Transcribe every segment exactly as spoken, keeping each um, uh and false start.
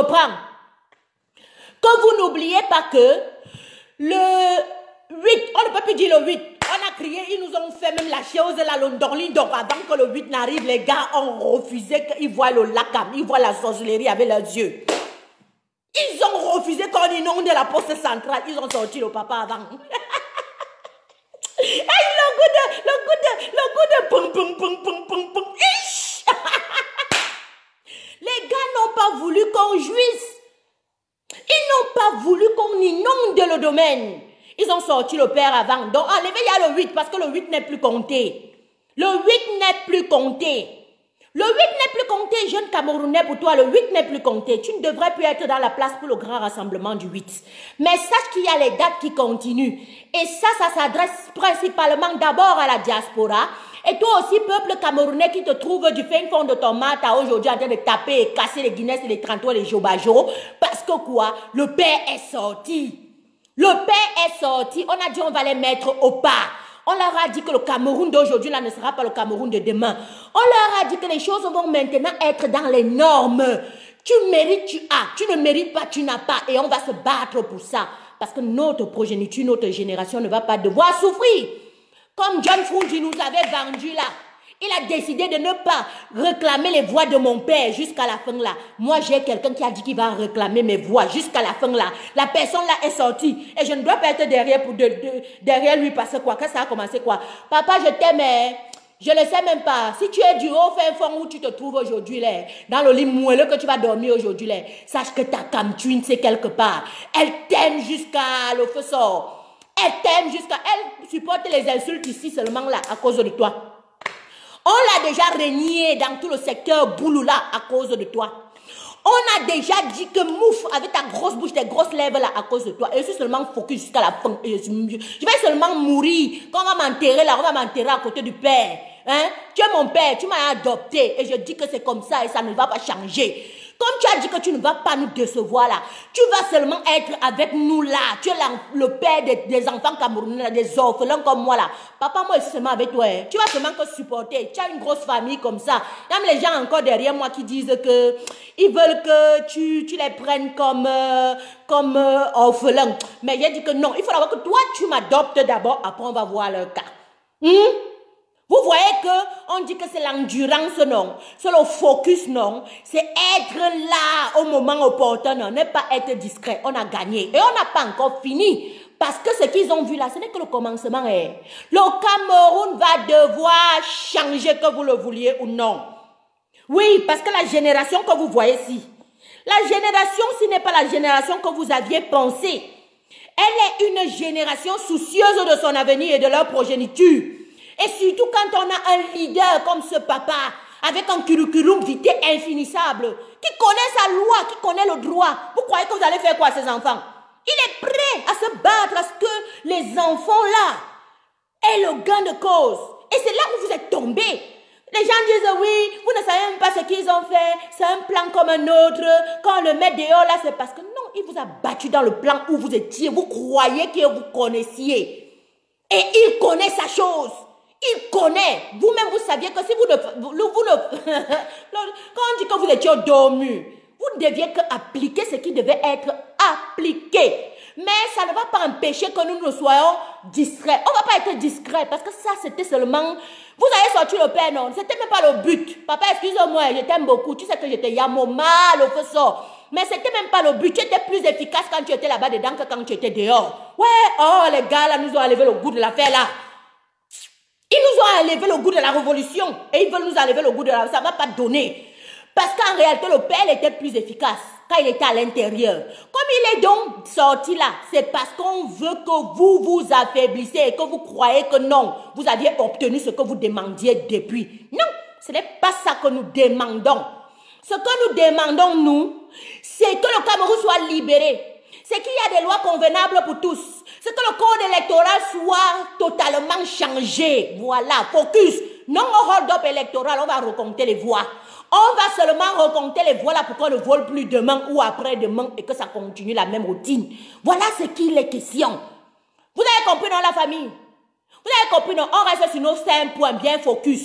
reprends. Que vous n'oubliez pas que le huit, on ne peut plus dire le huit. On a crié, ils nous ont fait même la chose là, le dorli, donc avant que le huit n'arrive, les gars ont refusé qu'ils voient le lacam, ils voient la sorcellerie avec leurs yeux. Ils ont refusé qu'on inonde la poste centrale, ils ont sorti le papa avant. Et le goût de, le goût de, le goût de pum pum pum pum pum pum. Les gars n'ont pas voulu qu'on jouisse. Ils n'ont pas voulu qu'on inonde le domaine. Ils ont sorti le père avant. Donc, enlevez, il y a le huit parce que le huit n'est plus compté. Le huit n'est plus compté. Le huit n'est plus compté, jeune Camerounais, pour toi. Le huit n'est plus compté. Tu ne devrais plus être dans la place pour le grand rassemblement du huit. Mais sache qu'il y a les dates qui continuent. Et ça, ça s'adresse principalement d'abord à la diaspora. Et toi aussi, peuple camerounais qui te trouve du fin fond de ton mat à aujourd'hui en train de taper et casser les Guinness et les trente-trois et les Jobajo. Parce que quoi? Le père est sorti. Le père est sorti. On a dit on va les mettre au pas. On leur a dit que le Cameroun d'aujourd'hui là ne sera pas le Cameroun de demain. On leur a dit que les choses vont maintenant être dans les normes. Tu mérites, tu as. Tu ne mérites pas, tu n'as pas. Et on va se battre pour ça. Parce que notre progéniture, notre génération ne va pas devoir souffrir. Comme John Frundi nous avait vendu là. Il a décidé de ne pas réclamer les voix de mon père jusqu'à la fin là. Moi, j'ai quelqu'un qui a dit qu'il va réclamer mes voix jusqu'à la fin là. La personne là est sortie. Et je ne dois pas être derrière, pour de, de, derrière lui parce que quoi, quand ça a commencé quoi. Papa, je t'aime. Je ne sais même pas. Si tu es du haut fin fond où tu te trouves aujourd'hui là, dans le lit moelleux que tu vas dormir aujourd'hui là, sache que ta camtuine c'est quelque part. Elle t'aime jusqu'à le feu sort. Elle t'aime jusqu'à... Elle supporte les insultes ici seulement là à cause de toi. On l'a déjà régné dans tout le secteur Bouloula à cause de toi. On a déjà dit que mouf avec ta grosse bouche, tes grosses lèvres là à cause de toi. Et je suis seulement focus jusqu'à la fin. Je vais seulement mourir. Quand on va m'enterrer là, on va m'enterrer à côté du père. Hein? Tu es mon père, tu m'as adopté. Et je dis que c'est comme ça et ça ne va pas changer. Comme tu as dit que tu ne vas pas nous décevoir là, tu vas seulement être avec nous là. Tu es là, le père des, des enfants camerounais, des orphelins comme moi là. Papa, moi, je suis seulement avec toi. Hein. Tu vas seulement que supporter. Tu as une grosse famille comme ça. Même les gens encore derrière moi qui disent que ils veulent que tu, tu les prennes comme, euh, comme euh, orphelins. Mais j'ai dit que non, il faut d'abord que toi, tu m'adoptes d'abord. Après, on va voir leur cas. Hmm? Vous voyez que on dit que c'est l'endurance, non. C'est le focus, non. C'est être là au moment opportun, non. Ne pas être discret. On a gagné. Et on n'a pas encore fini. Parce que ce qu'ils ont vu là, ce n'est que le commencement. Hein. Le Cameroun va devoir changer, que vous le vouliez ou non. Oui, parce que la génération que vous voyez ici, la génération, ce n'est pas la génération que vous aviez pensé. Elle est une génération soucieuse de son avenir et de leur progéniture. Et surtout quand on a un leader comme ce papa, avec un curriculum vitae infinissable, qui connaît sa loi, qui connaît le droit, vous croyez que vous allez faire quoi à ces enfants? Il est prêt à se battre à ce que les enfants là aient le gain de cause. Et c'est là où vous êtes tombés. Les gens disent oui, vous ne savez même pas ce qu'ils ont fait, c'est un plan comme un autre, quand on le met dehors là, c'est parce que non, il vous a battu dans le plan où vous étiez, vous croyez que vous connaissiez. Et il connaît sa chose. Il connaît. Vous-même, vous saviez que si vous ne... Vous, vous ne quand on dit que vous étiez au dos mur, vous ne deviez qu'appliquer ce qui devait être appliqué. Mais ça ne va pas empêcher que nous ne soyons discrets. On ne va pas être discrets parce que ça, c'était seulement... Vous avez sorti le père, non? C'était même pas le but. Papa, excuse-moi, je t'aime beaucoup. Tu sais que j'étais Yamoma, le feu sort. Mais c'était même pas le but. Tu étais plus efficace quand tu étais là-bas dedans que quand tu étais dehors. Ouais, oh, les gars, là, nous ont enlevé le goût de l'affaire, là. Ils nous ont enlevé le goût de la révolution. Et ils veulent nous enlever le goût de la... Ça ne va pas donner. Parce qu'en réalité, le père était plus efficace quand il était à l'intérieur. Comme il est donc sorti là, c'est parce qu'on veut que vous vous affaiblissez et que vous croyez que non, vous aviez obtenu ce que vous demandiez depuis. Non, ce n'est pas ça que nous demandons. Ce que nous demandons, nous, c'est que le Cameroun soit libéré. C'est qu'il y a des lois convenables pour tous. C'est que le code électoral soit totalement changé. Voilà, focus. Non au hold-up électoral, on va recompter les voix. On va seulement recompter les voix là pour qu'on ne vole plus demain ou après-demain et que ça continue la même routine. Voilà ce qu'il est question. Vous avez compris dans la famille? Vous avez compris, non? On reste sur nos cinq points bien focus.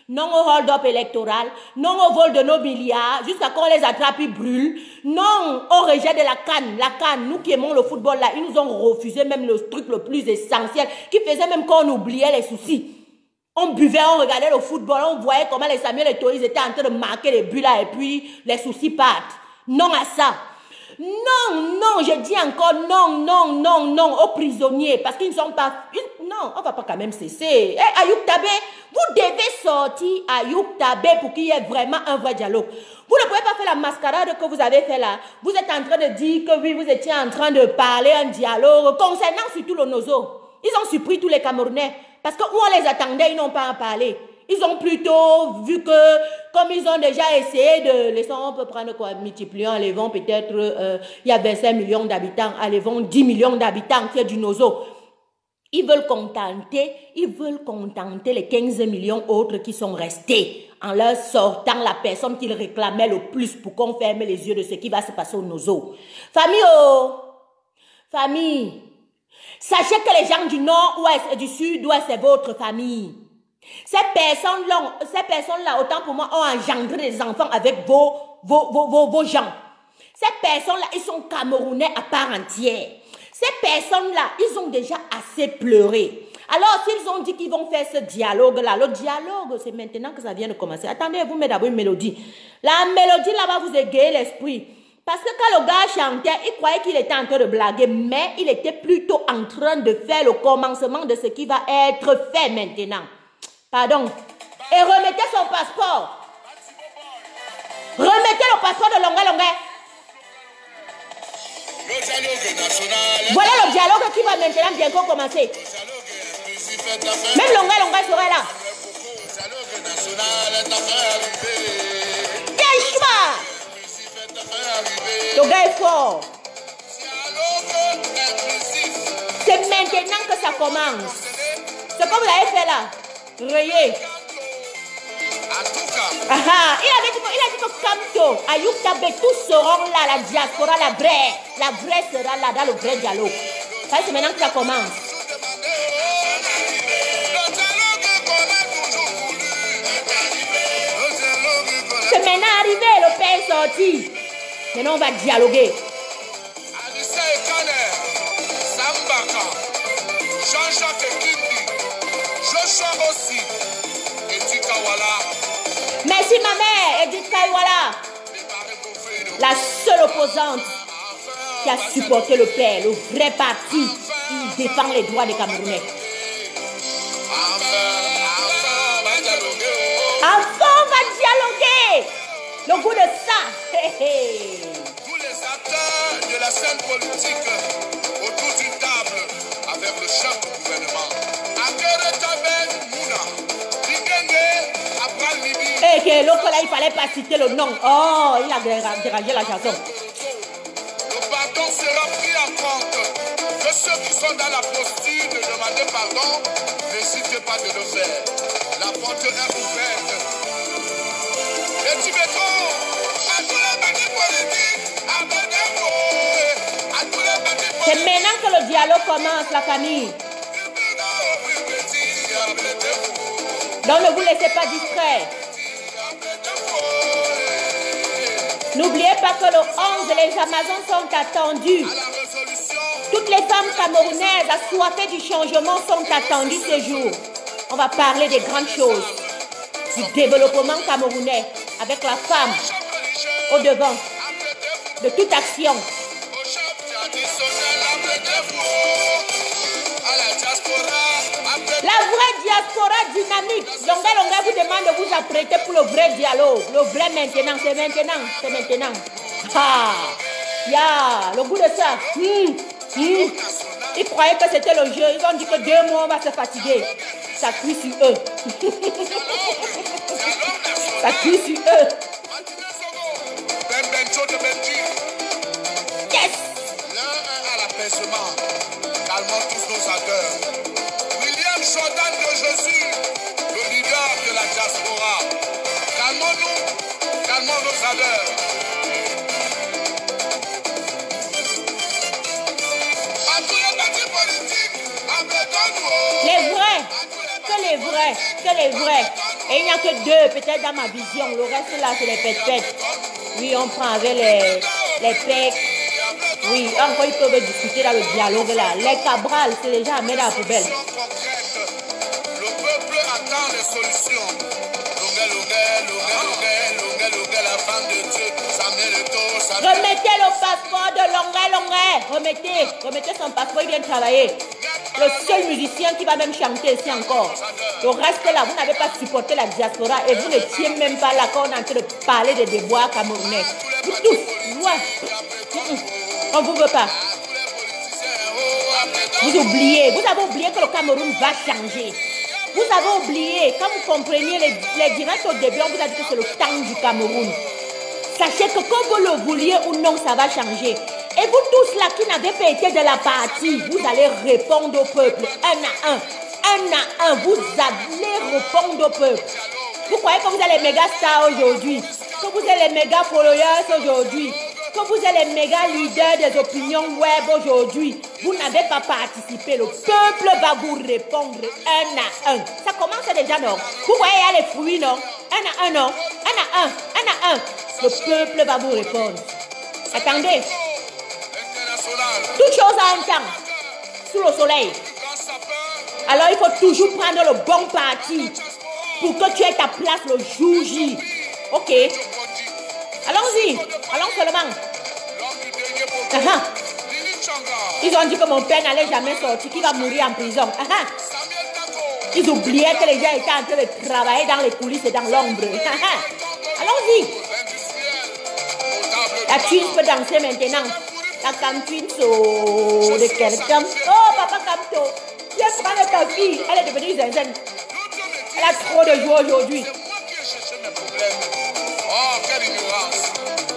non au hold-up électoral, non au vol de nos milliards, jusqu'à quand on les attrape, ils brûlent, non au rejet de la canne. La canne, nous qui aimons le football là, ils nous ont refusé même le truc le plus essentiel, qui faisait même qu'on oubliait les soucis. On buvait, on regardait le football, on voyait comment les Samuel Eto'o, ils étaient en train de marquer les buts là, et puis les soucis partent. Non à ça. Non, non, je dis encore non, non, non, non aux prisonniers, parce qu'ils ne sont pas... Non, on ne va pas quand même cesser. Eh, Ayoub Tabé, vous devez sortir Ayoub Tabé pour qu'il y ait vraiment un vrai dialogue. Vous ne pouvez pas faire la mascarade que vous avez fait là. Vous êtes en train de dire que oui, vous étiez en train de parler un dialogue concernant surtout le Nozo. Ils ont surpris tous les Camerounais, parce que où on les attendait, ils n'ont pas en parlé. Ils ont plutôt vu que, comme ils ont déjà essayé de... Laissons, on peut prendre quoi, multipliant, enlevons peut-être, euh, il y a vingt-cinq millions d'habitants, enlevons dix millions d'habitants qui est du Nozo. Ils veulent contenter, ils veulent contenter les quinze millions autres qui sont restés en leur sortant la personne qu'ils réclamaient le plus pour qu'on ferme les yeux de ce qui va se passer au Nozo. Famille, oh, famille, sachez que les gens du nord-ouest et du sud-ouest, c'est votre famille. Ces personnes-là, ces personnes-là, autant pour moi, ont engendré des enfants avec vos, vos, vos, vos, vos gens. Ces personnes-là, ils sont Camerounais à part entière. Ces personnes-là, ils ont déjà assez pleuré. Alors, s'ils ont dit qu'ils vont faire ce dialogue-là, le dialogue, c'est maintenant que ça vient de commencer. Attendez, vous mettez d'abord une mélodie. La mélodie, là, va vous égayer l'esprit. Parce que quand le gars chantait, il croyait qu'il était en train de blaguer, mais il était plutôt en train de faire le commencement de ce qui va être fait maintenant. Pardon. Et remettez son passeport. Remettez le passeport de Longa Longa. Voilà le dialogue qui va maintenant bientôt commencer. Même Longa Longa sera là. Quel choix! Le gars est fort. C'est maintenant que ça commence. Ce que vous avez fait là. Rayé. Aha, il avait dit que, il a dit que Kamto, Ayoub Tabé, tous seront là, la diaspora, la vraie, la vraie sera là dans le vrai dialogue. Ça, c'est maintenant que ça commence. C'est maintenant arrivé, le père est sorti. Maintenant, on va dialoguer. Aussi, Edith Kawala. Merci ma mère, Edith Kawala. La seule opposante qui a supporté le père, le vrai parti qui défend les droits des Camerounais. Enfin, on va dialoguer. Le goût de ça. Hey, hey. Tous les acteurs de la scène politique autour d'une table avec le chef du gouvernement. Et que l'autre là, il fallait pas citer le nom. Oh, il a dérangé la chanson. Le pardon sera pris en compte. Que ceux qui sont dans la posture de demander pardon, n'hésitez pas de le faire. La porte est ouverte. Les Tibétains, à tous les petits politiques, à tous les petits politiques. C'est maintenant que le dialogue commence, la famille. Donc ne vous laissez pas distraire. N'oubliez pas que le onze, les Amazones sont attendus. Toutes les femmes camerounaises assoiffées du changement sont attendues ce jour. On va parler des grandes choses, du développement camerounais, avec la femme au devant de toute action. La vraie diaspora dynamique. Longa Longa vous demande de vous apprêter pour le vrai dialogue. Le vrai maintenant. C'est maintenant. C'est maintenant. Ah. Ya. Le goût de ça. Mmh. Mmh. Ils croyaient que c'était le jeu. Ils ont dit que deux mois on va se fatiguer. Ça cuit sur eux. Ça cuit sur eux. Yes. L'un à l'apaisement. Calmons tous nos ardeurs. Jordan de Jésus, le leader de la diaspora. Calmons-nous, calmons nos ardeurs. À tous les partis politiques, les vrais, que les vrais, que les vrais, Et il n'y a que deux, peut-être dans ma vision. Le reste là, c'est les pètes-pètes. Oui, on prend avec les, les pecs. Oui, encore ils peuvent discuter dans le dialogue là. Les cabrales, c'est déjà à mettre à la poubelle. Le peuple attend les solutions. Longue, longue, longue, longue, longue, la femme de Dieu. Samuel Eto'o, Samuel. Remettez le passeport de Longue, Longue. Remettez, remettez son passeport, il vient travailler. Le seul musicien qui va même chanter ici encore. Le reste là, vous n'avez pas supporté la diaspora et vous n'étiez même pas là quand on est en train de parler des déboires camerounais. Vous tous, ouais. On ne vous veut pas. Vous oubliez, vous avez oublié que le Cameroun va changer. Vous avez oublié, quand vous compreniez les, les directs au début, on vous a dit que c'est le temps du Cameroun. Sachez que que vous le vouliez ou non, ça va changer. Et vous tous là qui n'avez pas été de la partie, vous allez répondre au peuple, un à un. Un à un, vous allez répondre au peuple. Vous croyez que vous êtes les méga stars aujourd'hui, que vous êtes les méga followers aujourd'hui, que vous êtes les méga leaders des opinions web aujourd'hui. Vous n'avez pas participé. Le peuple va vous répondre un à un. Ça commence déjà, non? Vous voyez, il y a les fruits, non? Un à un, non? Un à un, un à un. Le peuple va vous répondre. Attendez. Toute chose a un temps. Sous le soleil. Alors, il faut toujours prendre le bon parti pour que tu aies ta place le jour J. Ok. Allons-y. Allons seulement. Uh-huh. Ils ont dit que mon père n'allait jamais sortir, qu'il va mourir en prison. Uh-huh. Ils oubliaient que les gens étaient en train de travailler dans les coulisses et dans l'ombre. Uh-huh. Allons-y. La twins peut danser maintenant. La cam twins oh, de quelqu'un. Oh, papa Camto. Tu es prendre ta fille. Elle est devenue zinzène. Elle a trop de joie aujourd'hui. Oh, quelle ignorance.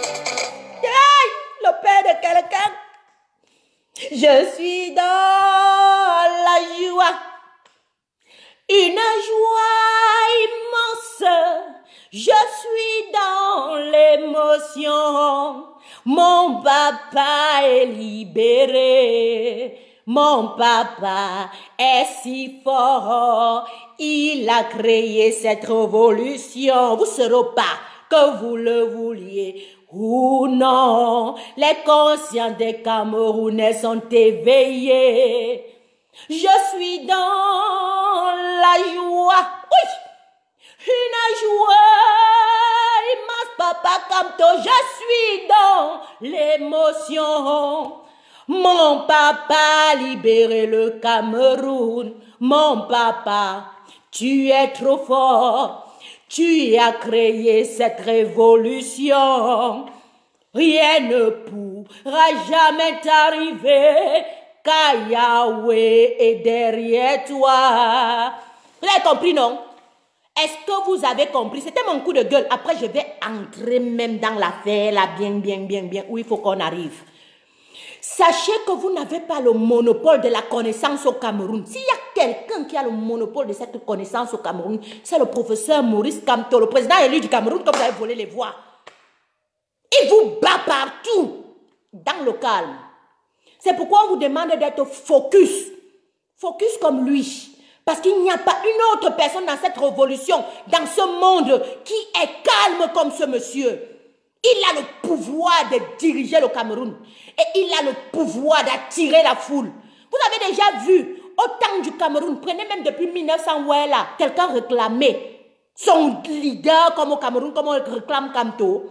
Le père de quelqu'un. Je suis dans la joie. Une joie immense. Je suis dans l'émotion. Mon papa est libéré. Mon papa est si fort. Il a créé cette révolution. Vous ne serez pas que vous le vouliez ou non. Les conscients des Camerounais sont éveillés. Je suis dans la joie. Oui. Une joie immense, papa Camto. Je suis dans l'émotion. Mon papa a libéré le Cameroun. Mon papa, tu es trop fort. Tu as créé cette révolution. Rien ne pourra jamais t'arriver, car Yahweh est derrière toi. Vous avez compris, non? Est-ce que vous avez compris? C'était mon coup de gueule. Après, je vais entrer même dans l'affaire, là, bien, bien, bien, bien, où il faut qu'on arrive. Sachez que vous n'avez pas le monopole de la connaissance au Cameroun. S'il y a quelqu'un qui a le monopole de cette connaissance au Cameroun, c'est le professeur Maurice Kamto, le président élu du Cameroun, comme vous avez volé les voix. Il vous bat partout, dans le calme. C'est pourquoi on vous demande d'être focus. Focus comme lui. Parce qu'il n'y a pas une autre personne dans cette révolution, dans ce monde, qui est calme comme ce monsieur. Il a le pouvoir de diriger le Cameroun. Et il a le pouvoir d'attirer la foule. Vous avez déjà vu, au temps du Cameroun, prenez même depuis mille neuf cents, ouais, là, quelqu'un réclamait son leader comme au Cameroun, comme on réclame Kamto.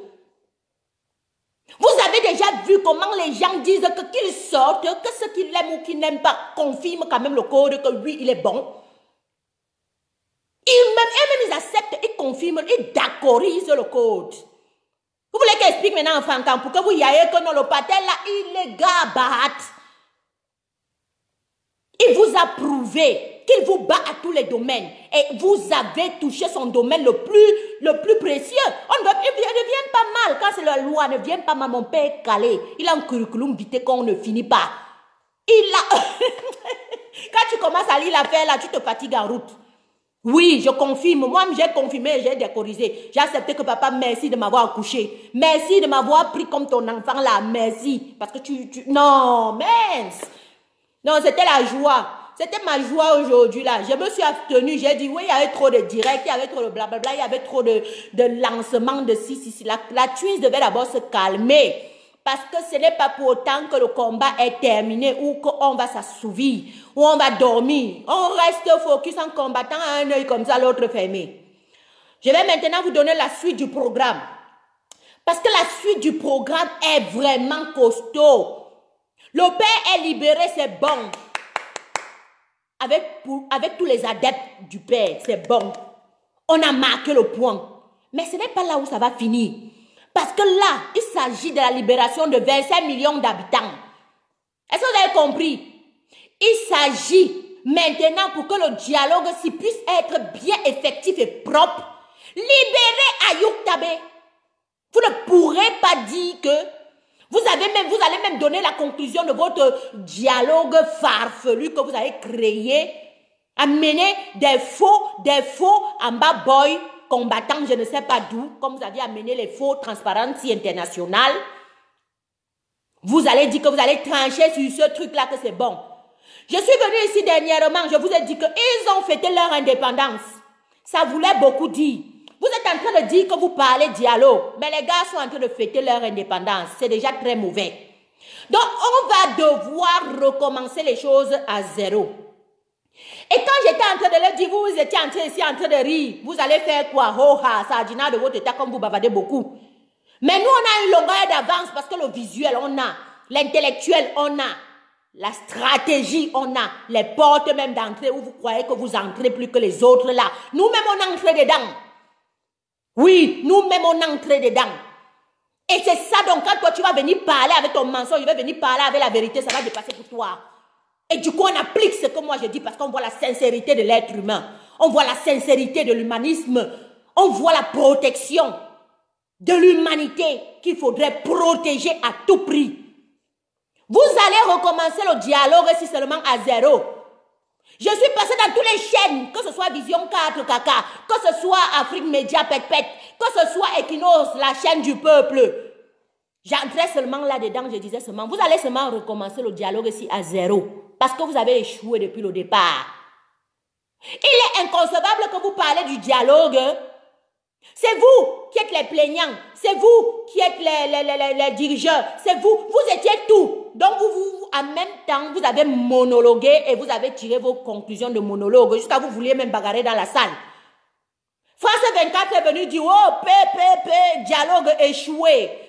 Vous avez déjà vu comment les gens disent que qu'ils sortent, que ceux qui l'aiment ou qui n'aiment pas confirment quand même le code, que oui, il est bon. Ils même, eux-mêmes, ils acceptent, ils confirment, ils d'accorisent le code. Vous voulez qu'il explique maintenant en Fancan pour que vous y ayez que non, le patel là, il est gabat. Il vous a prouvé qu'il vous bat à tous les domaines. Et vous avez touché son domaine le plus, le plus précieux. On ne, il ne vient pas mal. Quand c'est la loi, ne vient pas mal. Mon père est calé. Il a un curriculum vitae qu'on ne finit pas. Il a... Quand tu commences à lire l'affaire là, tu te fatigues en route. Oui, je confirme. Moi, j'ai confirmé, j'ai décorisé. J'ai accepté que papa, merci de m'avoir accouché. Merci de m'avoir pris comme ton enfant là. Merci. Parce que tu... tu... Non, mince. Non, c'était la joie. C'était ma joie aujourd'hui là. Je me suis abstenue. J'ai dit oui, il y avait trop de directs, il y avait trop de blablabla, il y avait trop de, de lancements de si, si, si. La, la Twins devait d'abord se calmer. Parce que ce n'est pas pour autant que le combat est terminé ou qu'on va s'assouvir, ou on va dormir. On reste focus en combattant à un œil comme ça, l'autre fermé. Je vais maintenant vous donner la suite du programme. Parce que la suite du programme est vraiment costaud. Le père est libéré, c'est bon. Avec, pour, avec tous les adeptes du père, c'est bon. On a marqué le point. Mais ce n'est pas là où ça va finir. Parce que là, il s'agit de la libération de vingt-cinq millions d'habitants. Est-ce que vous avez compris? Il s'agit maintenant pour que le dialogue s'y puisse être bien effectif et propre. Libérez Ayoub Tabé. Vous ne pourrez pas dire que vous avez même, vous allez même donner la conclusion de votre dialogue farfelu que vous avez créé. Amener des faux, des faux Amba Boy combattants, je ne sais pas d'où, comme vous aviez amené les faux Transparency International. Vous allez dire que vous allez trancher sur ce truc-là, que c'est bon. Je suis venue ici dernièrement, je vous ai dit qu'ils ont fêté leur indépendance. Ça voulait beaucoup dire. Vous êtes en train de dire que vous parlez dialogue, mais les gars sont en train de fêter leur indépendance. C'est déjà très mauvais. Donc, on va devoir recommencer les choses à zéro. Et quand j'étais en train de leur dire, vous, vous étiez en train, ici en train de rire, vous allez faire quoi? Oh, ha, ça dîner de votre état comme vous bavardez beaucoup. Mais nous, on a une longueur d'avance parce que le visuel, on a. L'intellectuel, on a. La stratégie, on a. Les portes même d'entrée où vous croyez que vous entrez plus que les autres là. Nous-mêmes, on est entré dedans. Oui, nous-mêmes, on est entré dedans. Et c'est ça, donc, quand toi, tu vas venir parler avec ton mensonge, je vais venir parler avec la vérité, ça va dépasser pour toi. Et du coup, on applique ce que moi je dis parce qu'on voit la sincérité de l'être humain. On voit la sincérité de l'humanisme. On voit la protection de l'humanité qu'il faudrait protéger à tout prix. Vous allez recommencer le dialogue si seulement à zéro. Je suis passée dans toutes les chaînes, que ce soit Vision quatre K K, que ce soit Afrique Média Pet Pet, que ce soit Equinos, la chaîne du peuple. J'entrais seulement là-dedans, je disais seulement, vous allez seulement recommencer le dialogue ici à zéro. Parce que vous avez échoué depuis le départ. Il est inconcevable que vous parlez du dialogue. C'est vous qui êtes les plaignants. C'est vous qui êtes les, les, les, les dirigeants. C'est vous. Vous étiez tout. Donc, vous, vous, en même temps, vous avez monologué et vous avez tiré vos conclusions de monologue. Jusqu'à vous vouliez même bagarrer dans la salle. France vingt-quatre est venu dire, oh, P, P, P, dialogue échoué.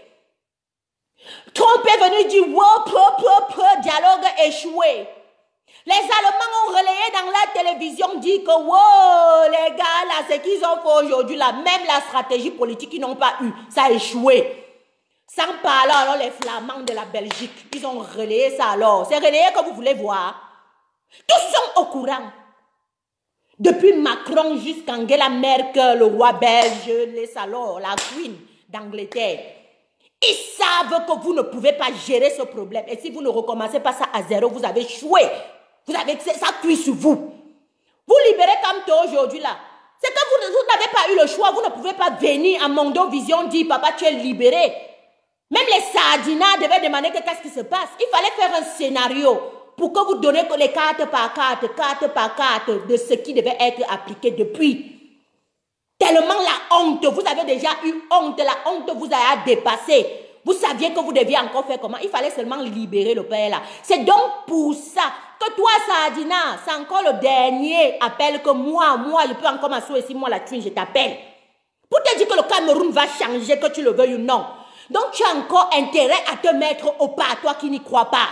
Trump est venu dire, oh, P, P, P, dialogue échoué. Les Allemands ont relayé dans la télévision, dit que, wow, les gars, là, ce qu'ils ont fait aujourd'hui, là, même la stratégie politique qu'ils n'ont pas eue, ça a échoué. Sans parler, alors, les Flamands de la Belgique, ils ont relayé ça alors. C'est relayé que vous voulez voir. Tous sont au courant. Depuis Macron jusqu'à Angela Merkel, le roi belge, les salons, la Queen d'Angleterre. Ils savent que vous ne pouvez pas gérer ce problème. Et si vous ne recommencez pas ça à zéro, vous avez échoué. Vous avez ça cuit sur vous. Vous libérez comme toi aujourd'hui là. C'est que vous, vous n'avez pas eu le choix. Vous ne pouvez pas venir à Mondo Vision dire papa tu es libéré. Même les Sardinas devaient demander qu'est-ce qui se passe. Il fallait faire un scénario pour que vous donnez les cartes par carte, carte par carte de ce qui devait être appliqué depuis. Tellement la honte, vous avez déjà eu honte, la honte vous a dépassé. Vous saviez que vous deviez encore faire comment? Il fallait seulement libérer le père là. C'est donc pour ça que toi, Sardina, c'est encore le dernier appel que moi, moi, je peux encore m'asseoir ici, moi, la Twin, je t'appelle. Pour te dire que le Cameroun va changer, que tu le veuilles ou non. Donc, tu as encore intérêt à te mettre au pas, toi qui n'y crois pas.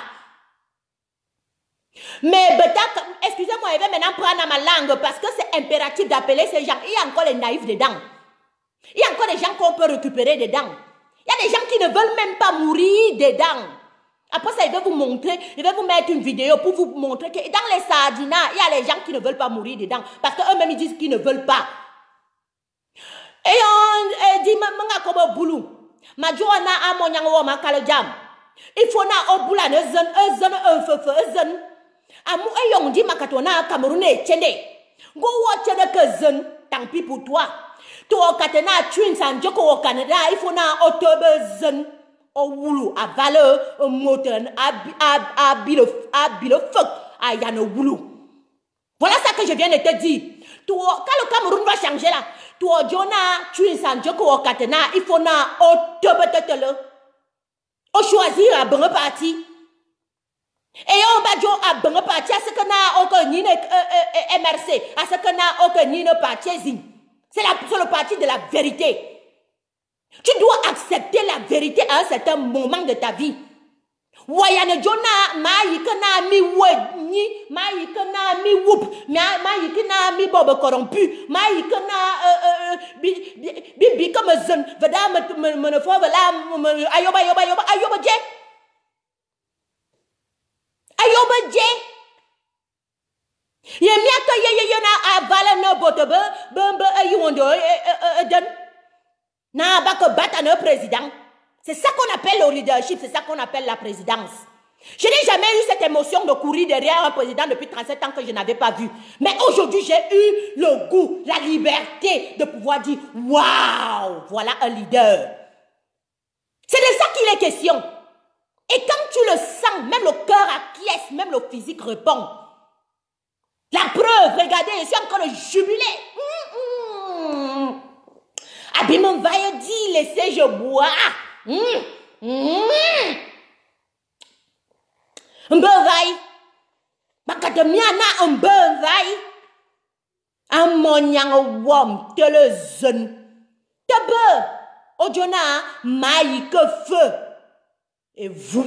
Mais, excusez-moi, je vais maintenant prendre ma langue parce que c'est impératif d'appeler ces gens. Il y a encore les naïfs dedans. Il y a encore des gens qu'on peut récupérer dedans. Il y a des gens qui ne veulent même pas mourir dedans. Après ça, je vais vous montrer, je vais vous mettre une vidéo pour vous montrer que dans les Sardinas, il y a les gens qui ne veulent pas mourir dedans. Parce qu'eux-mêmes, ils disent qu'ils ne veulent pas. Et on dit, maman, comme boulou. Ma joana a mon yango ma kalojam. Il faut na obula ne zon, un zon, un feu, un zon. Amu ayong dit ma katona Camerounais, tiende. Go watch the zon, tant pis pour toi. Toi, katena, twins and joko au Canada, il faut na autobe zon. Au woulou, à valeur, au moteur, à bile, à bile fuck, à yano woulou. Voilà ça que je viens de te dire. Toi, quand le Cameroun va changer là, toi, Jonah, tu es sans Dieu, il faut na, au te le, au choisir à bon parti. Et on va dire à bon parti, à ce que na, au que ni M R C, à ce que na, au que ni ne parti, c'est le parti de la vérité. Tu dois accepter la vérité à un certain moment de ta vie. Wayane Jonah, ma yikana mi wani, ma yikana mi whoop, ma yikana mi bob corrompu, ma yikana bi bi bi comme zone, veda me me ne faut là, ayoba ayoba ayoba ayoba dje, ayoba dje. Ye miaka ye ye ye na avala no botobe, bembe ayondo den, na bako bata no président. C'est ça qu'on appelle le leadership, c'est ça qu'on appelle la présidence. Je n'ai jamais eu cette émotion de courir derrière un président depuis trente-sept ans que je n'avais pas vu. Mais aujourd'hui, j'ai eu le goût, la liberté de pouvoir dire « Waouh, voilà un leader ». C'est de ça qu'il est question. Et quand tu le sens, même le cœur acquiesce, même le physique répond. La preuve, regardez, je suis en train de jubiler. Mmh, mmh. Abimon va dire, laissez je bois. Mmh. Mmh. Mbevai. Bakademia na mbevai. Amonyang wom te le zone. Tebe. Ojona maï que feu. Et vous.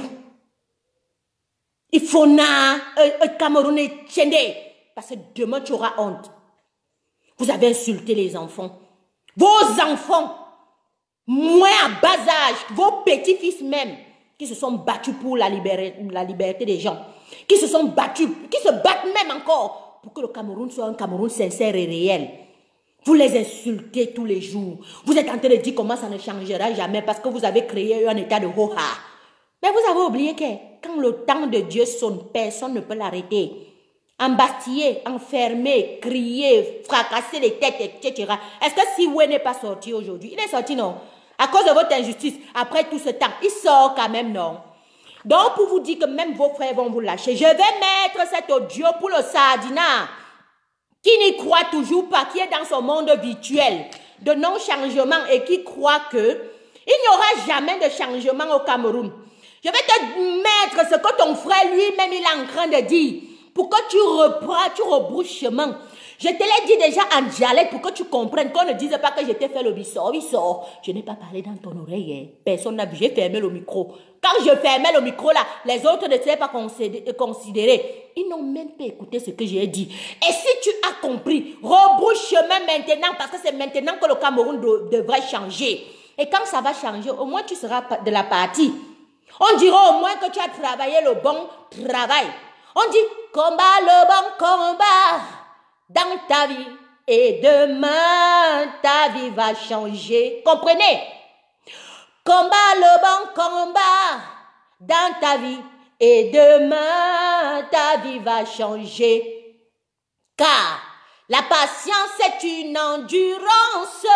Il faut na un Camerounais tiendé. Parce que demain tu auras honte. Vous avez insulté les enfants. Vos enfants. Moins à bas âge, vos petits-fils même, qui se sont battus pour la liberté, la liberté des gens, qui se sont battus, qui se battent même encore pour que le Cameroun soit un Cameroun sincère et réel. Vous les insultez tous les jours. Vous êtes en train de dire comment ça ne changera jamais parce que vous avez créé un état de ho-ha. Mais vous avez oublié que quand le temps de Dieu sonne, personne ne peut l'arrêter. Embastiller, enfermer, crier, fracasser les têtes, et cetera. Est-ce que si Wé n'est pas sorti aujourd'hui? Il est sorti, non? À cause de votre injustice, après tout ce temps, il sort quand même, non? Donc, pour vous dire que même vos frères vont vous lâcher, je vais mettre cet audio pour le Sardina, qui n'y croit toujours pas, qui est dans son monde virtuel de non-changement et qui croit que il n'y aura jamais de changement au Cameroun. Je vais te mettre ce que ton frère lui-même il est en train de dire, pour que tu reprends, tu rebrousses chemin. Je te l'ai dit déjà en dialecte pour que tu comprennes, qu'on ne dise pas que je t'ai fait le bissort, bissort. Je n'ai pas parlé dans ton oreille, hein. Personne n'a vu, j'ai fermé le micro. Quand je fermais le micro là, les autres ne s'étaient pas considérés. Ils n'ont même pas écouté ce que j'ai dit. Et si tu as compris, rebrousse chemin maintenant, parce que c'est maintenant que le Cameroun de, devrait changer. Et quand ça va changer, au moins tu seras de la partie. On dira au moins que tu as travaillé le bon travail. On dit, combat le bon combat dans ta vie. Et demain, ta vie va changer. Comprenez? Combat le bon combat dans ta vie. Et demain, ta vie va changer. Car la patience est une endurance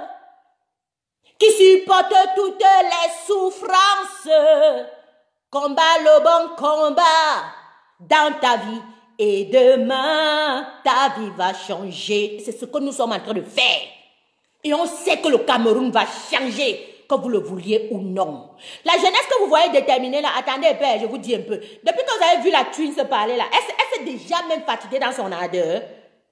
qui supporte toutes les souffrances. Combat le bon combat dans ta vie. Et demain, ta vie va changer. C'est ce que nous sommes en train de faire. Et on sait que le Cameroun va changer, que vous le vouliez ou non. La jeunesse que vous voyez déterminée là, attendez, père, je vous dis un peu. Depuis que vous avez vu la Twin se parler là, elle, elle s'est déjà même fatiguée dans son ardeur.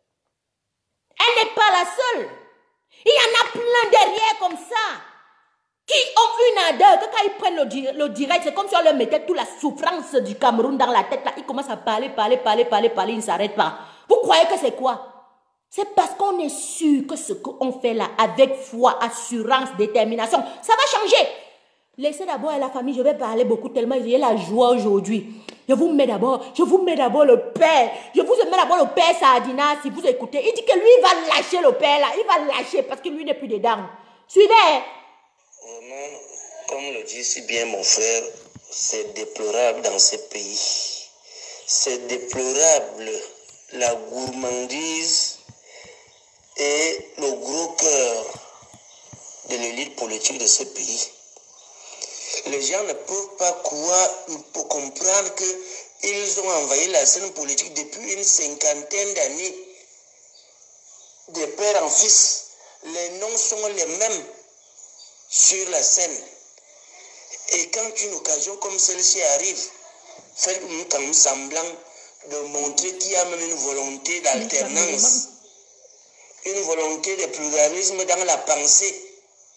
Elle n'est pas la seule. Il y en a plein derrière comme ça, qui ont une ardeur, que quand ils prennent le, le direct, c'est comme si on leur mettait toute la souffrance du Cameroun dans la tête là. Ils commencent à parler, parler, parler, parler, parler, ils ne s'arrêtent pas. Vous croyez que c'est quoi? C'est parce qu'on est sûr que ce qu'on fait là, avec foi, assurance, détermination, ça va changer. Laissez d'abord la famille, je vais parler beaucoup tellement j'ai la joie aujourd'hui. Je vous mets d'abord, je vous mets d'abord le père. Je vous mets d'abord le père Sardina, si vous écoutez. Il dit que lui, il va lâcher le père là. Il va lâcher parce que lui n'est plus dedans. Suivez. Vraiment, comme le dit si bien mon frère, c'est déplorable dans ce pays. C'est déplorable la gourmandise et le gros cœur de l'élite politique de ce pays. les gens ne peuvent pas croire, pour comprendre qu'ils ont envahi la scène politique depuis une cinquantaine d'années. De père en fils, les noms sont les mêmes sur la scène. Et quand une occasion comme celle-ci arrive, faites-nous quand même semblant de montrer qu'il y a même une volonté d'alternance, une volonté de pluralisme dans la pensée.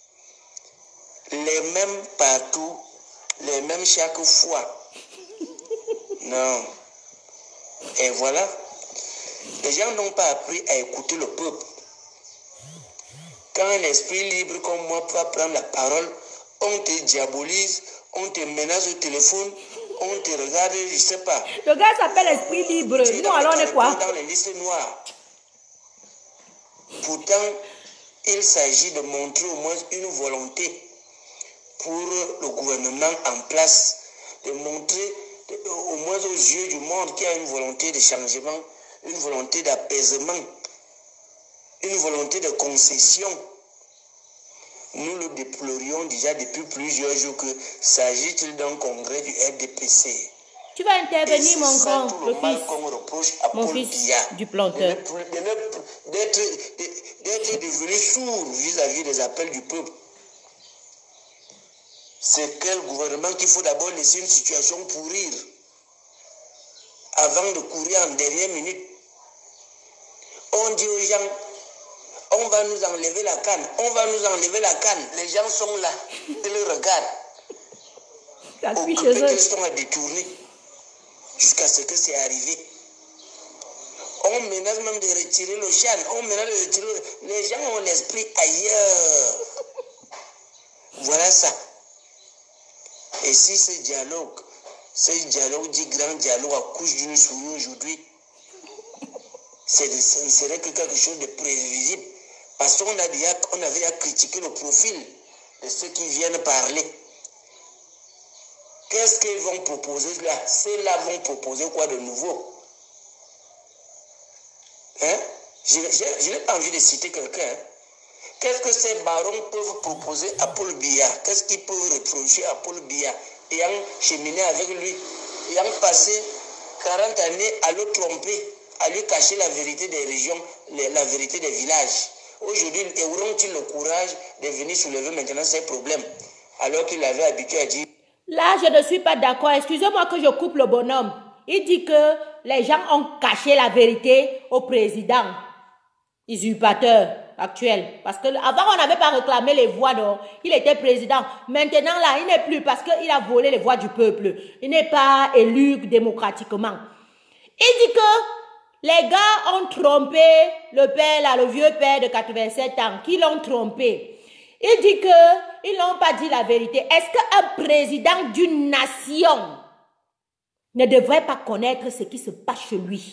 Les mêmes partout, les mêmes chaque fois. Non. Et voilà. Les gens n'ont pas appris à écouter le peuple. Quand un esprit libre comme moi peut prendre la parole, on te diabolise, on te menace au téléphone, on te regarde, je ne sais pas. Le gars s'appelle esprit libre. Nous, alors on est quoi? Dans les listes noires. Pourtant, il s'agit de montrer au moins une volonté pour le gouvernement en place, de montrer au moins aux yeux du monde qu'il y a une volonté de changement, une volonté d'apaisement, une volonté de concession. Nous le déplorions déjà depuis plusieurs jours que s'agit-il d'un congrès du R D P C. Tu vas intervenir, mon grand, le, le fils, qu'on reproche à mon Paul fils Biya, du planteur. D'être devenu sourd vis-à-vis des appels du peuple. C'est quel gouvernement qu'il faut d'abord laisser une situation pourrir avant de courir en dernière minute. On dit aux gens, on va nous enlever la canne, on va nous enlever la canne. Les gens sont là, ils le regardent. Occupés qu'ils sont à détourner jusqu'à ce que c'est arrivé. On menace même de retirer le chien, on menace de retirer le... Les gens ont l'esprit ailleurs. Voilà ça. Et si ce dialogue, ce dialogue dit grand dialogue accouche d'une souris aujourd'hui, ce ne serait que quelque chose de prévisible. Parce qu'on a déjà, on avait déjà critiqué le profil de ceux qui viennent parler. Qu'est-ce qu'ils vont proposer là? Ceux-là vont proposer quoi de nouveau? Hein? Je, je, je n'ai pas envie de citer quelqu'un. Hein? Qu'est-ce que ces barons peuvent proposer à Paul Biya? Qu'est-ce qu'ils peuvent reprocher à Paul Biya, ayant cheminé avec lui, ayant passé quarante années à le tromper, à lui cacher la vérité des régions, la vérité des villages? Aujourd'hui, auront-ils le courage de venir soulever maintenant ces problèmes, alors qu'il avait habitué à dire... Là, je ne suis pas d'accord. Excusez-moi que je coupe le bonhomme. Il dit que les gens ont caché la vérité au président usurpateur actuel. Parce que avant on n'avait pas réclamé les voix, non. Il était président. Maintenant, là, il n'est plus parce qu'il a volé les voix du peuple. Il n'est pas élu démocratiquement. Il dit que les gars ont trompé le père, là, le vieux père de quatre-vingt-sept ans, qui l'ont trompé. Il dit que ils n'ont pas dit la vérité. Est-ce qu'un président d'une nation ne devrait pas connaître ce qui se passe chez lui?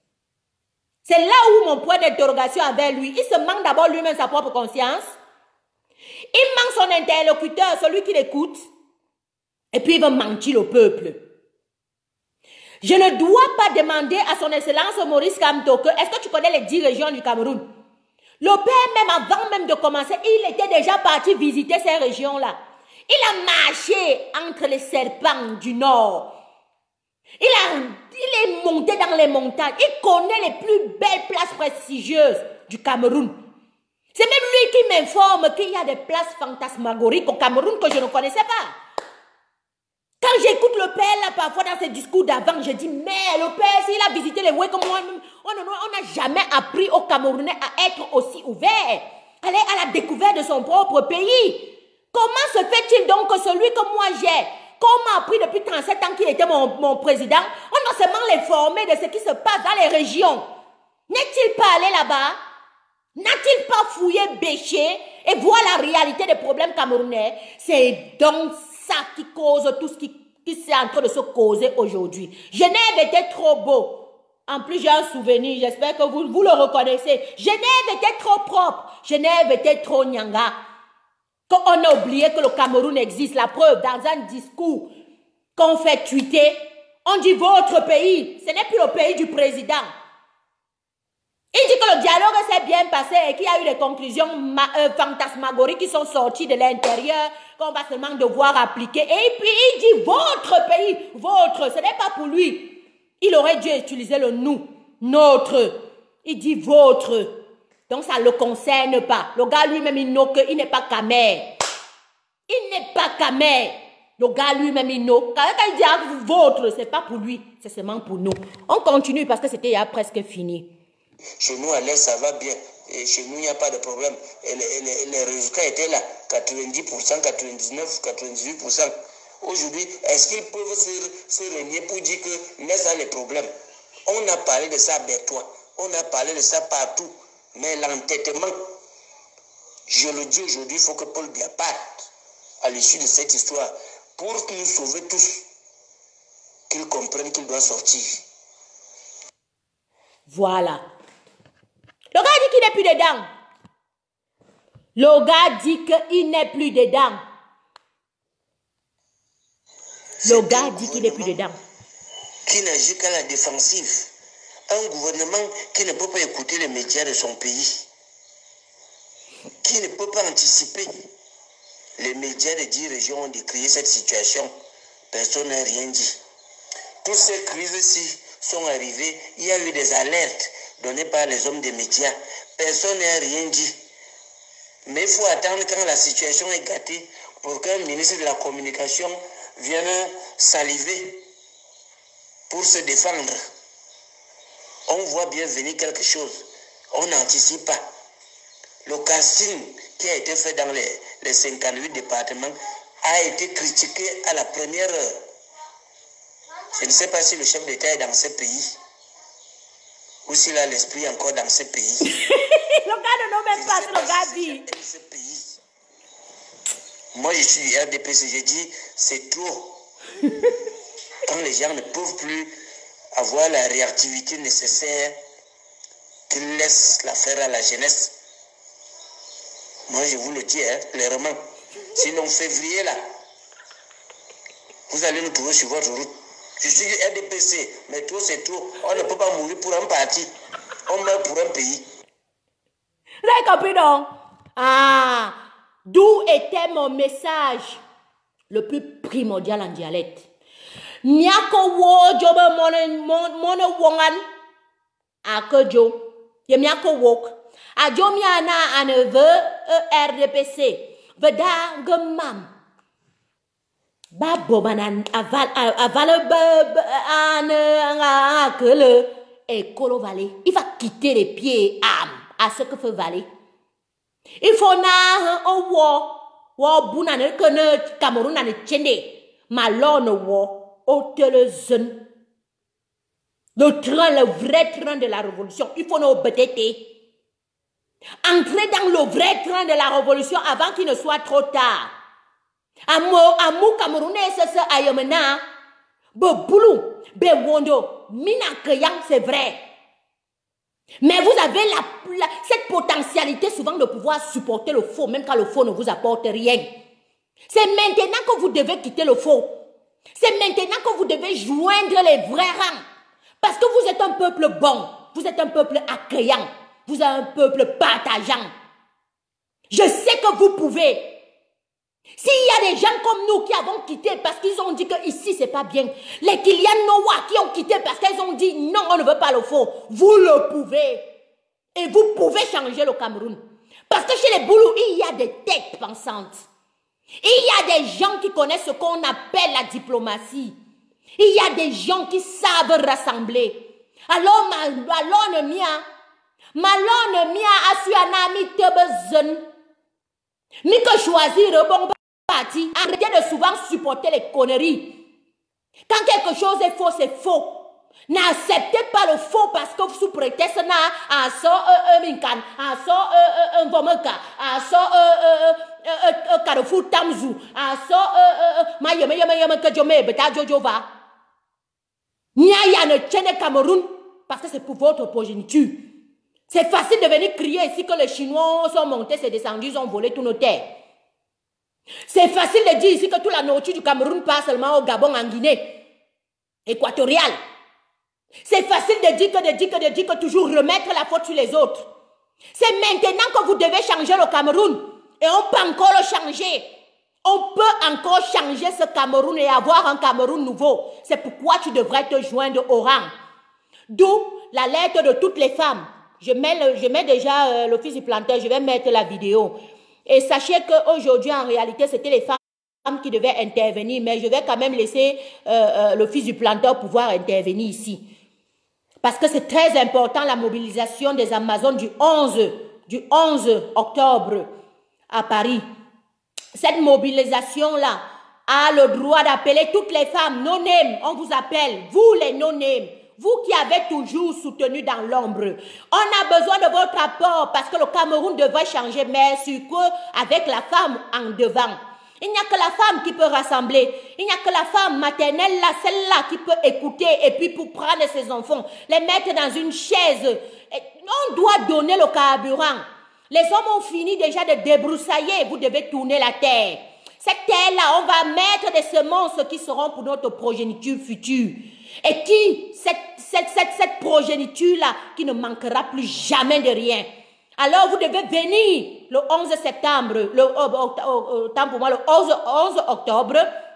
C'est là où mon point d'interrogation avec lui. Il se manque d'abord lui-même sa propre conscience. Il manque son interlocuteur, celui qui l'écoute. Et puis il veut mentir au peuple. Je ne dois pas demander à son excellence Maurice Kamto que est-ce que tu connais les dix régions du Cameroun? Le père, même avant même de commencer, il était déjà parti visiter ces régions-là. Il a marché entre les serpents du nord. Il, a, il est monté dans les montagnes. Il connaît les plus belles places prestigieuses du Cameroun. C'est même lui qui m'informe qu'il y a des places fantasmagoriques au Cameroun que je ne connaissais pas. Quand j'écoute le père là, parfois dans ses discours d'avant, je dis, mais le père, s'il a visité les voies comme moi, on n'a jamais appris aux Camerounais à être aussi ouverts, aller à la découverte de son propre pays. Comment se fait-il donc que celui que moi j'ai, qu'on m'a appris depuis trente-sept ans qu'il était mon, mon président, on doit seulement l'informer de ce qui se passe dans les régions? N'est-il pas allé là-bas? N'a-t-il pas fouillé, bêché et voir la réalité des problèmes camerounais? C'est donc ça qui cause tout ce qui, qui est en train de se causer aujourd'hui. Genève était trop beau. En plus, j'ai un souvenir, j'espère que vous, vous le reconnaissez. Genève était trop propre. Genève était trop nyanga. Quand on a oublié que le Cameroun existe, la preuve, dans un discours qu'on fait tweeter, on dit votre pays, ce n'est plus le pays du président. Il dit que le dialogue s'est bien passé et qu'il y a eu des conclusions euh, fantasmagoriques qui sont sorties de l'intérieur, qu'on va seulement devoir appliquer. Et puis il dit votre pays, votre, ce n'est pas pour lui. Il aurait dû utiliser le nous, notre. Il dit votre. Donc ça ne le concerne pas. Le gars lui-même, il il n'est pas Kamer. Il n'est pas Kamer. Le gars lui-même, il n'a. Quand il dit ah, votre, ce n'est pas pour lui, c'est seulement pour nous. On continue parce que c'était presque fini. Chez nous, à l'Est, ça va bien. Et chez nous, il n'y a pas de problème. Et les, les, les résultats étaient là. quatre-vingt-dix pour cent, quatre-vingt-dix-neuf, quatre-vingt-dix-huit pour cent. Aujourd'hui, est-ce qu'ils peuvent se, se régner pour dire que n'est ça les problèmes? On a parlé de ça à Bertois. On a parlé de ça partout. Mais l'entêtement, je le dis aujourd'hui, il faut que Paul Biya parte à l'issue de cette histoire pour nous sauver tous. Qu'il comprenne qu'il doit sortir. Voilà. Le gars dit qu'il n'est plus dedans. Le gars dit qu'il n'est plus dedans. Le gars dit qu'il n'est plus dedans. Qui n'agit qu'à la défensive. Un gouvernement qui ne peut pas écouter les médias de son pays. Qui ne peut pas anticiper. Les médias des dix régions ont décrié cette situation. Personne n'a rien dit. Toutes ces crises-ci sont arrivées. Il y a eu des alertes données par les hommes des médias. Personne n'a rien dit. Mais il faut attendre quand la situation est gâtée pour qu'un ministre de la communication vienne saliver pour se défendre. On voit bien venir quelque chose. On n'anticipe pas. Le casting qui a été fait dans les, les cinquante-huit départements a été critiqué à la première heure. Je ne sais pas si le chef d'État est dans ce pays ou s'il a l'esprit encore dans ce pays. Le gars ne nomme même pas ce le gars dit. Ce pays. Moi, je suis du R D P C, j'ai dit, c'est trop. Quand les gens ne peuvent plus avoir la réactivité nécessaire, qu'ils laissent l'affaire à la jeunesse. Moi, je vous le dis, hein, clairement. Sinon, février, là, vous allez nous trouver sur votre route. Je suis du R D P C, mais trop, c'est trop. On ne peut pas mourir pour un parti. On meurt pour un pays. Vous avez compris, non? Ah, d'où était mon message le plus primordial en dialecte. Nyako wo jobe mon mon wongan akojo yemiako wok ajomia na aneve R D P C veda gemam babo banan aval aval an akele et Kolo Valley. Il va quitter les pieds à à ce que fait Valley. Il faut na o wo wo bunane que ne Cameroun na ne chende malone wo hôtel Zen. Le train, le vrai train de la révolution. Il faut nous bêter. Entrer dans le vrai train de la révolution avant qu'il ne soit trop tard. Amou Camerounais, c'est ça, ayemena. Be boulou, be wondo, mina kayang, c'est vrai. Mais vous avez la, la, cette potentialité souvent de pouvoir supporter le faux, même quand le faux ne vous apporte rien. C'est maintenant que vous devez quitter le faux. C'est maintenant que vous devez joindre les vrais rangs. Parce que vous êtes un peuple bon. Vous êtes un peuple accueillant. Vous êtes un peuple partageant. Je sais que vous pouvez. S'il y a des gens comme nous qui avons quitté parce qu'ils ont dit que ici c'est pas bien. Les Kylian Noah qui ont quitté parce qu'ils ont dit non, on ne veut pas le faux. Vous le pouvez. Et vous pouvez changer le Cameroun. Parce que chez les Boulous, il y a des têtes pensantes. Il y a des gens qui connaissent ce qu'on appelle la diplomatie. Il y a des gens qui savent rassembler. Alors, malone mia, malone mia a su un ami tebezen. Ni que choisir le bon parti. Arrêtez de souvent supporter les conneries. Quand quelque chose est faux, c'est faux. N'acceptez pas le faux parce que sous prétexte na à so un minkan, à so un vomeka, à so un carrefour tamzou, à so ma yeme yeme yeme que jome beta jojo va. Nia ya ne tienne Cameroun parce que c'est pour votre progéniture. C'est facile de venir crier ici que les Chinois sont montés, c'est descendus, ils ont volé tous nos terres. C'est facile de dire ici que toute la nourriture du Cameroun passe seulement au Gabon, en Guinée équatoriale. C'est facile de dire que de dire que de dire que toujours remettre la faute sur les autres. C'est maintenant que vous devez changer le Cameroun. Et on peut encore le changer. On peut encore changer ce Cameroun et avoir un Cameroun nouveau. C'est pourquoi tu devrais te joindre au rang. D'où la lettre de toutes les femmes. Je mets, le, je mets déjà euh, l'office du planteur, je vais mettre la vidéo. Et sachez qu'aujourd'hui, en réalité, c'était les femmes qui devaient intervenir. Mais je vais quand même laisser euh, euh, l'office du planteur pouvoir intervenir ici. Parce que c'est très important la mobilisation des Amazones du onze, du onze octobre à Paris. Cette mobilisation-là a le droit d'appeler toutes les femmes no-name. On vous appelle, vous les no-name. Vous qui avez toujours soutenu dans l'ombre. On a besoin de votre apport parce que le Cameroun devrait changer, mais sur quoi? Avec la femme en devant. Il n'y a que la femme qui peut rassembler. Il n'y a que la femme maternelle, là, celle-là qui peut écouter et puis pour prendre ses enfants, les mettre dans une chaise. Et on doit donner le carburant. Les hommes ont fini déjà de débroussailler. Vous devez tourner la terre. Cette terre-là, on va mettre des semences qui seront pour notre progéniture future. Et qui, cette, cette, cette, cette progéniture-là, qui ne manquera plus jamais de rien. Alors, vous devez venir le onze septembre, le, euh, euh, pour moi, le onze octobre,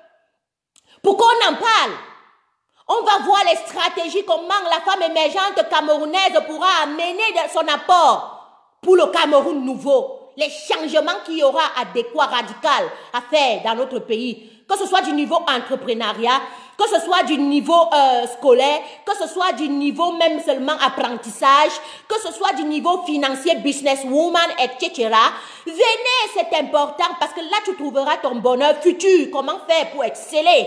pour qu'on en parle. On va voir les stratégies, comment la femme émergente camerounaise pourra amener son apport pour le Cameroun nouveau. Les changements qu'il y aura adéquats, radicaux à faire dans notre pays. Que ce soit du niveau entrepreneuriat, que ce soit du niveau euh, scolaire, que ce soit du niveau même seulement apprentissage, que ce soit du niveau financier, businesswoman, et cetera. Venez, c'est important parce que là, tu trouveras ton bonheur futur. Comment faire pour exceller?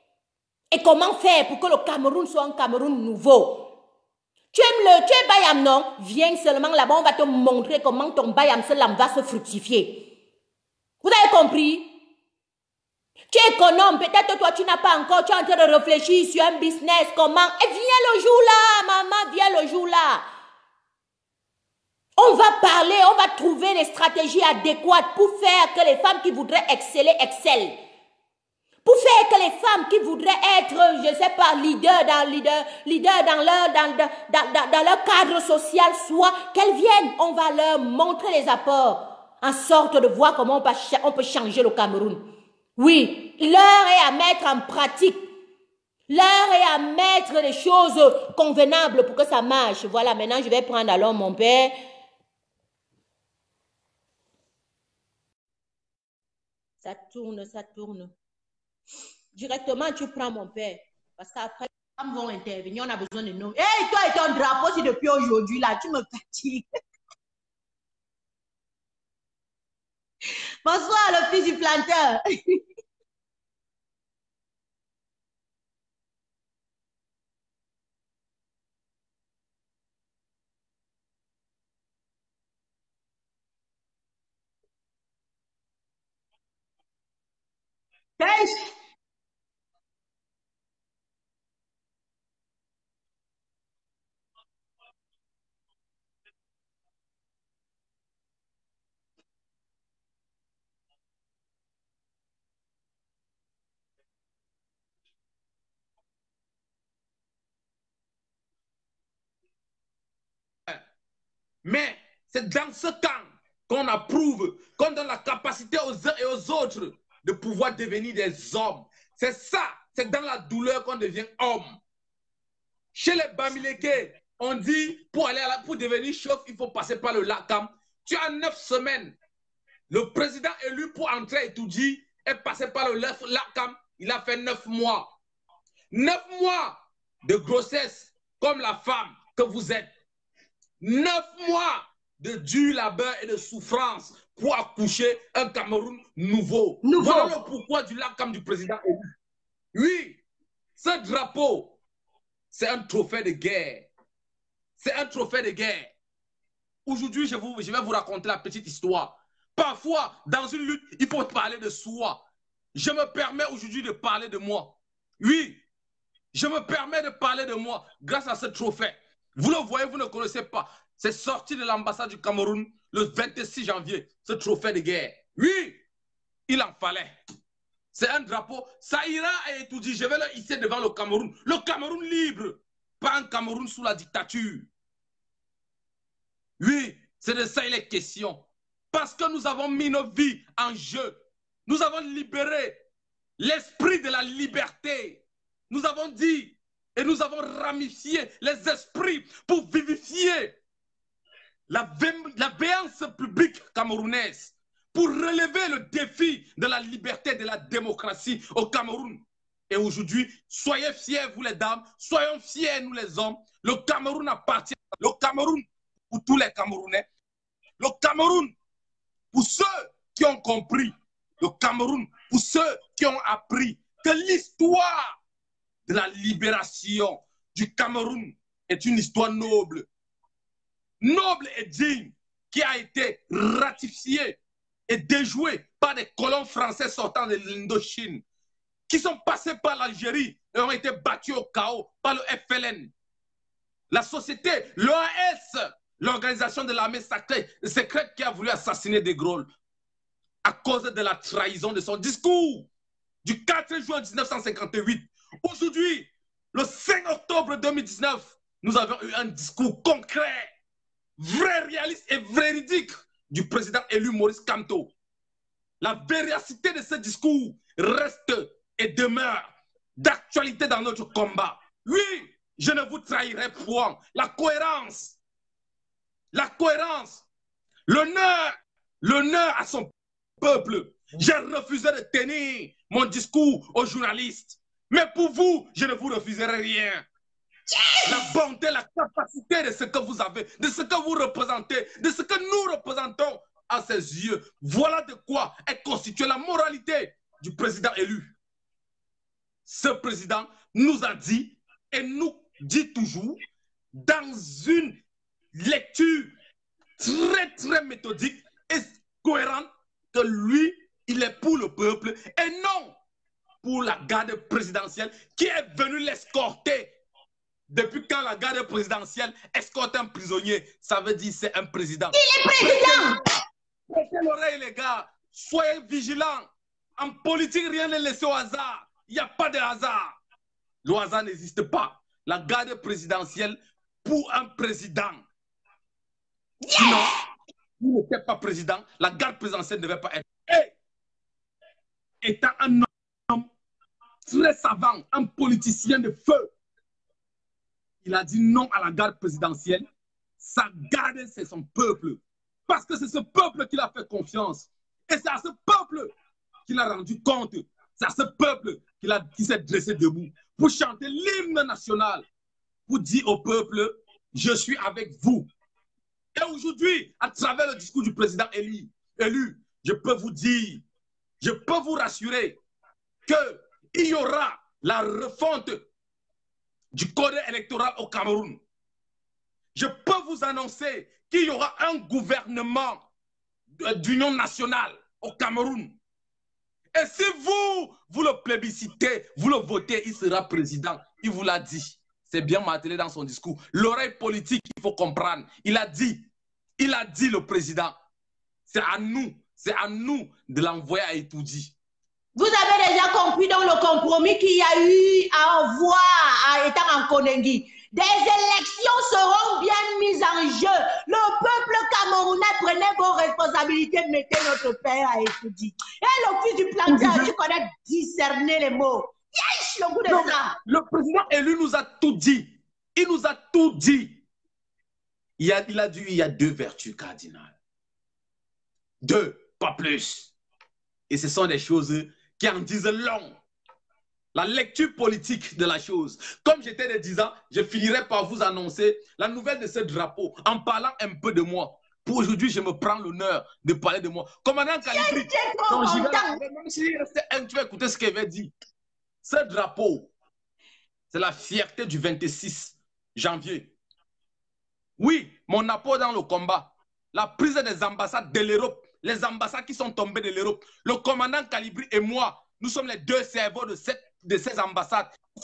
Et comment faire pour que le Cameroun soit un Cameroun nouveau? Tu aimes le, tu es Bayam, non? Viens seulement là-bas, on va te montrer comment ton Bayam Selam va se fructifier. Vous avez compris? Tu es économe, peut-être toi tu n'as pas encore, tu es en train de réfléchir sur un business, comment? Et viens le jour là, maman, viens le jour là. On va parler, on va trouver des stratégies adéquates pour faire que les femmes qui voudraient exceller, excellent. Pour faire que les femmes qui voudraient être, je ne sais pas, leader dans, leader, leader dans, leur, dans, dans, dans, dans leur cadre social soient, qu'elles viennent. On va leur montrer les apports en sorte de voir comment on peut, on peut changer le Cameroun. Oui, l'heure est à mettre en pratique. L'heure est à mettre les choses convenables pour que ça marche. Voilà, maintenant je vais prendre alors mon père. Ça tourne, ça tourne. Directement, tu prends mon père. Parce qu'après, les femmes vont intervenir, on a besoin de nous. Hé, hey, toi et ton drapeau, c'est depuis aujourd'hui, là, tu me fatigues. Bonsoir, le fils du planteur. Pêche. Mais c'est dans ce temps qu'on approuve, qu'on donne la capacité aux uns et aux autres de pouvoir devenir des hommes. C'est ça, c'est dans la douleur qu'on devient homme. Chez les Bamileke, on dit pour aller à la, pour devenir chef, il faut passer par le Lakam. Tu as neuf semaines. Le président élu pour entrer à Itoudji est passé par le Lakam. Il a fait neuf mois. Neuf mois de grossesse comme la femme que vous êtes. Neuf mois de dur labeur et de souffrance pour accoucher un Cameroun nouveau. nouveau. Voilà le pourquoi du Lakam du président élu. Oui, ce drapeau, c'est un trophée de guerre. C'est un trophée de guerre. Aujourd'hui, je, je vais vous raconter la petite histoire. Parfois, dans une lutte, il faut parler de soi. Je me permets aujourd'hui de parler de moi. Oui, je me permets de parler de moi grâce à ce trophée. Vous le voyez, vous ne connaissez pas. C'est sorti de l'ambassade du Cameroun le vingt-six janvier, ce trophée de guerre. Oui, il en fallait. C'est un drapeau. Ça ira et tout dit, je vais le hisser devant le Cameroun. Le Cameroun libre. pas un Cameroun sous la dictature. Oui, c'est de ça il est question. Parce que nous avons mis nos vies en jeu. Nous avons libéré l'esprit de la liberté. Nous avons dit et nous avons ramifié les esprits pour vivifier la, la béance publique camerounaise, pour relever le défi de la liberté et de la démocratie au Cameroun. Et aujourd'hui, soyez fiers, vous les dames, soyons fiers, nous les hommes. Le Cameroun appartient, le Cameroun pour tous les Camerounais, le Cameroun pour ceux qui ont compris, le Cameroun pour ceux qui ont appris que l'histoire de la libération du Cameroun est une histoire noble, noble et digne, qui a été ratifiée et déjouée par des colons français sortant de l'Indochine, qui sont passés par l'Algérie et ont été battus au chaos par le F L N. La société, l'O A S, l'organisation de l'armée secrète qui a voulu assassiner De Gaulle à cause de la trahison de son discours du quatre juin mille neuf cent cinquante-huit. Aujourd'hui, le cinq octobre deux mille dix-neuf, nous avons eu un discours concret, vrai, réaliste et véridique du président élu Maurice Kamto. La véracité de ce discours reste et demeure d'actualité dans notre combat. Oui, je ne vous trahirai point. La cohérence, la cohérence, l'honneur, l'honneur à son peuple. J'ai refusé de tenir mon discours aux journalistes. Mais pour vous, je ne vous refuserai rien. La bonté, la capacité de ce que vous avez, de ce que vous représentez, de ce que nous représentons à ses yeux. Voilà de quoi est constituée la moralité du président élu. Ce président nous a dit et nous dit toujours dans une lecture très très méthodique et cohérente que lui, il est pour le peuple et non pour la garde présidentielle qui est venue l'escorter. Depuis quand la garde présidentielle escorte un prisonnier, ça veut dire c'est un président. Il est président. Prêtez l'oreille les gars, soyez vigilants. En politique, rien n'est laissé au hasard. Il n'y a pas de hasard. Le hasard n'existe pas. La garde présidentielle pour un président. Yes! Sinon, s'il n'était pas président, la garde présidentielle ne devait pas être. Et, étant un homme très savant, un politicien de feu, il a dit non à la garde présidentielle. Sa garde, c'est son peuple. Parce que c'est ce peuple qui l'a fait confiance. Et c'est à ce peuple qu'il a rendu compte. C'est à ce peuple qu'il a, qui s'est dressé debout pour chanter l'hymne national, pour dire au peuple, je suis avec vous. Et aujourd'hui, à travers le discours du président élu, élu, je peux vous dire, je peux vous rassurer qu'il y aura la refonte du code électoral au Cameroun. Je peux vous annoncer qu'il y aura un gouvernement d'union nationale au Cameroun. Et si vous, vous le plébiscitez, vous le votez, il sera président. Il vous l'a dit. C'est bien martelé dans son discours. L'oreille politique, il faut comprendre. Il a dit, il a dit le président. C'est à nous, c'est à nous de l'envoyer à Etoudi. Vous avez déjà compris dans le compromis qu'il y a eu à avoir à étant en Konengi. Des élections seront bien mises en jeu. Le peuple camerounais, prenez vos responsabilités, mettez notre père à Etoudi. Et le fils du planteur, tu connais discerner les mots. Yes, le goût de non, ça. Le président élu nous a tout dit. Il nous a tout dit. Il a, il a dit il y a deux vertus cardinales. Deux, pas plus. Et ce sont des choses qui en disent long. La lecture politique de la chose. Comme j'étais le disant, je finirai par vous annoncer la nouvelle de ce drapeau en parlant un peu de moi. Pour aujourd'hui, je me prends l'honneur de parler de moi. Commandant Kalibri, même s'il restait un, tu vas écouter ce qu'il avait dit. Ce drapeau, c'est la fierté du vingt-six janvier. Oui, mon apport dans le combat, la prise des ambassades de l'Europe, les ambassades qui sont tombées de l'Europe, le commandant Kalibri et moi, nous sommes les deux cerveaux de, cette, de ces ambassades.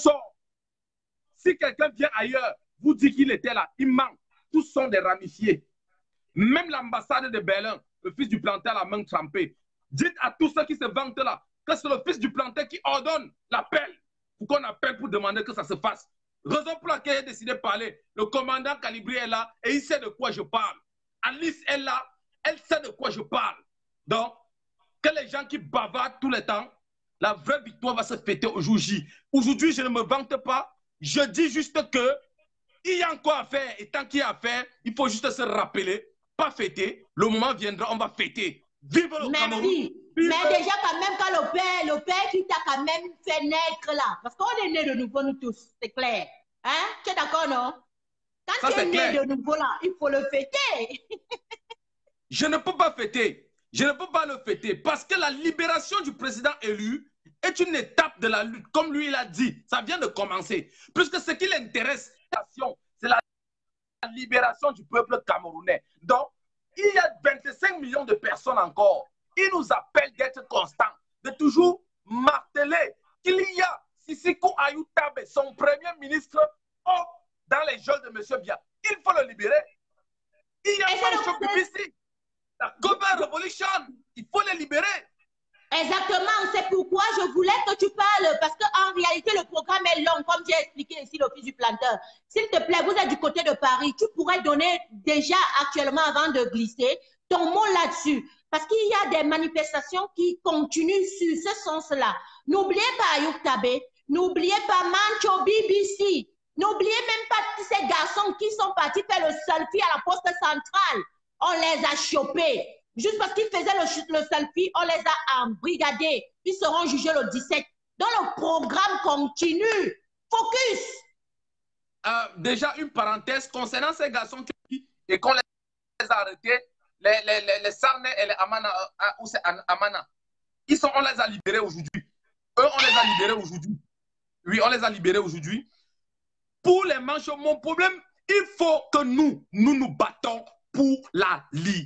Si quelqu'un vient ailleurs, vous dit qu'il était là, il ment. Tous sont des ramifiés. Même l'ambassade de Berlin, le fils du planteur à la main trempée. Dites à tous ceux qui se vantent là que c'est le fils du planteur qui ordonne l'appel. Pour qu'on appelle pour demander que ça se fasse. Raison pour laquelle j'ai décidé de parler. Le commandant Calibri est là et il sait de quoi je parle. Alice est là, elle sait de quoi je parle. Donc, que les gens qui bavardent tout le temps, la vraie victoire va se fêter au jour J. Aujourd'hui, je ne me vante pas. Je dis juste que il y a encore à faire. Et tant qu'il y a à faire, il faut juste se rappeler, pas fêter. Le moment viendra, on va fêter. Vive le Merci. Cameroun. Vive... Mais déjà, quand même, quand le père, le père qui t'a quand même fait naître là, parce qu'on est nés de nouveau, nous tous, c'est clair. Hein? Tu es d'accord, non? Quand tu es né de nouveau là, il faut le fêter. Je ne peux pas fêter. Je ne peux pas le fêter parce que la libération du président élu est une étape de la lutte. Comme lui, il a dit, ça vient de commencer. Puisque ce qui l'intéresse, c'est la libération du peuple camerounais. Donc, il y a vingt-cinq millions de personnes encore. Il nous appelle d'être constants, de toujours marteler qu'il y a Sisiko Ayutabe, son premier ministre, oh, dans les geôles de M. Bia. Il faut le libérer. Il y a Mancho B B C, la Gober Revolution. Il faut les libérer. Exactement, c'est pourquoi je voulais que tu parles, parce qu'en réalité, le programme est long, comme j'ai expliqué ici l'office du planteur. S'il te plaît, vous êtes du côté de Paris, tu pourrais donner déjà actuellement, avant de glisser, ton mot là-dessus. Parce qu'il y a des manifestations qui continuent sur ce sens-là. N'oubliez pas Ayoub Tabé, n'oubliez pas Mancho B B C, n'oubliez même pas tous ces garçons qui sont partis faire le selfie à la poste centrale. On les a chopés. Juste parce qu'ils faisaient le, le selfie, on les a embrigadés. Ils seront jugés le dix-sept. Donc le programme continue. Focus. Euh, déjà, une parenthèse concernant ces garçons qui, et qu'on les a arrêtés, les, les, les, les Sarnais et les Amana, euh, ou c'est Amana, ils sont, on les a libérés aujourd'hui. Eux, on les a libérés aujourd'hui. Oui, on les a libérés aujourd'hui. Pour les manchots, mon problème, il faut que nous, nous nous battons pour la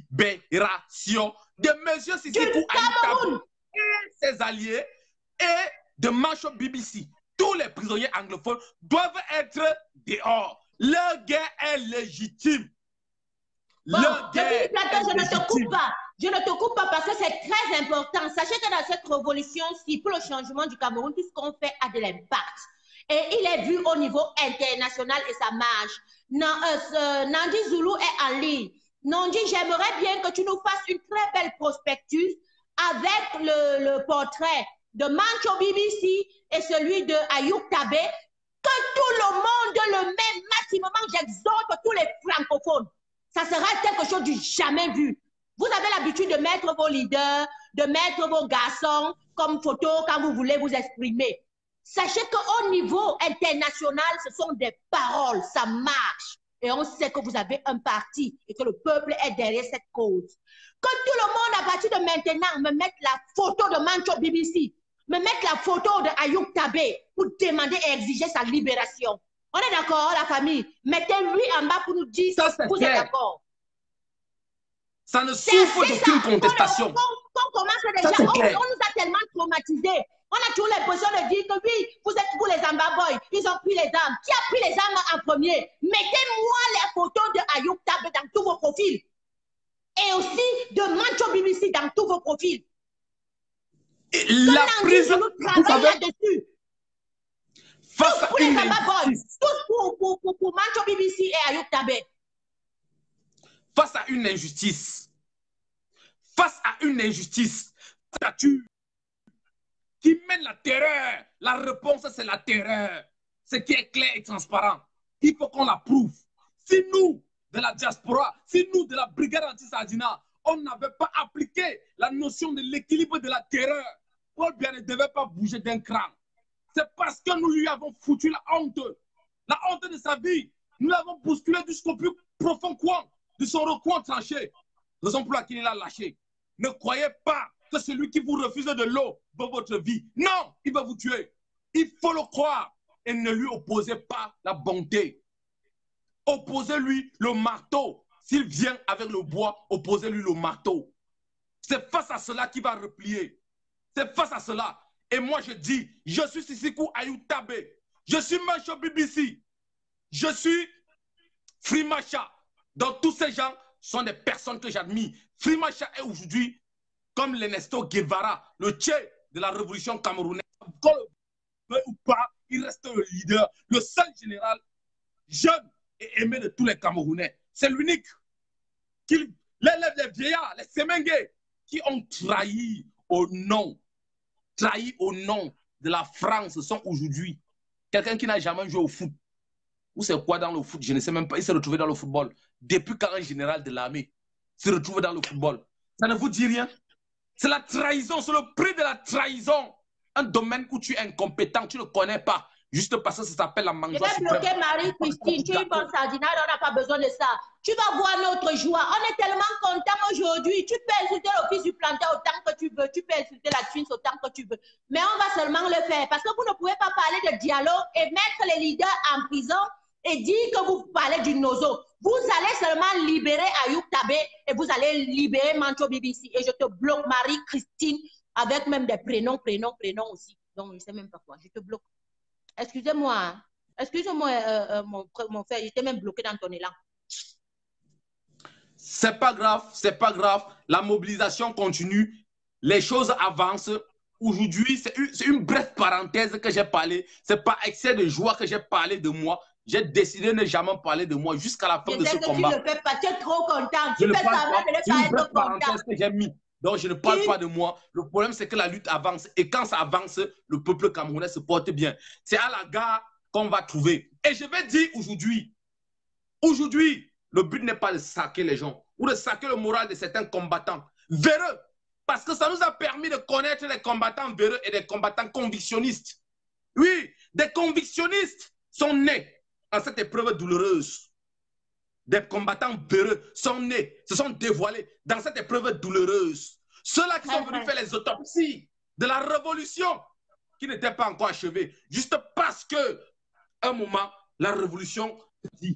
libération de M. Sisiko Ayutabe et ses alliés et de Mancho B B C. Tous les prisonniers anglophones doivent être dehors. Leur guerre est légitime. Bon, Leur guerre est je ne légitime. te coupe pas. Je ne te coupe pas parce que c'est très important. Sachez que dans cette révolution-ci, pour le changement du Cameroun, tout ce qu'on fait a de l'impact. Et il est vu au niveau international et ça marche. Nandi Zulu est en ligne. Nandi, j'aimerais bien que tu nous fasses une très belle prospectus avec le, le portrait de Mancho B B C et celui de Ayoub Tabé, que tout le monde le met maximum. J'exhorte tous les francophones. Ça sera quelque chose du jamais vu. Vous avez l'habitude de mettre vos leaders, de mettre vos garçons comme photo quand vous voulez vous exprimer. Sachez qu'au niveau international, ce sont des paroles, ça marche. Et on sait que vous avez un parti et que le peuple est derrière cette cause. Que tout le monde, à partir de maintenant, me mette la photo de Mancho B B C, me mette la photo de Ayoub Tabé pour demander et exiger sa libération. On est d'accord, la famille? Mettez-lui en bas pour nous dire ça, si vous êtes d'accord. Ça ne souffre d'aucune contestation. On, on, on commence déjà, on, on nous a tellement traumatisés. On a toujours l'impression de dire que oui, vous êtes pour les Amba Boys, ils ont pris les armes. Qui a pris les armes en premier? Mettez-moi les photos de Ayoub Tabé dans tous vos profils. Et aussi de Mancho B B C dans tous vos profils. Et la prise, vous savez, là-dessus. Face tous pour à une les Amba Boys, injustice. tous pour, pour, pour, pour Mancho B B C et Ayoub Tabé. Face à une injustice, face à une injustice, statut qui mène la terreur, la réponse c'est la terreur. Ce qui est clair et transparent, il faut qu'on la prouve. Si nous, de la diaspora, si nous, de la brigade anti-Sardina, on n'avait pas appliqué la notion de l'équilibre de la terreur, Paul Biya ne devait pas bouger d'un cran. C'est parce que nous lui avons foutu la honte, la honte de sa vie. Nous l'avons bousculé jusqu'au plus profond coin de son recoin tranché. Raison pour laquelle il a lâché. Ne croyez pas que celui qui vous refuse de l'eau veut votre vie. Non, il va vous tuer. Il faut le croire. Et ne lui opposez pas la bonté. Opposez-lui le marteau. S'il vient avec le bois, opposez-lui le marteau. C'est face à cela qu'il va replier. C'est face à cela. Et moi je dis, je suis Sisiko Ayutabe. Je suis Mancho B B C. Je suis Frimacha. Donc tous ces gens sont des personnes que j'admire. Frimacha est aujourd'hui comme l'Ernesto Guevara, le tché de la révolution camerounaise. Qu'on le veuille ou pas, il reste le leader, le seul général jeune et aimé de tous les Camerounais. C'est l'unique. Les, les, les vieillards, les Semengués, qui ont trahi au nom, trahi au nom de la France, sont aujourd'hui quelqu'un qui n'a jamais joué au foot. Ou c'est quoi dans le foot? Je ne sais même pas. Il s'est retrouvé dans le football. Depuis quand un général de l'armée se retrouve dans le football? Ça ne vous dit rien? C'est la trahison, c'est le prix de la trahison. Un domaine où tu es incompétent, tu ne connais pas. Juste parce que ça s'appelle la mangeoire suprême. Je vais bloquer Marie-Christine. Tu es une bonne sardinale, on n'a pas besoin de ça. Tu vas voir notre joie. On est tellement contents aujourd'hui. Tu peux insulter l'office du planteur autant que tu veux. Tu peux insulter la Twins autant que tu veux. Mais on va seulement le faire. Parce que vous ne pouvez pas parler de dialogue et mettre les leaders en prison et dire que vous parlez du nozo. Vous allez seulement libérer Ayoub Tabé et vous allez libérer Mancho B B C. Et je te bloque Marie-Christine avec même des prénoms, prénoms, prénoms aussi. Donc, je ne sais même pas quoi. Je te bloque. Excusez-moi. Excusez-moi, euh, euh, mon, mon frère. J'étais même bloqué dans ton élan. C'est pas grave, c'est pas grave. La mobilisation continue. Les choses avancent. Aujourd'hui, c'est une, une brève parenthèse que j'ai parlé. C'est pas excès de joie que j'ai parlé de moi. J'ai décidé de ne jamais parler de moi jusqu'à la fin je de ce que combat. Tu ne fais pas, tu es trop content. Je Tu ne fais parle semblant pas. de ne C'est une pas brève être content. parenthèse que j'ai mis. Donc, je ne parle Tu... pas de moi. Le problème, c'est que la lutte avance. Et quand ça avance, le peuple camerounais se porte bien. C'est à la gare qu'on va trouver. Et je vais dire aujourd'hui, aujourd'hui, le but n'est pas de saquer les gens ou de saquer le moral de certains combattants véreux. Parce que ça nous a permis de connaître les combattants véreux et des combattants convictionnistes. Oui, des convictionnistes sont nés en cette épreuve douloureuse. Des combattants véreux sont nés, se sont dévoilés dans cette épreuve douloureuse. Ceux-là qui sont venus faire les autopsies de la révolution qui n'était pas encore achevée, juste parce que un moment, la révolution dit.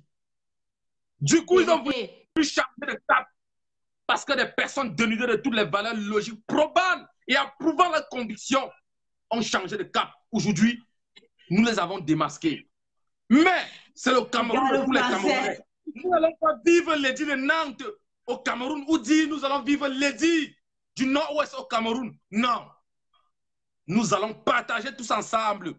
Du coup, ils ont voulu changer de cap parce que des personnes dénudées de toutes les valeurs logiques probables et approuvant leurs convictions ont changé de cap. Aujourd'hui, nous les avons démasqués. Mais c'est le Cameroun de tous les Camerounais. Nous n'allons pas vivre l'édit de Nantes au Cameroun ou dire nous allons vivre l'édit du Nord-Ouest au Cameroun. Non. Nous allons partager tous ensemble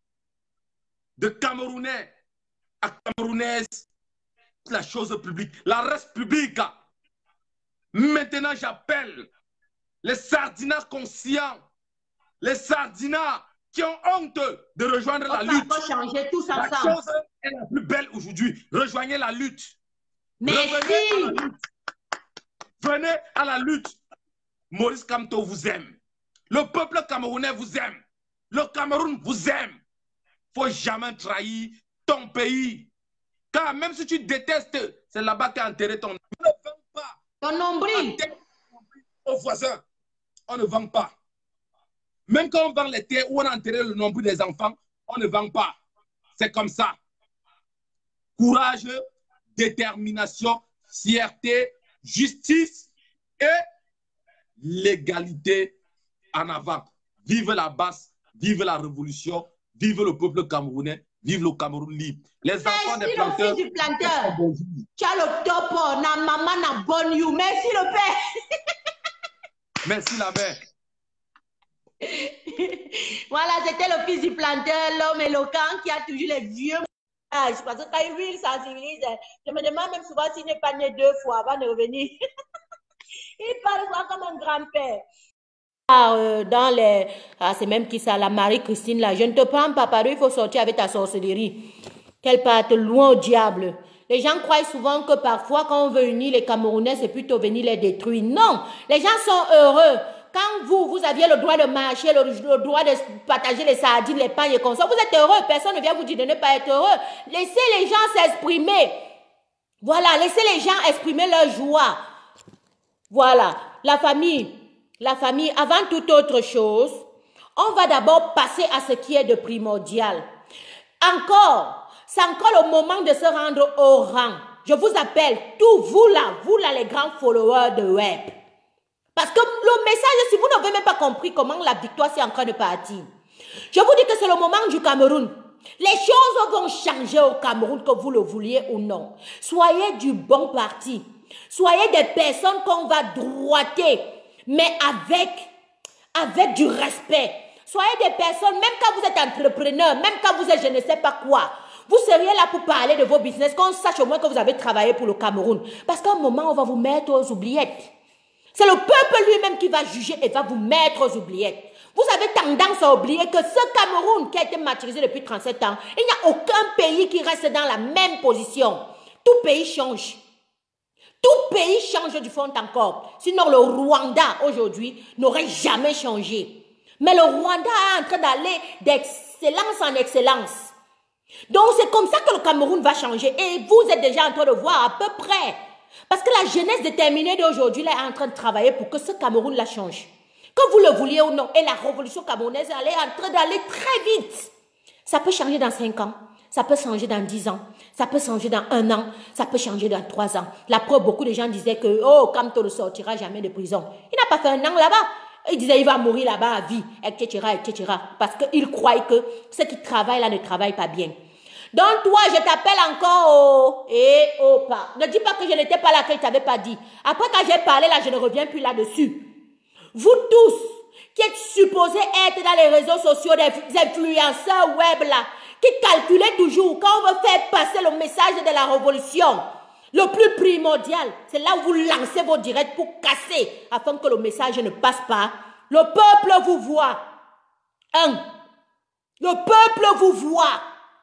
de Camerounais à Camerounaises la chose publique, la res publique. Maintenant, j'appelle les sardinats conscients, les sardinats qui ont honte de rejoindre la lutte. On va changer tous ensemble. La chose est la plus belle aujourd'hui. Rejoignez la lutte. Merci. Revenez à la lutte. Venez à la lutte. Maurice Kamto vous aime. Le peuple camerounais vous aime. Le Cameroun vous aime. Il ne faut jamais trahir ton pays. Car même si tu détestes, c'est là-bas qu'est enterré ton... On ne vend pas. Ton nombril. Aux voisins. On ne vend pas. Même quand on vend les terres où on a enterré le nombril des enfants, on ne vend pas. C'est comme ça. Courage, détermination, fierté, justice et l'égalité en avant. Vive la basse, vive la révolution, vive le peuple camerounais, vive le Cameroun libre. Les enfants des planteurs. Du planteur. Tu as le top, na maman, na bonne you. Merci le père. Merci la mère. Voilà, c'était le fils du planteur, l'homme éloquent qui a toujours les vieux âges. Parce que quand il sensibilise, je me demande même souvent s'il n'est pas né deux fois avant de revenir. Il parle comme un grand-père. Ah, euh, dans les... Ah, c'est même qui ça, la Marie-Christine là. Je ne te prends pas par eux, il faut sortir avec ta sorcellerie. Qu'elle parte loin au diable. Les gens croient souvent que parfois, quand on veut unir les Camerounais, c'est plutôt venir les détruire. Non, les gens sont heureux. Quand vous, vous aviez le droit de marcher, le, le droit de partager les sardines, les pains et comme ça, vous êtes heureux. Personne ne vient vous dire de ne pas être heureux. Laissez les gens s'exprimer. Voilà, laissez les gens exprimer leur joie. Voilà, la famille. La famille, avant toute autre chose, on va d'abord passer à ce qui est de primordial. Encore, c'est encore le moment de se rendre au rang. Je vous appelle, tous vous là, vous là les grands followers de web. Parce que le message, si vous n'avez même pas compris comment la victoire c'est en train de partir, je vous dis que c'est le moment du Cameroun. Les choses vont changer au Cameroun, que vous le vouliez ou non. Soyez du bon parti. Soyez des personnes qu'on va droiter, mais avec, avec du respect. Soyez des personnes, même quand vous êtes entrepreneur, même quand vous êtes je ne sais pas quoi, vous seriez là pour parler de vos business, qu'on sache au moins que vous avez travaillé pour le Cameroun. Parce qu'à un moment, on va vous mettre aux oubliettes. C'est le peuple lui-même qui va juger et va vous mettre aux oubliettes. Vous avez tendance à oublier que ce Cameroun qui a été martyrisé depuis trente-sept ans, il n'y a aucun pays qui reste dans la même position. Tout pays change. Tout pays change du fond encore. Sinon, le Rwanda, aujourd'hui, n'aurait jamais changé. Mais le Rwanda est en train d'aller d'excellence en excellence. Donc, c'est comme ça que le Cameroun va changer. Et vous êtes déjà en train de voir à peu près. Parce que la jeunesse déterminée d'aujourd'hui est en train de travailler pour que ce Cameroun la change. Que vous le vouliez ou non. Et la révolution camerounaise, elle est en train d'aller très vite. Ça peut changer dans cinq ans. Ça peut changer dans dix ans. Ça peut changer dans un an. Ça peut changer dans trois ans. La preuve, beaucoup de gens disaient que, oh, Kamto ne sortira jamais de prison. Il n'a pas fait un an là-bas. Il disait, il va mourir là-bas à vie, et cetera, et cetera. Parce qu'il croyait que ceux qui travaillent là ne travaillent pas bien. Donc toi, je t'appelle encore au et au pas. Ne dis pas que je n'étais pas là, que je ne t'avais pas dit. Après, quand j'ai parlé là, je ne reviens plus là-dessus. Vous tous qui êtes supposés être dans les réseaux sociaux, des influenceurs web là, qui calculez toujours quand on veut faire passer le message de la révolution, le plus primordial, c'est là où vous lancez vos directs pour casser, afin que le message ne passe pas. Le peuple vous voit. Un, le peuple vous voit.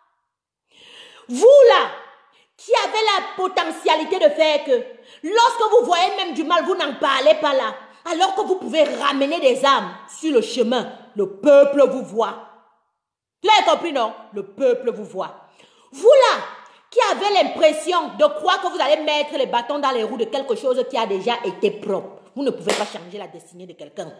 Vous là, qui avez la potentialité de faire que, lorsque vous voyez même du mal, vous n'en parlez pas là, alors que vous pouvez ramener des âmes sur le chemin, le peuple vous voit. Vous l'avez compris, non? Le peuple vous voit. Vous là, qui avez l'impression de croire que vous allez mettre les bâtons dans les roues de quelque chose qui a déjà été propre, vous ne pouvez pas changer la destinée de quelqu'un.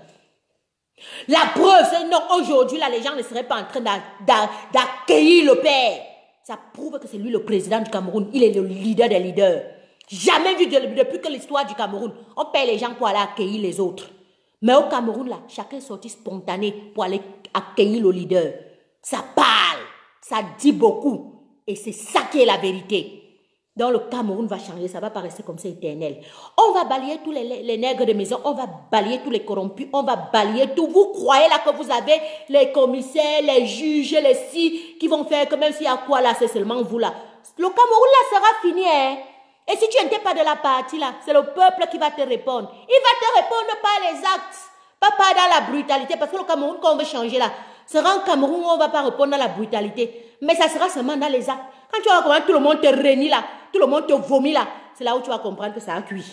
La preuve, c'est non, aujourd'hui, là, les gens ne seraient pas en train d'accueillir le Père. Ça prouve que c'est lui le président du Cameroun. Il est le leader des leaders. Jamais vu de, depuis que l'histoire du Cameroun, on paye les gens pour aller accueillir les autres. Mais au Cameroun, là, chacun est sorti spontané pour aller accueillir le leader. Ça parle, ça dit beaucoup. Et c'est ça qui est la vérité. Donc le Cameroun va changer, ça ne va pas rester comme ça éternel. On va balayer tous les, les nègres de maison, on va balayer tous les corrompus, on va balayer tout. Vous croyez là que vous avez les commissaires, les juges, les si qui vont faire que même s'il y a quoi là, c'est seulement vous là. Le Cameroun là sera fini, hein. Et si tu n'étais pas de la partie là, c'est le peuple qui va te répondre. Il va te répondre par les actes, pas par dans la brutalité. Parce que le Cameroun qu'on veut changer là, sera un Cameroun où on ne va pas répondre dans la brutalité. Mais ça sera seulement dans les actes. Quand tu vas comprendre, tout le monde te réunit là, tout le monde te vomit là, c'est là où tu vas comprendre que ça a cuit.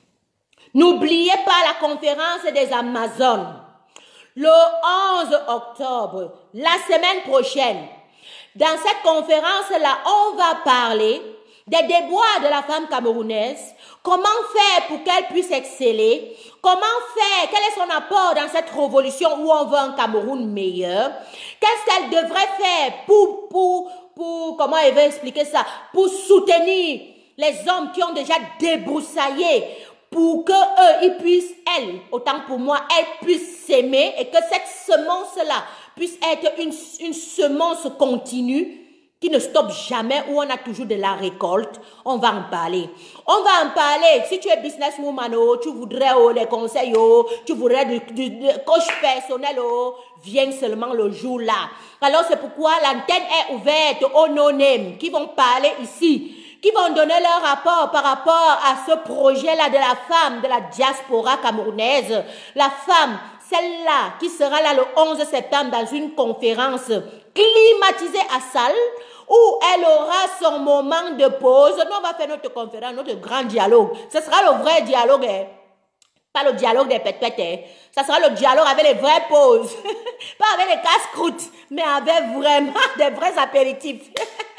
N'oubliez pas la conférence des Amazones. Le onze octobre, la semaine prochaine. Dans cette conférence-là, on va parler des déboires de la femme camerounaise, comment faire pour qu'elle puisse exceller, comment faire, quel est son apport dans cette révolution où on veut un Cameroun meilleur, qu'est-ce qu'elle devrait faire pour, pour, pour, comment elle veut expliquer ça, pour soutenir les hommes qui ont déjà débroussaillé, pour que eux, ils puissent, elle, autant pour moi, elle puisse s'aimer et que cette semence-là puisse être une, une semence continue qui ne stoppe jamais, où on a toujours de la récolte. On va en parler. On va en parler. Si tu es businesswoman, oh, tu voudrais oh, des conseils, oh, tu voudrais du, du, du coach personnel, oh, viens seulement le jour là. Alors c'est pourquoi l'antenne est ouverte aux no-name qui vont parler ici, qui vont donner leur rapport par rapport à ce projet-là de la femme de la diaspora camerounaise. La femme, celle-là, qui sera là le onze septembre dans une conférence climatisée à salle, où elle aura son moment de pause. Nous, on va faire notre conférence, notre grand dialogue. Ce sera le vrai dialogue, hein. Pas le dialogue des pètes-pètes, hein. Ça sera le dialogue avec les vraies pauses. Pas avec les casse-croûtes, mais avec vraiment des vrais apéritifs.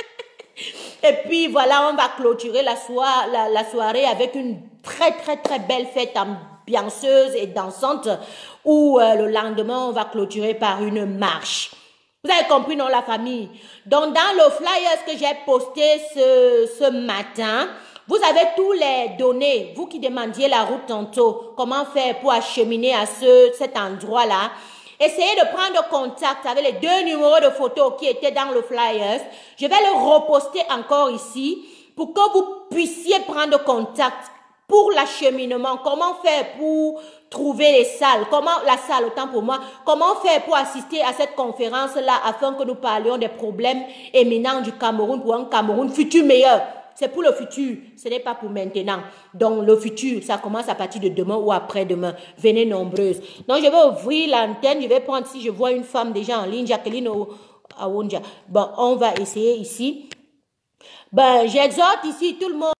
Et puis, voilà, on va clôturer la, soir, la, la soirée avec une très, très, très belle fête ambianceuse et dansante, où euh, le lendemain, on va clôturer par une marche. Vous avez compris, non, la famille? Donc, dans le flyer que j'ai posté ce, ce matin, vous avez tous les données. Vous qui demandiez la route tantôt, comment faire pour acheminer à ce, cet endroit-là. Essayez de prendre contact avec les deux numéros de photos qui étaient dans le flyer. Je vais le reposter encore ici pour que vous puissiez prendre contact pour l'acheminement, comment faire pour trouver les salles, comment, la salle, autant pour moi, comment faire pour assister à cette conférence-là afin que nous parlions des problèmes éminents du Cameroun pour un Cameroun futur meilleur. C'est pour le futur, ce n'est pas pour maintenant. Donc le futur, ça commence à partir de demain ou après-demain. Venez nombreuses. Donc je vais ouvrir l'antenne, je vais prendre, si je vois une femme déjà en ligne, Jacqueline Awonja. Bon, on va essayer ici. Ben, j'exhorte ici tout le monde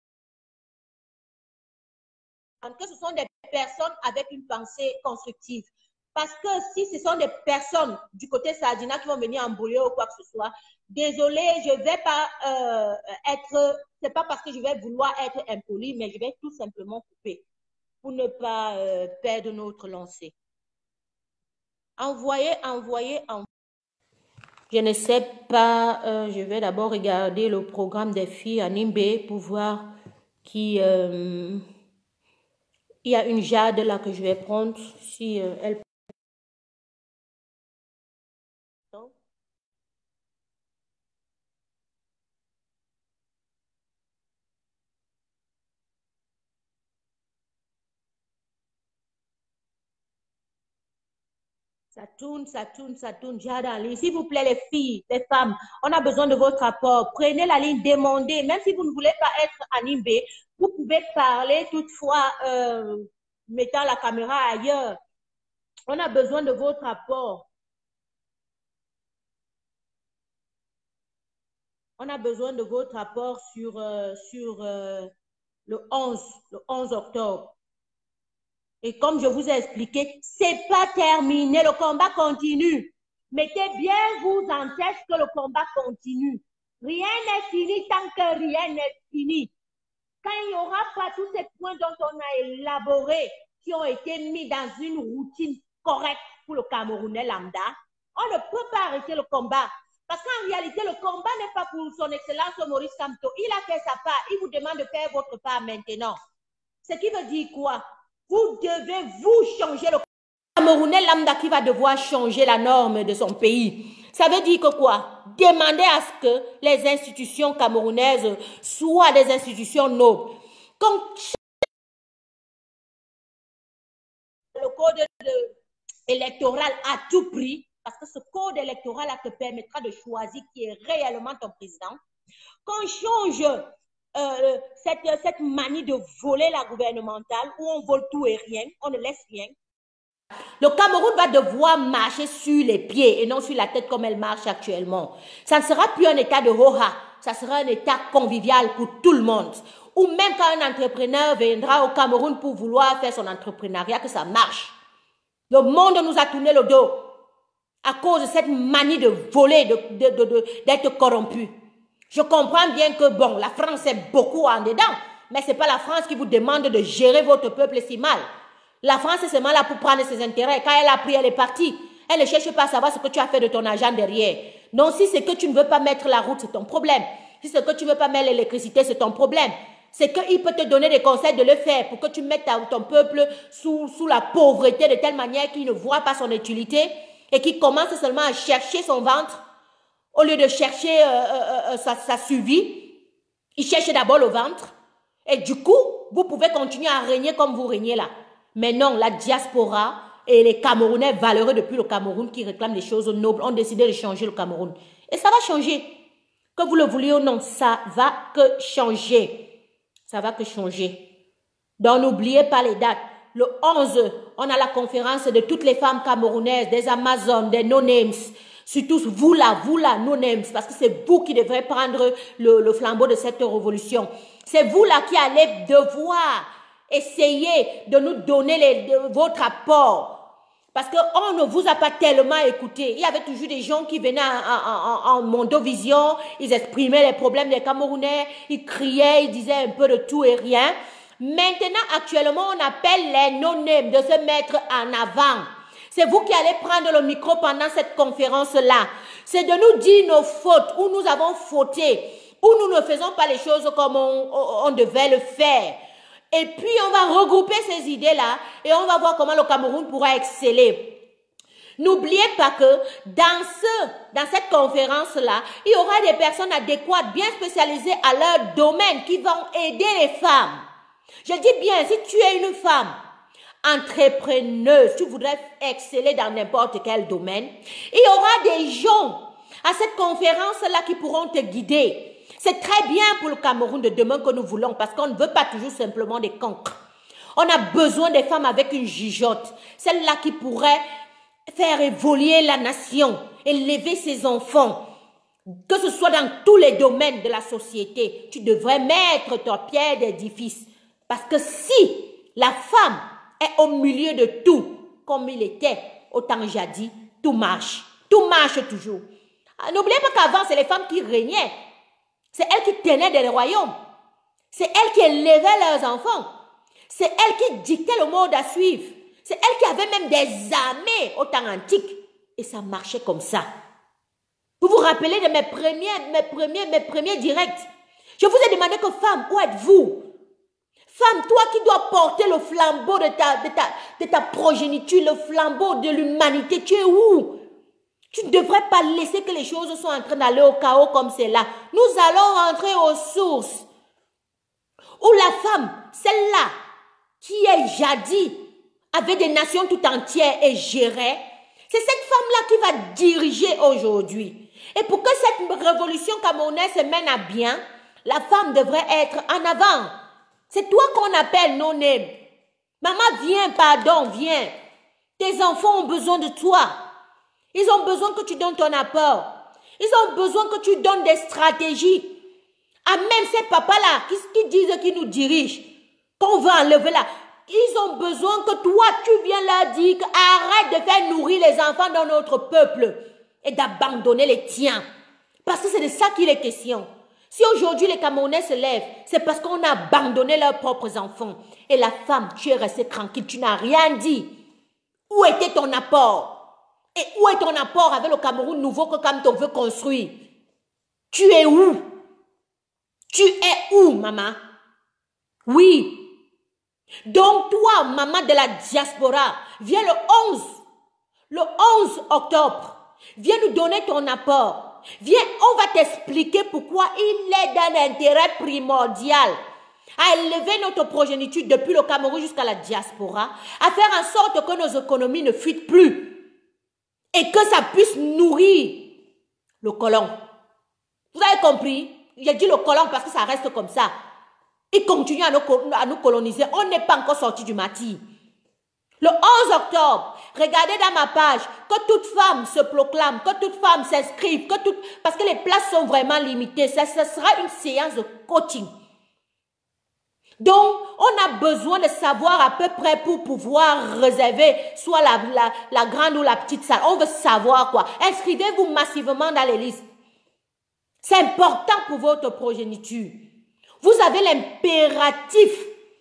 que ce sont des personnes avec une pensée constructive. Parce que si ce sont des personnes du côté Sardina qui vont venir embrouiller ou quoi que ce soit, désolé, je ne vais pas euh, être, c'est pas parce que je vais vouloir être impoli, mais je vais tout simplement couper pour ne pas euh, perdre notre lancée. Envoyez, envoyez, envoyez. Je ne sais pas, euh, je vais d'abord regarder le programme des filles à Nimbe pour voir qui... Euh, il y a une Jade là que je vais prendre si euh, elle... Ça tourne, ça tourne, ça tourne. Jade en ligne. S'il vous plaît, les filles, les femmes, on a besoin de votre apport. Prenez la ligne, demandez. Même si vous ne voulez pas être animé, vous pouvez parler toutefois, euh, mettant la caméra ailleurs. On a besoin de votre apport. On a besoin de votre apport sur, euh, sur euh, le onze, le onze octobre. Et comme je vous ai expliqué, c'est pas terminé, le combat continue. Mettez bien vous en tête que le combat continue. Rien n'est fini tant que rien n'est fini. Quand il n'y aura pas tous ces points dont on a élaboré, qui ont été mis dans une routine correcte pour le Camerounais lambda, on ne peut pas arrêter le combat. Parce qu'en réalité, le combat n'est pas pour son excellence Maurice Kamto. Il a fait sa part. Il vous demande de faire votre part maintenant. Ce qui veut dire quoi? Vous devez vous changer le Camerounais lambda qui va devoir changer la norme de son pays. Ça veut dire que quoi? Demander à ce que les institutions camerounaises soient des institutions nobles. Comme le code électoral à tout prix, parce que ce code électoral te permettra de choisir qui est réellement ton président. Qu'on change euh, cette, cette manie de voler la gouvernementale où on vole tout et rien, on ne laisse rien. Le Cameroun va devoir marcher sur les pieds et non sur la tête comme elle marche actuellement. Ça ne sera plus un état de ho-ha, ça sera un état convivial pour tout le monde. Ou même quand un entrepreneur viendra au Cameroun pour vouloir faire son entrepreneuriat, que ça marche. Le monde nous a tourné le dos à cause de cette manie de voler, d'être de, de, de, de, corrompu. Je comprends bien que, bon, la France est beaucoup en dedans, mais ce n'est pas la France qui vous demande de gérer votre peuple si mal. La France est seulement là pour prendre ses intérêts. Quand elle a pris, elle est partie. Elle ne cherche pas à savoir ce que tu as fait de ton argent derrière. Donc, si c'est que tu ne veux pas mettre la route, c'est ton problème. Si c'est que tu ne veux pas mettre l'électricité, c'est ton problème. C'est qu'il peut te donner des conseils de le faire pour que tu mettes ton peuple sous, sous la pauvreté de telle manière qu'il ne voit pas son utilité et qu'il commence seulement à chercher son ventre au lieu de chercher euh, euh, euh, sa, sa survie. Il cherche d'abord le ventre. Et du coup, vous pouvez continuer à régner comme vous régnez là. Mais non, la diaspora et les Camerounais valeureux depuis le Cameroun qui réclament des choses nobles ont décidé de changer le Cameroun. Et ça va changer. Que vous le vouliez ou non, ça va que changer. Ça va que changer. Donc n'oubliez pas les dates. Le onze, on a la conférence de toutes les femmes camerounaises, des Amazones, des no-names. Surtout vous là, vous là, no-names, parce que c'est vous qui devrez prendre le, le flambeau de cette révolution. C'est vous là qui allez devoir essayer de nous donner les, de, votre apport. Parce qu'on ne vous a pas tellement écouté. Il y avait toujours des gens qui venaient en, en, en Mondovision, ils exprimaient les problèmes des Camerounais, ils criaient, ils disaient un peu de tout et rien. Maintenant, actuellement, on appelle les no-names de se mettre en avant. C'est vous qui allez prendre le micro pendant cette conférence-là. C'est de nous dire nos fautes, où nous avons fauté, où nous ne faisons pas les choses comme on, on, on devait le faire. Et puis, on va regrouper ces idées-là et on va voir comment le Cameroun pourra exceller. N'oubliez pas que dans, ce, dans cette conférence-là, il y aura des personnes adéquates, bien spécialisées à leur domaine, qui vont aider les femmes. Je dis bien, si tu es une femme entrepreneuse, tu voudrais exceller dans n'importe quel domaine, il y aura des gens à cette conférence-là qui pourront te guider. C'est très bien pour le Cameroun de demain que nous voulons, parce qu'on ne veut pas toujours simplement des cancres. On a besoin des femmes avec une jugeote, celle-là qui pourrait faire évoluer la nation, élever ses enfants, que ce soit dans tous les domaines de la société. Tu devrais mettre ton pied d'édifice, parce que si la femme est au milieu de tout, comme il était au temps jadis, tout marche, tout marche toujours. N'oubliez pas qu'avant, c'est les femmes qui régnaient. C'est elles qui tenaient des royaumes. C'est elles qui élevaient leurs enfants. C'est elles qui dictaient le mode à suivre. C'est elles qui avaient même des armées au temps antique. Et ça marchait comme ça. Vous vous rappelez de mes premiers, mes premiers, mes premiers directs? Je vous ai demandé que femme, où êtes-vous? Femme, toi qui dois porter le flambeau de ta, de ta, de ta progéniture, le flambeau de l'humanité, tu es où? Tu ne devrais pas laisser que les choses soient en train d'aller au chaos comme c'est là. Nous allons rentrer aux sources. Où la femme, celle-là, qui est jadis, avait des nations tout entières et gérait, c'est cette femme-là qui va diriger aujourd'hui. Et pour que cette révolution camerounaise se mène à bien, la femme devrait être en avant. C'est toi qu'on appelle non-name. Maman, viens, pardon, viens. Tes enfants ont besoin de toi. Ils ont besoin que tu donnes ton apport. Ils ont besoin que tu donnes des stratégies. Ah, même ces papas-là qui, qui disent qu'ils nous dirigent, qu'on veut enlever là, ils ont besoin que toi, tu viens leur dire arrête de faire nourrir les enfants dans notre peuple et d'abandonner les tiens. Parce que c'est de ça qu'il est question. Si aujourd'hui les Camerounais se lèvent, c'est parce qu'on a abandonné leurs propres enfants. Et la femme, tu es restée tranquille, tu n'as rien dit. Où était ton apport? Et où est ton apport avec le Cameroun nouveau que Camton veut construire? Tu es où? Tu es où, maman? Oui. Donc toi, maman de la diaspora, viens le onze, le onze octobre, viens nous donner ton apport. Viens, on va t'expliquer pourquoi il est d'un intérêt primordial à élever notre progéniture depuis le Cameroun jusqu'à la diaspora, à faire en sorte que nos économies ne fuitent plus et que ça puisse nourrir le colon. Vous avez compris? J'ai dit le colon parce que ça reste comme ça. Il continue à nous, à nous coloniser. On n'est pas encore sorti du matin. Le onze octobre, regardez dans ma page que toute femme se proclame, que toute femme s'inscrive, que toute, parce que les places sont vraiment limitées. Ça, ça sera une séance de coaching. Donc, on a besoin de savoir à peu près pour pouvoir réserver soit la, la, la grande ou la petite salle. On veut savoir quoi. Inscrivez-vous massivement dans les listes. C'est important pour votre progéniture. Vous avez l'impératif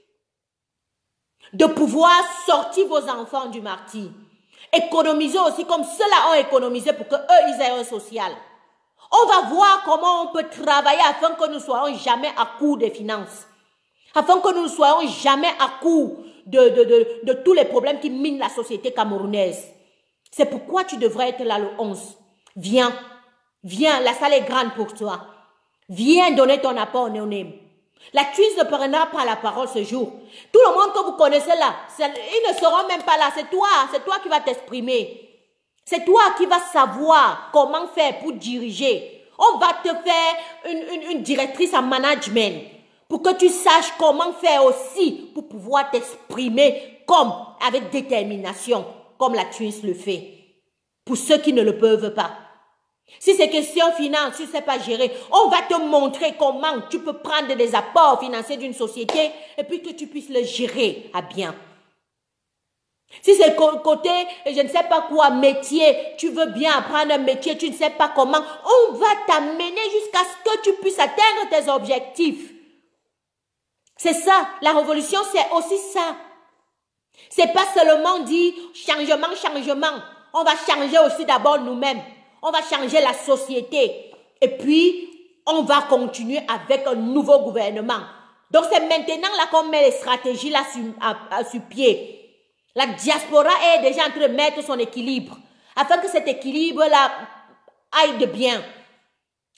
de pouvoir sortir vos enfants du martyre. Économiser aussi comme ceux-là ont économisé pour qu'eux, ils aient un social. On va voir comment on peut travailler afin que nous ne soyons jamais à court des finances. Afin que nous ne soyons jamais à court de, de, de, de tous les problèmes qui minent la société camerounaise. C'est pourquoi tu devrais être là le onze. Viens, viens, la salle est grande pour toi. Viens donner ton apport au néonème. La Tuise ne prendra pas la parole ce jour. Tout le monde que vous connaissez là, ils ne seront même pas là. C'est toi, c'est toi qui vas t'exprimer. C'est toi qui vas savoir comment faire pour diriger. On va te faire une, une, une directrice en management pour que tu saches comment faire aussi pour pouvoir t'exprimer comme avec détermination, comme la Tuise le fait. Pour ceux qui ne le peuvent pas. Si c'est question finance, tu ne sais pas gérer, on va te montrer comment tu peux prendre des apports financiers d'une société et puis que tu puisses le gérer à bien. Si c'est côté, je ne sais pas quoi, métier, tu veux bien apprendre un métier, tu ne sais pas comment, on va t'amener jusqu'à ce que tu puisses atteindre tes objectifs. C'est ça, la révolution, c'est aussi ça. C'est pas seulement dire changement, changement. On va changer aussi d'abord nous-mêmes. On va changer la société. Et puis, on va continuer avec un nouveau gouvernement. Donc, c'est maintenant là qu'on met les stratégies là sur, à, à, sur pied. La diaspora est déjà en train de mettre son équilibre. Afin que cet équilibre-là aille de bien.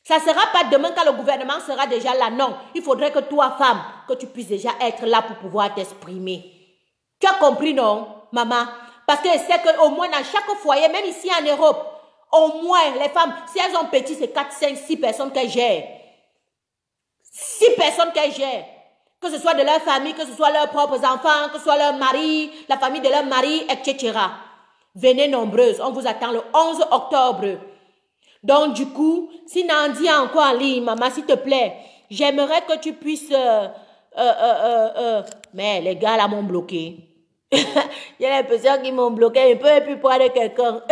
Ça ne sera pas demain quand le gouvernement sera déjà là. Non, il faudrait que toi, femme, que tu puisses déjà être là pour pouvoir t'exprimer. Tu as compris, non, maman? Parce que c'est qu'au moins dans chaque foyer, même ici en Europe, au moins les femmes, si elles ont petit, c'est quatre, cinq, six personnes qu'elles gèrent. six personnes qu'elles gèrent. Que ce soit de leur famille, que ce soit leurs propres enfants, que ce soit leur mari, la famille de leur mari, et cetera. Venez nombreuses. On vous attend le onze octobre. Donc, du coup, si Nandi est encore en ligne, maman, s'il te plaît, j'aimerais que tu puisses... Euh, euh, euh, euh, mais les gars, là, m'ont bloqué. Il y a l'impression qu'ils m'ont bloqué. Je ne peux plus prendre quelqu'un.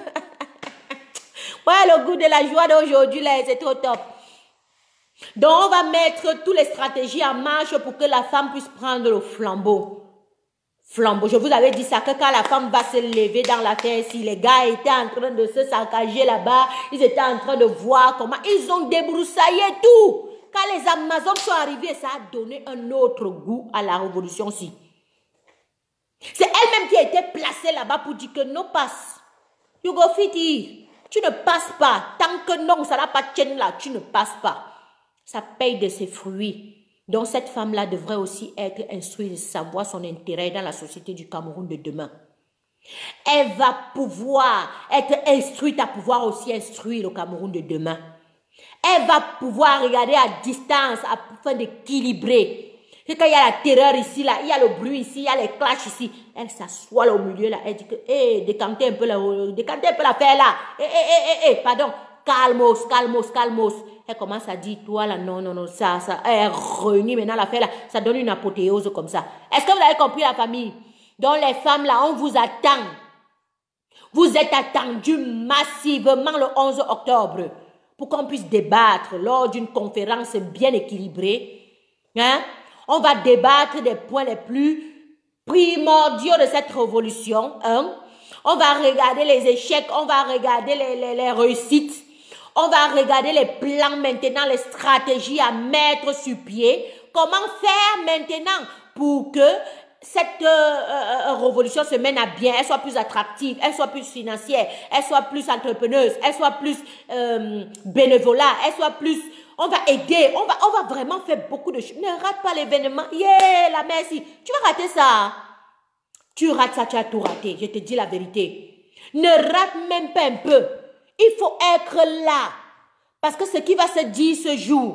Ouais, le goût de la joie d'aujourd'hui, là, c'est trop top. Donc, on va mettre toutes les stratégies en marche pour que la femme puisse prendre le flambeau. Flambeau. Je vous avais dit ça, que quand la femme va se lever dans la terre, si les gars étaient en train de se saccager là-bas, ils étaient en train de voir comment ils ont débroussaillé tout. Quand les Amazones sont arrivés, ça a donné un autre goût à la révolution aussi. C'est elle-même qui a été placée là-bas pour dire que non passe. You go fit. Tu ne passes pas. Tant que non, ça n'a pas de chaîne là, tu ne passes pas. Ça paye de ses fruits. Donc cette femme-là devrait aussi être instruite, savoir son intérêt dans la société du Cameroun de demain. Elle va pouvoir être instruite à pouvoir aussi instruire le Cameroun de demain. Elle va pouvoir regarder à distance afin d'équilibrer. C'est quand il y a la terreur ici, là, il y a le bruit ici, il y a les clashs ici. Elle s'assoit là au milieu, là, elle dit que, hé, hey, décantez un peu la, décantez un peu l'affaire là. Hé, hé, hé, hé, pardon. Calmos, calmos, calmos. Elle commence à dire, toi là, non, non, non, ça, ça. Elle réunit maintenant l'affaire là. Ça donne une apothéose comme ça. Est-ce que vous avez compris la famille? Donc les femmes là, on vous attend. Vous êtes attendus massivement le onze octobre pour qu'on puisse débattre lors d'une conférence bien équilibrée. Hein? On va débattre des points les plus primordiaux de cette révolution. Hein? On va regarder les échecs, on va regarder les, les, les réussites. On va regarder les plans maintenant, les stratégies à mettre sur pied. Comment faire maintenant pour que cette euh, euh, révolution se mène à bien, elle soit plus attractive, elle soit plus financière, elle soit plus entrepreneuse, elle soit plus euh, bénévolat, elle soit plus... On va aider, on va, on va vraiment faire beaucoup de choses. Ne rate pas l'événement. Yeah, la merci. Tu vas rater ça. Tu rates ça, tu as tout raté. Je te dis la vérité. Ne rate même pas un peu. Il faut être là. Parce que ce qui va se dire ce jour,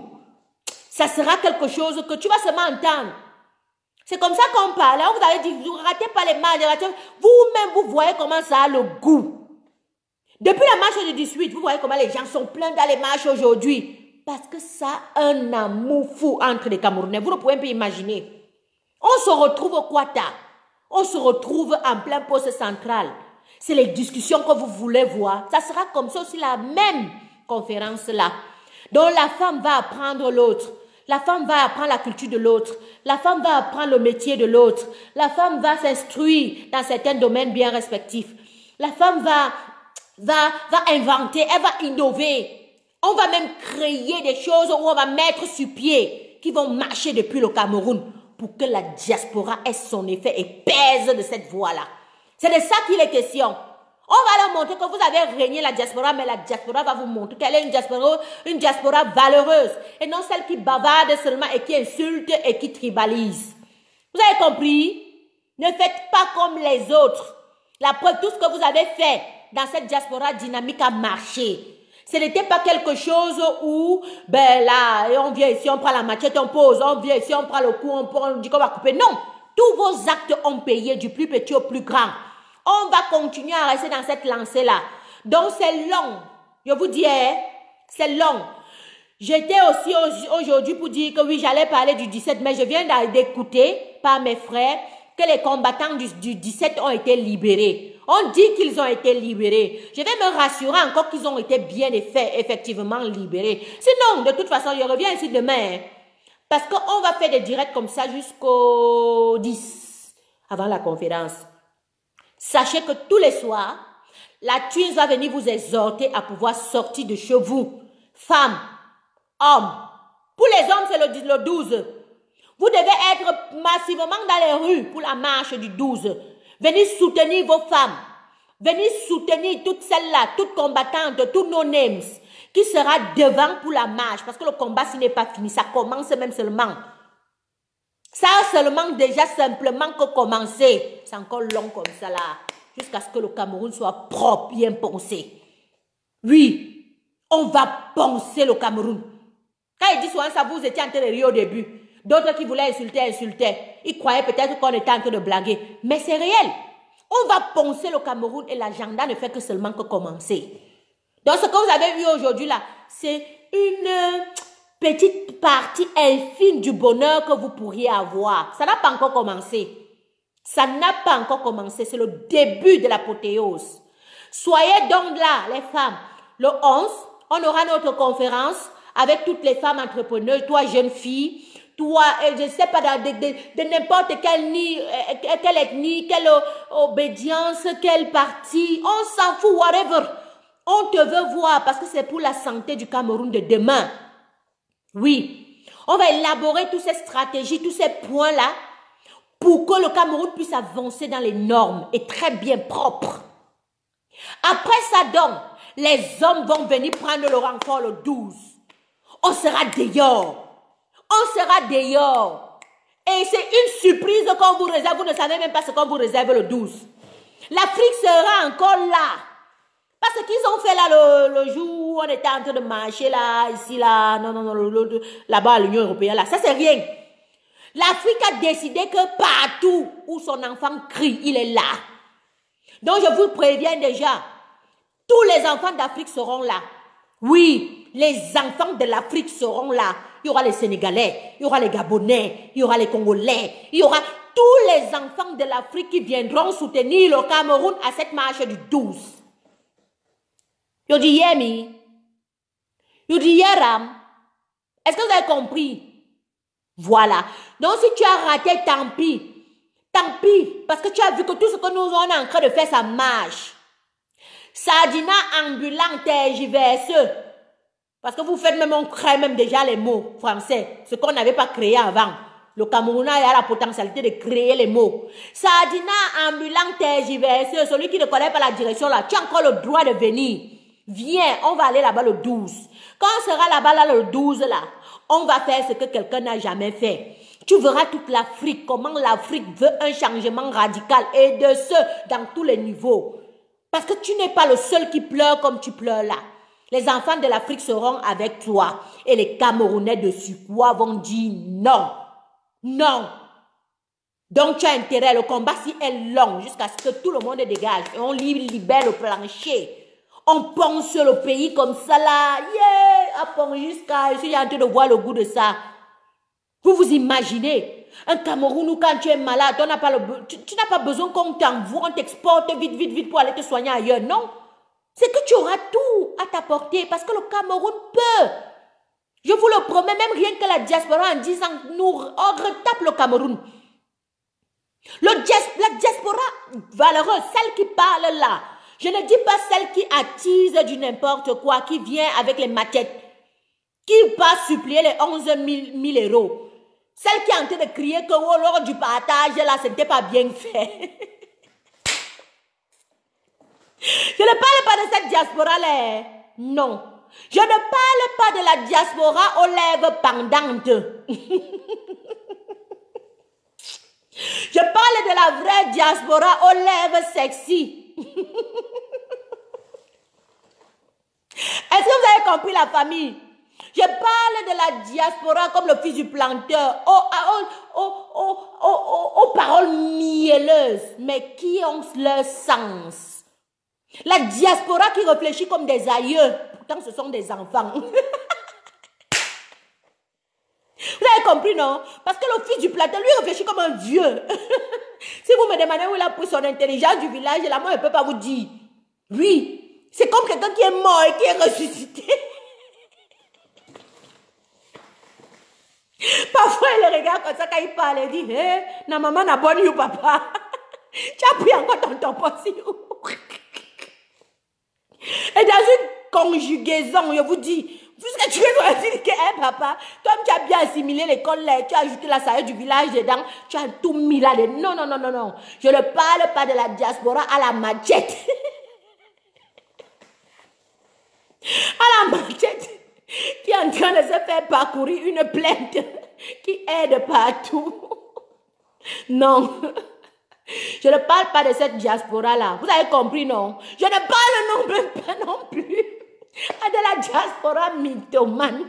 ça sera quelque chose que tu vas seulement entendre. C'est comme ça qu'on parle. On vous avait dit, vous ne ratez pas les marches. Vous-même, vous voyez comment ça a le goût. Depuis la marche du dix-huit, vous voyez comment les gens sont pleins dans les marches aujourd'hui. Parce que ça a un amour fou entre les Camerounais. Vous ne pouvez pas imaginer. On se retrouve au Quata. On se retrouve en plein poste central. C'est les discussions que vous voulez voir. Ça sera comme ça aussi la même conférence là. Donc la femme va apprendre l'autre. La femme va apprendre la culture de l'autre. La femme va apprendre le métier de l'autre. La femme va s'instruire dans certains domaines bien respectifs. La femme va, va, va inventer, elle va innover. On va même créer des choses où on va mettre sur pied qui vont marcher depuis le Cameroun pour que la diaspora ait son effet et pèse de cette voie-là. C'est de ça qu'il est question. On va leur montrer que vous avez régné la diaspora, mais la diaspora va vous montrer qu'elle est une diaspora, une diaspora valeureuse et non celle qui bavarde seulement et qui insulte et qui tribalise. Vous avez compris? Ne faites pas comme les autres. La preuve, tout ce que vous avez fait dans cette diaspora dynamique a marché. Ce n'était pas quelque chose où, ben là, on vient ici, on prend la machette, on pose, on vient ici, on prend le coup, on, on dit qu'on va couper. Non, tous vos actes ont payé du plus petit au plus grand. On va continuer à rester dans cette lancée-là. Donc, c'est long. Je vous dis, hein, c'est long. J'étais aussi aujourd'hui pour dire que oui, j'allais parler du dix-sept, mais je viens d'écouter par mes frères que les combattants du, du dix-sept ont été libérés. On dit qu'ils ont été libérés. Je vais me rassurer encore qu'ils ont été bien effet, effectivement libérés. Sinon, de toute façon, je reviens ici demain. Parce qu'on va faire des directs comme ça jusqu'au dix, avant la conférence. Sachez que tous les soirs, la Twins va venir vous exhorter à pouvoir sortir de chez vous. Femmes, hommes. Pour les hommes, c'est le, le douze. Vous devez être massivement dans les rues pour la marche du douze. Venez soutenir vos femmes. Venez soutenir toutes celles-là, toutes combattantes, tous nos names, qui sera devant pour la marche. Parce que le combat, s'il n'est pas fini, ça commence même seulement. Ça a seulement déjà simplement que commencer. C'est encore long comme ça là. Jusqu'à ce que le Cameroun soit propre, bien pensé. Oui, on va penser le Cameroun. Quand il dit souvent ça, vous étiez en train de rire au début. D'autres qui voulaient insulter, insultaient. Ils croyaient peut-être qu'on était en train de blaguer. Mais c'est réel. On va penser le Cameroun et l'agenda ne fait que seulement que commencer. Donc ce que vous avez vu aujourd'hui là, c'est une petite partie infime du bonheur que vous pourriez avoir. Ça n'a pas encore commencé. Ça n'a pas encore commencé. C'est le début de l'apothéose. Soyez donc là, les femmes. Le onze, on aura notre conférence avec toutes les femmes entrepreneurs, toi jeune fille, toi, je ne sais pas, de, de, de n'importe quelle, ni, quelle ethnie, quelle obédience, quel parti, on s'en fout, whatever. On te veut voir parce que c'est pour la santé du Cameroun de demain. Oui, on va élaborer toutes ces stratégies, tous ces points-là pour que le Cameroun puisse avancer dans les normes et très bien propre. Après ça donc, les hommes vont venir prendre le renfort le douze. On sera dehors. On sera dehors. Et c'est une surprise qu'on vous réserve. Vous ne savez même pas ce qu'on vous réserve le douze. L'Afrique sera encore là. Parce qu'ils ont fait là le, le jour où on était en train de marcher là, ici, là, non, non, non, là-bas à l'Union européenne, là. Ça, c'est rien. L'Afrique a décidé que partout où son enfant crie, il est là. Donc, je vous préviens déjà, tous les enfants d'Afrique seront là. Oui, les enfants de l'Afrique seront là. Il y aura les Sénégalais, il y aura les Gabonais, il y aura les Congolais, il y aura tous les enfants de l'Afrique qui viendront soutenir le Cameroun à cette marche du douze. Yo dit Yemi, yo dit Yeram. Est-ce que vous avez compris? Voilà. Donc si tu as raté, tant pis. Tant pis. Parce que tu as vu que tout ce que nous on est en train de faire, ça marche. Sardina ambulant tergiverseux. Parce que vous faites même, on crée même déjà les mots français. Ce qu'on n'avait pas créé avant. Le Camerounais a la potentialité de créer les mots. Sardina ambulant tergiverseux. Celui qui ne connaît pas la direction là, tu as encore le droit de venir. Viens, on va aller là-bas le douze. Quand on sera là-bas là, le douze là, on va faire ce que quelqu'un n'a jamais fait. Tu verras toute l'Afrique, comment l'Afrique veut un changement radical et de ce, dans tous les niveaux. Parce que tu n'es pas le seul qui pleure comme tu pleures là. Les enfants de l'Afrique seront avec toi. Et les Camerounais de Sukoua vont dire non. Non. Donc tu as intérêt, le combat si est long jusqu'à ce que tout le monde dégage. Et on libère le plancher. On pense sur le pays comme ça là. Yeah! Jusqu'à, je suis en train de voir le goût de ça. Vous vous imaginez un Cameroun où quand tu es malade, on n'a pas le, tu, tu n'as pas besoin qu'on t'envoie, on t'exporte vite, vite, vite pour aller te soigner ailleurs. Non. C'est que tu auras tout à t'apporter parce que le Cameroun peut. Je vous le promets, même rien que la diaspora en disant, nous on retape le Cameroun. Le dias, la diaspora valeureuse, celle qui parle là. Je ne dis pas celle qui attise du n'importe quoi, qui vient avec les maquettes, qui va supplier les onze mille euros. Celle qui est en train de crier que oh, lors du partage, là, ce n'était pas bien fait. Je ne parle pas de cette diaspora-là. Non. Je ne parle pas de la diaspora aux lèvres pendantes. Je parle de la vraie diaspora aux lèvres sexy. Est-ce que vous avez compris la famille? Je parle de la diaspora comme le fils du planteur, aux, aux, aux, aux, aux, aux paroles mielleuses, mais qui ont leur sens. La diaspora qui réfléchit comme des aïeux, pourtant ce sont des enfants. Vous avez compris, non? Parce que le fils du planteur, lui, réfléchit comme un vieux. Si vous me demandez où il a pris son intelligence du village, là, moi, je ne peux pas vous dire. Oui, c'est comme quelqu'un qui est mort et qui est ressuscité. Parfois, il le regarde comme ça quand il parle, il dit, hé, hey, na maman n'a bonne you, papa. Tu as pris encore ton tampon si. Et dans une conjugaison, je vous dis, puisque tu es dire que, hein, papa, toi tu as bien assimilé l'école là, tu as ajouté la salle du village dedans, tu as tout mis là dedans. Non, non, non, non, non. Je ne parle pas de la diaspora à la machette. à la machette qui est en train de se faire parcourir une plainte qui aide partout. Non. Je ne parle pas de cette diaspora-là. Vous avez compris, non? Je ne parle non plus, pas non plus de la diaspora mythomane.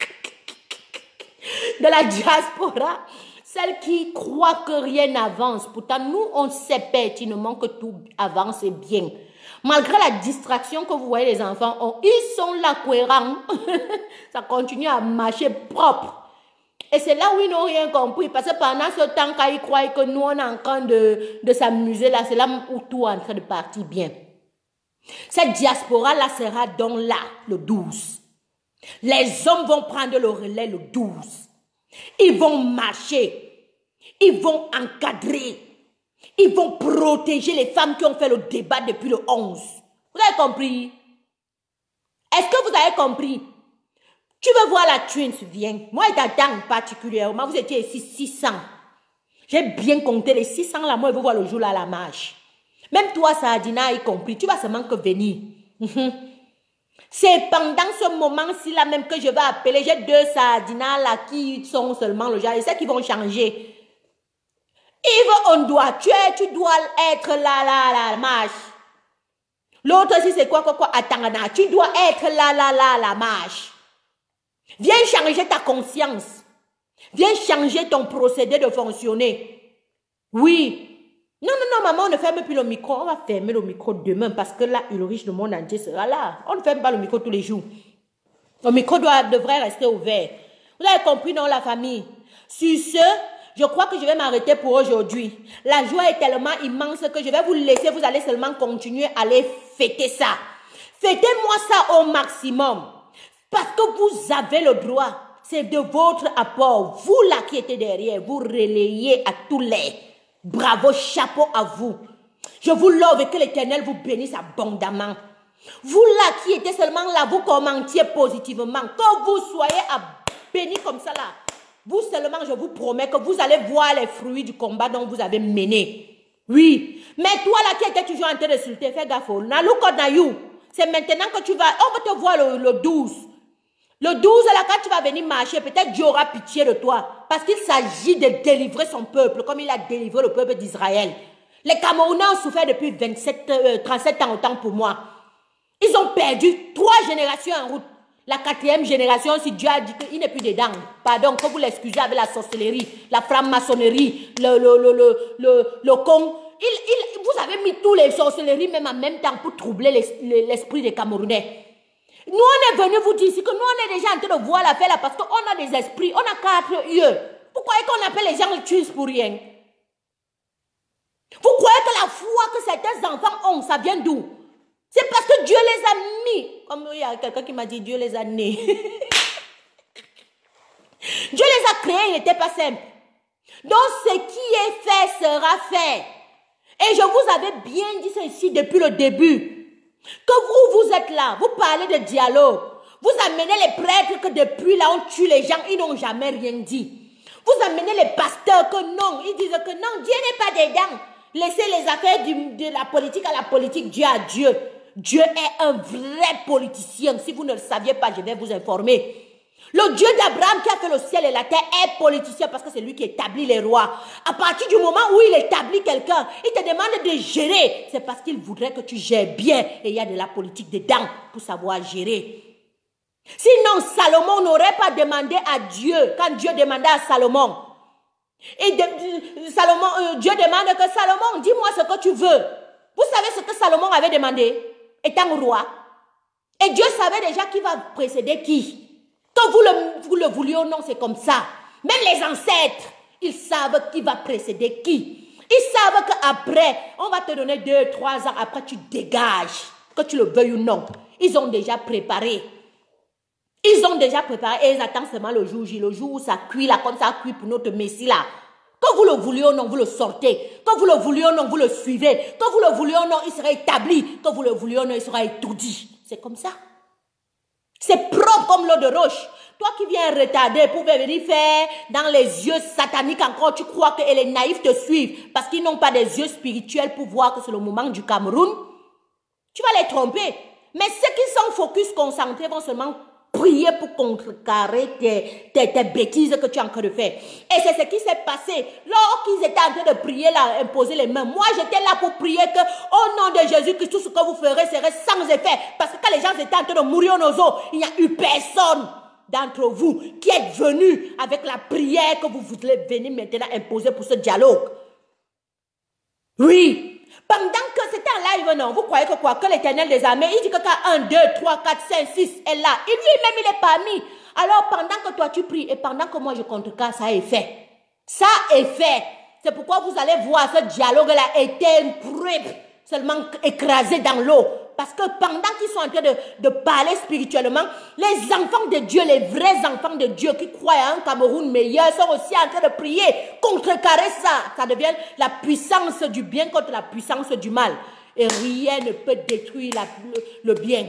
De la diaspora, celle qui croit que rien n'avance. Pourtant, nous, on sait pertinemment que tout avance bien. Malgré la distraction que vous voyez les enfants ont, ils sont là cohérents. Ça continue à marcher propre. Et c'est là où ils n'ont rien compris. Parce que pendant ce temps, quand ils croient que nous, on est en train de, de s'amuser, là, c'est là où tout est en train de partir bien. Cette diaspora-là sera donc là, le douze. Les hommes vont prendre le relais le douze. Ils vont marcher. Ils vont encadrer. Ils vont protéger les femmes qui ont fait le débat depuis le onze. Vous avez compris? Est-ce que vous avez compris? Tu veux voir la Twins, viens. Moi, je t'attends particulièrement. Vous étiez ici six cents. J'ai bien compté les six cents là. Moi, je veux voir le jour là à la marche. Même toi, Sardina, y compris. Tu vas seulement que venir. C'est pendant ce moment-ci là même que je vais appeler. J'ai deux Sardina là qui sont seulement le genre. Et c'est qui vont changer. Yves, on doit, tu, es, tu dois être là, là, là, la marche. L'autre aussi, c'est quoi, quoi, quoi, attends, tu dois être là, là, là, la marche. Viens changer ta conscience. Viens changer ton procédé de fonctionner. Oui. Non, non, non, maman, on ne ferme plus le micro. On va fermer le micro demain parce que là, Ulrich, le monde entier sera là. On ne ferme pas le micro tous les jours. Le micro doit, devrait rester ouvert. Vous avez compris, non, la famille? Sur ce, je crois que je vais m'arrêter pour aujourd'hui. La joie est tellement immense que je vais vous laisser. Vous allez seulement continuer à aller fêter ça. Fêtez-moi ça au maximum. Parce que vous avez le droit. C'est de votre apport. Vous là qui êtes derrière, vous relayez à tous les. Bravo, chapeau à vous. Je vous love et que l'Éternel vous bénisse abondamment. Vous là qui étiez seulement là, vous commentiez positivement. Que vous soyez bénis comme ça là. Vous seulement, je vous promets que vous allez voir les fruits du combat dont vous avez mené. Oui. Mais toi là qui étais toujours en train d'insulter, fais gaffe. C'est maintenant que tu vas, on va te voir le, le douze. Le douze, là, quand tu vas venir marcher, peut-être Dieu aura pitié de toi. Parce qu'il s'agit de délivrer son peuple, comme il a délivré le peuple d'Israël. Les Camerounais ont souffert depuis vingt-sept, euh, trente-sept ans, autant pour moi. Ils ont perdu trois générations en route. La quatrième génération, si Dieu a dit qu'il n'est plus dedans. Pardon, que vous l'excusez avec la sorcellerie, la franc-maçonnerie, le, le, le, le, le, le con. Il, il, vous avez mis tous les sorcelleries même en même temps pour troubler l'esprit des Camerounais. Nous, on est venu vous dire ici que nous, on est déjà en train de voir l'affaire là parce qu'on a des esprits, on a quatre yeux. Pourquoi est-ce qu'on appelle les gens les tueurs pour rien? Vous croyez que la foi que certains enfants ont, ça vient d'où? C'est parce que Dieu les a mis. Comme il y a quelqu'un qui m'a dit, Dieu les a nés. Dieu les a créés, il n'était pas simple. Donc, ce qui est fait sera fait. Et je vous avais bien dit ceci depuis le début. Que vous, vous êtes là, vous parlez de dialogue. Vous amenez les prêtres que depuis là, on tue les gens, ils n'ont jamais rien dit. Vous amenez les pasteurs que non, ils disent que non, Dieu n'est pas dedans. Laissez les affaires du, de la politique à la politique, Dieu à Dieu. Dieu est un vrai politicien. Si vous ne le saviez pas, je vais vous informer. Le Dieu d'Abraham qui a fait le ciel et la terre est politicien parce que c'est lui qui établit les rois. À partir du moment où il établit quelqu'un, il te demande de gérer. C'est parce qu'il voudrait que tu gères bien. Et il y a de la politique dedans pour savoir gérer. Sinon, Salomon n'aurait pas demandé à Dieu, quand Dieu demandait à Salomon. Et de, Salomon, euh, Dieu demande que Salomon, dis-moi ce que tu veux. Vous savez ce que Salomon avait demandé, étant roi. Et Dieu savait déjà qui va précéder qui. Que vous le, vous le vouliez ou non, c'est comme ça. Même les ancêtres, ils savent qui va précéder qui. Ils savent qu'après, on va te donner deux, trois ans, après tu dégages, que tu le veuilles ou non. Ils ont déjà préparé. Ils ont déjà préparé et ils attendent seulement le jour J, le jour où ça cuit là, comme ça cuit pour notre Messie là. Que vous le vouliez ou non, vous le sortez. Que vous le vouliez ou non, vous le suivez. Que vous le vouliez ou non, il sera établi. Que vous le vouliez ou non, il sera étourdi. C'est comme ça. C'est propre comme l'eau de roche. Toi qui viens retarder pour venir faire dans les yeux sataniques encore, tu crois que les naïfs te suivent parce qu'ils n'ont pas des yeux spirituels pour voir que c'est le moment du Cameroun. Tu vas les tromper. Mais ceux qui sont focus, concentrés, vont seulement prier pour contrecarrer tes, tes, tes bêtises que tu es en train de faire. Et c'est ce qui s'est passé. Lorsqu'ils étaient en train de prier, là, imposer les mains, moi j'étais là pour prier que, au nom de Jésus, que tout ce que vous ferez serait sans effet. Parce que quand les gens étaient en train de mourir aux os, il n'y a eu personne d'entre vous qui est venu avec la prière que vous voulez venir maintenant imposer pour ce dialogue. Oui. Pendant que c'était en live, non, vous croyez que quoi? Que l'Éternel des armées, il dit que quand un, deux, trois, quatre, cinq, six est là, il lui-même, il est parmi. Alors, pendant que toi, tu pries et pendant que moi, je contrecarre, ça est fait. Ça est fait. C'est pourquoi vous allez voir ce dialogue-là était seulement écrasé dans l'eau. Parce que pendant qu'ils sont en train de, de parler spirituellement, les enfants de Dieu, les vrais enfants de Dieu qui croient à un Cameroun meilleur sont aussi en train de prier, contrecarrer ça. Ça devient la puissance du bien contre la puissance du mal. Et rien ne peut détruire la, le, le bien.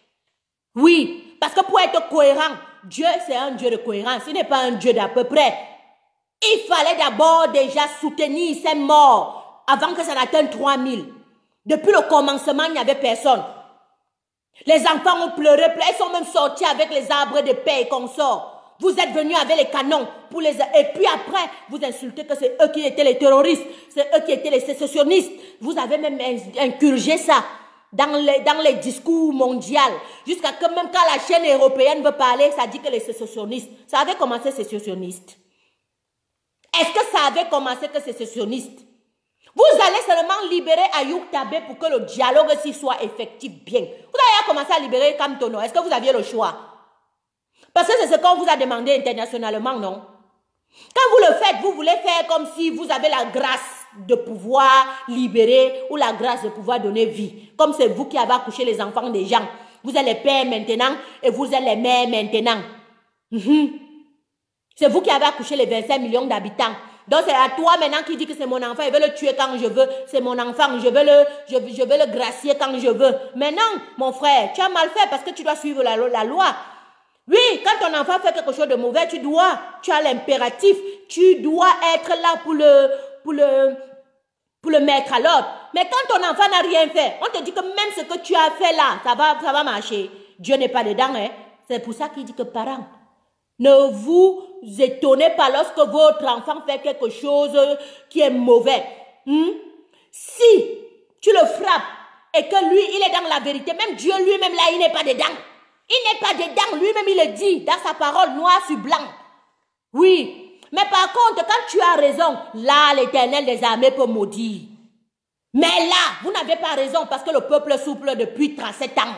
Oui, parce que pour être cohérent, Dieu c'est un Dieu de cohérence, il n'est pas un Dieu d'à peu près. Il fallait d'abord déjà soutenir ces morts avant que ça n'atteigne trois mille. Depuis le commencement, il n'y avait personne. Les enfants ont pleuré, ils sont même sortis avec les arbres de paix et consorts. Vous êtes venus avec les canons pour les... Et puis après, vous insultez que c'est eux qui étaient les terroristes, c'est eux qui étaient les sécessionnistes. Vous avez même inculgé ça dans les, dans les discours mondiaux. Jusqu'à que même quand la chaîne européenne veut parler, ça dit que les sécessionnistes. Ça avait commencé sécessionniste. Est-ce que ça avait commencé que sécessionniste? Vous allez seulement libérer Ayoub Tabé pour que le dialogue s'y soit effectif bien. Vous allez commencer à libérer Kamtono. Est-ce que vous aviez le choix? Parce que c'est ce qu'on vous a demandé internationalement, non? Quand vous le faites, vous voulez faire comme si vous avez la grâce de pouvoir libérer ou la grâce de pouvoir donner vie. Comme c'est vous qui avez accouché les enfants des gens. Vous êtes les pères maintenant et vous êtes les mères maintenant. Mm-hmm. C'est vous qui avez accouché les vingt-cinq millions d'habitants. Donc c'est à toi maintenant qui dit que c'est mon enfant, je veux le tuer quand je veux, c'est mon enfant, je veux le, je, je veux le gracier quand je veux. Mais non, mon frère, tu as mal fait parce que tu dois suivre la, la loi. Oui, quand ton enfant fait quelque chose de mauvais, tu dois, tu as l'impératif, tu dois être là pour le, pour le, pour le mettre à l'ordre. Mais quand ton enfant n'a rien fait, on te dit que même ce que tu as fait là, ça va, ça va marcher. Dieu n'est pas dedans, hein. C'est pour ça qu'il dit que parents, ne vous étonnez pas lorsque votre enfant fait quelque chose qui est mauvais. Hmm? Si tu le frappes et que lui, il est dans la vérité, même Dieu lui-même là, il n'est pas dedans. Il n'est pas dedans, lui-même il le dit dans sa parole noir sur blanc. Oui, mais par contre, quand tu as raison, là l'Éternel des armées peut maudire. Mais là, vous n'avez pas raison parce que le peuple souffre depuis trente-sept ans.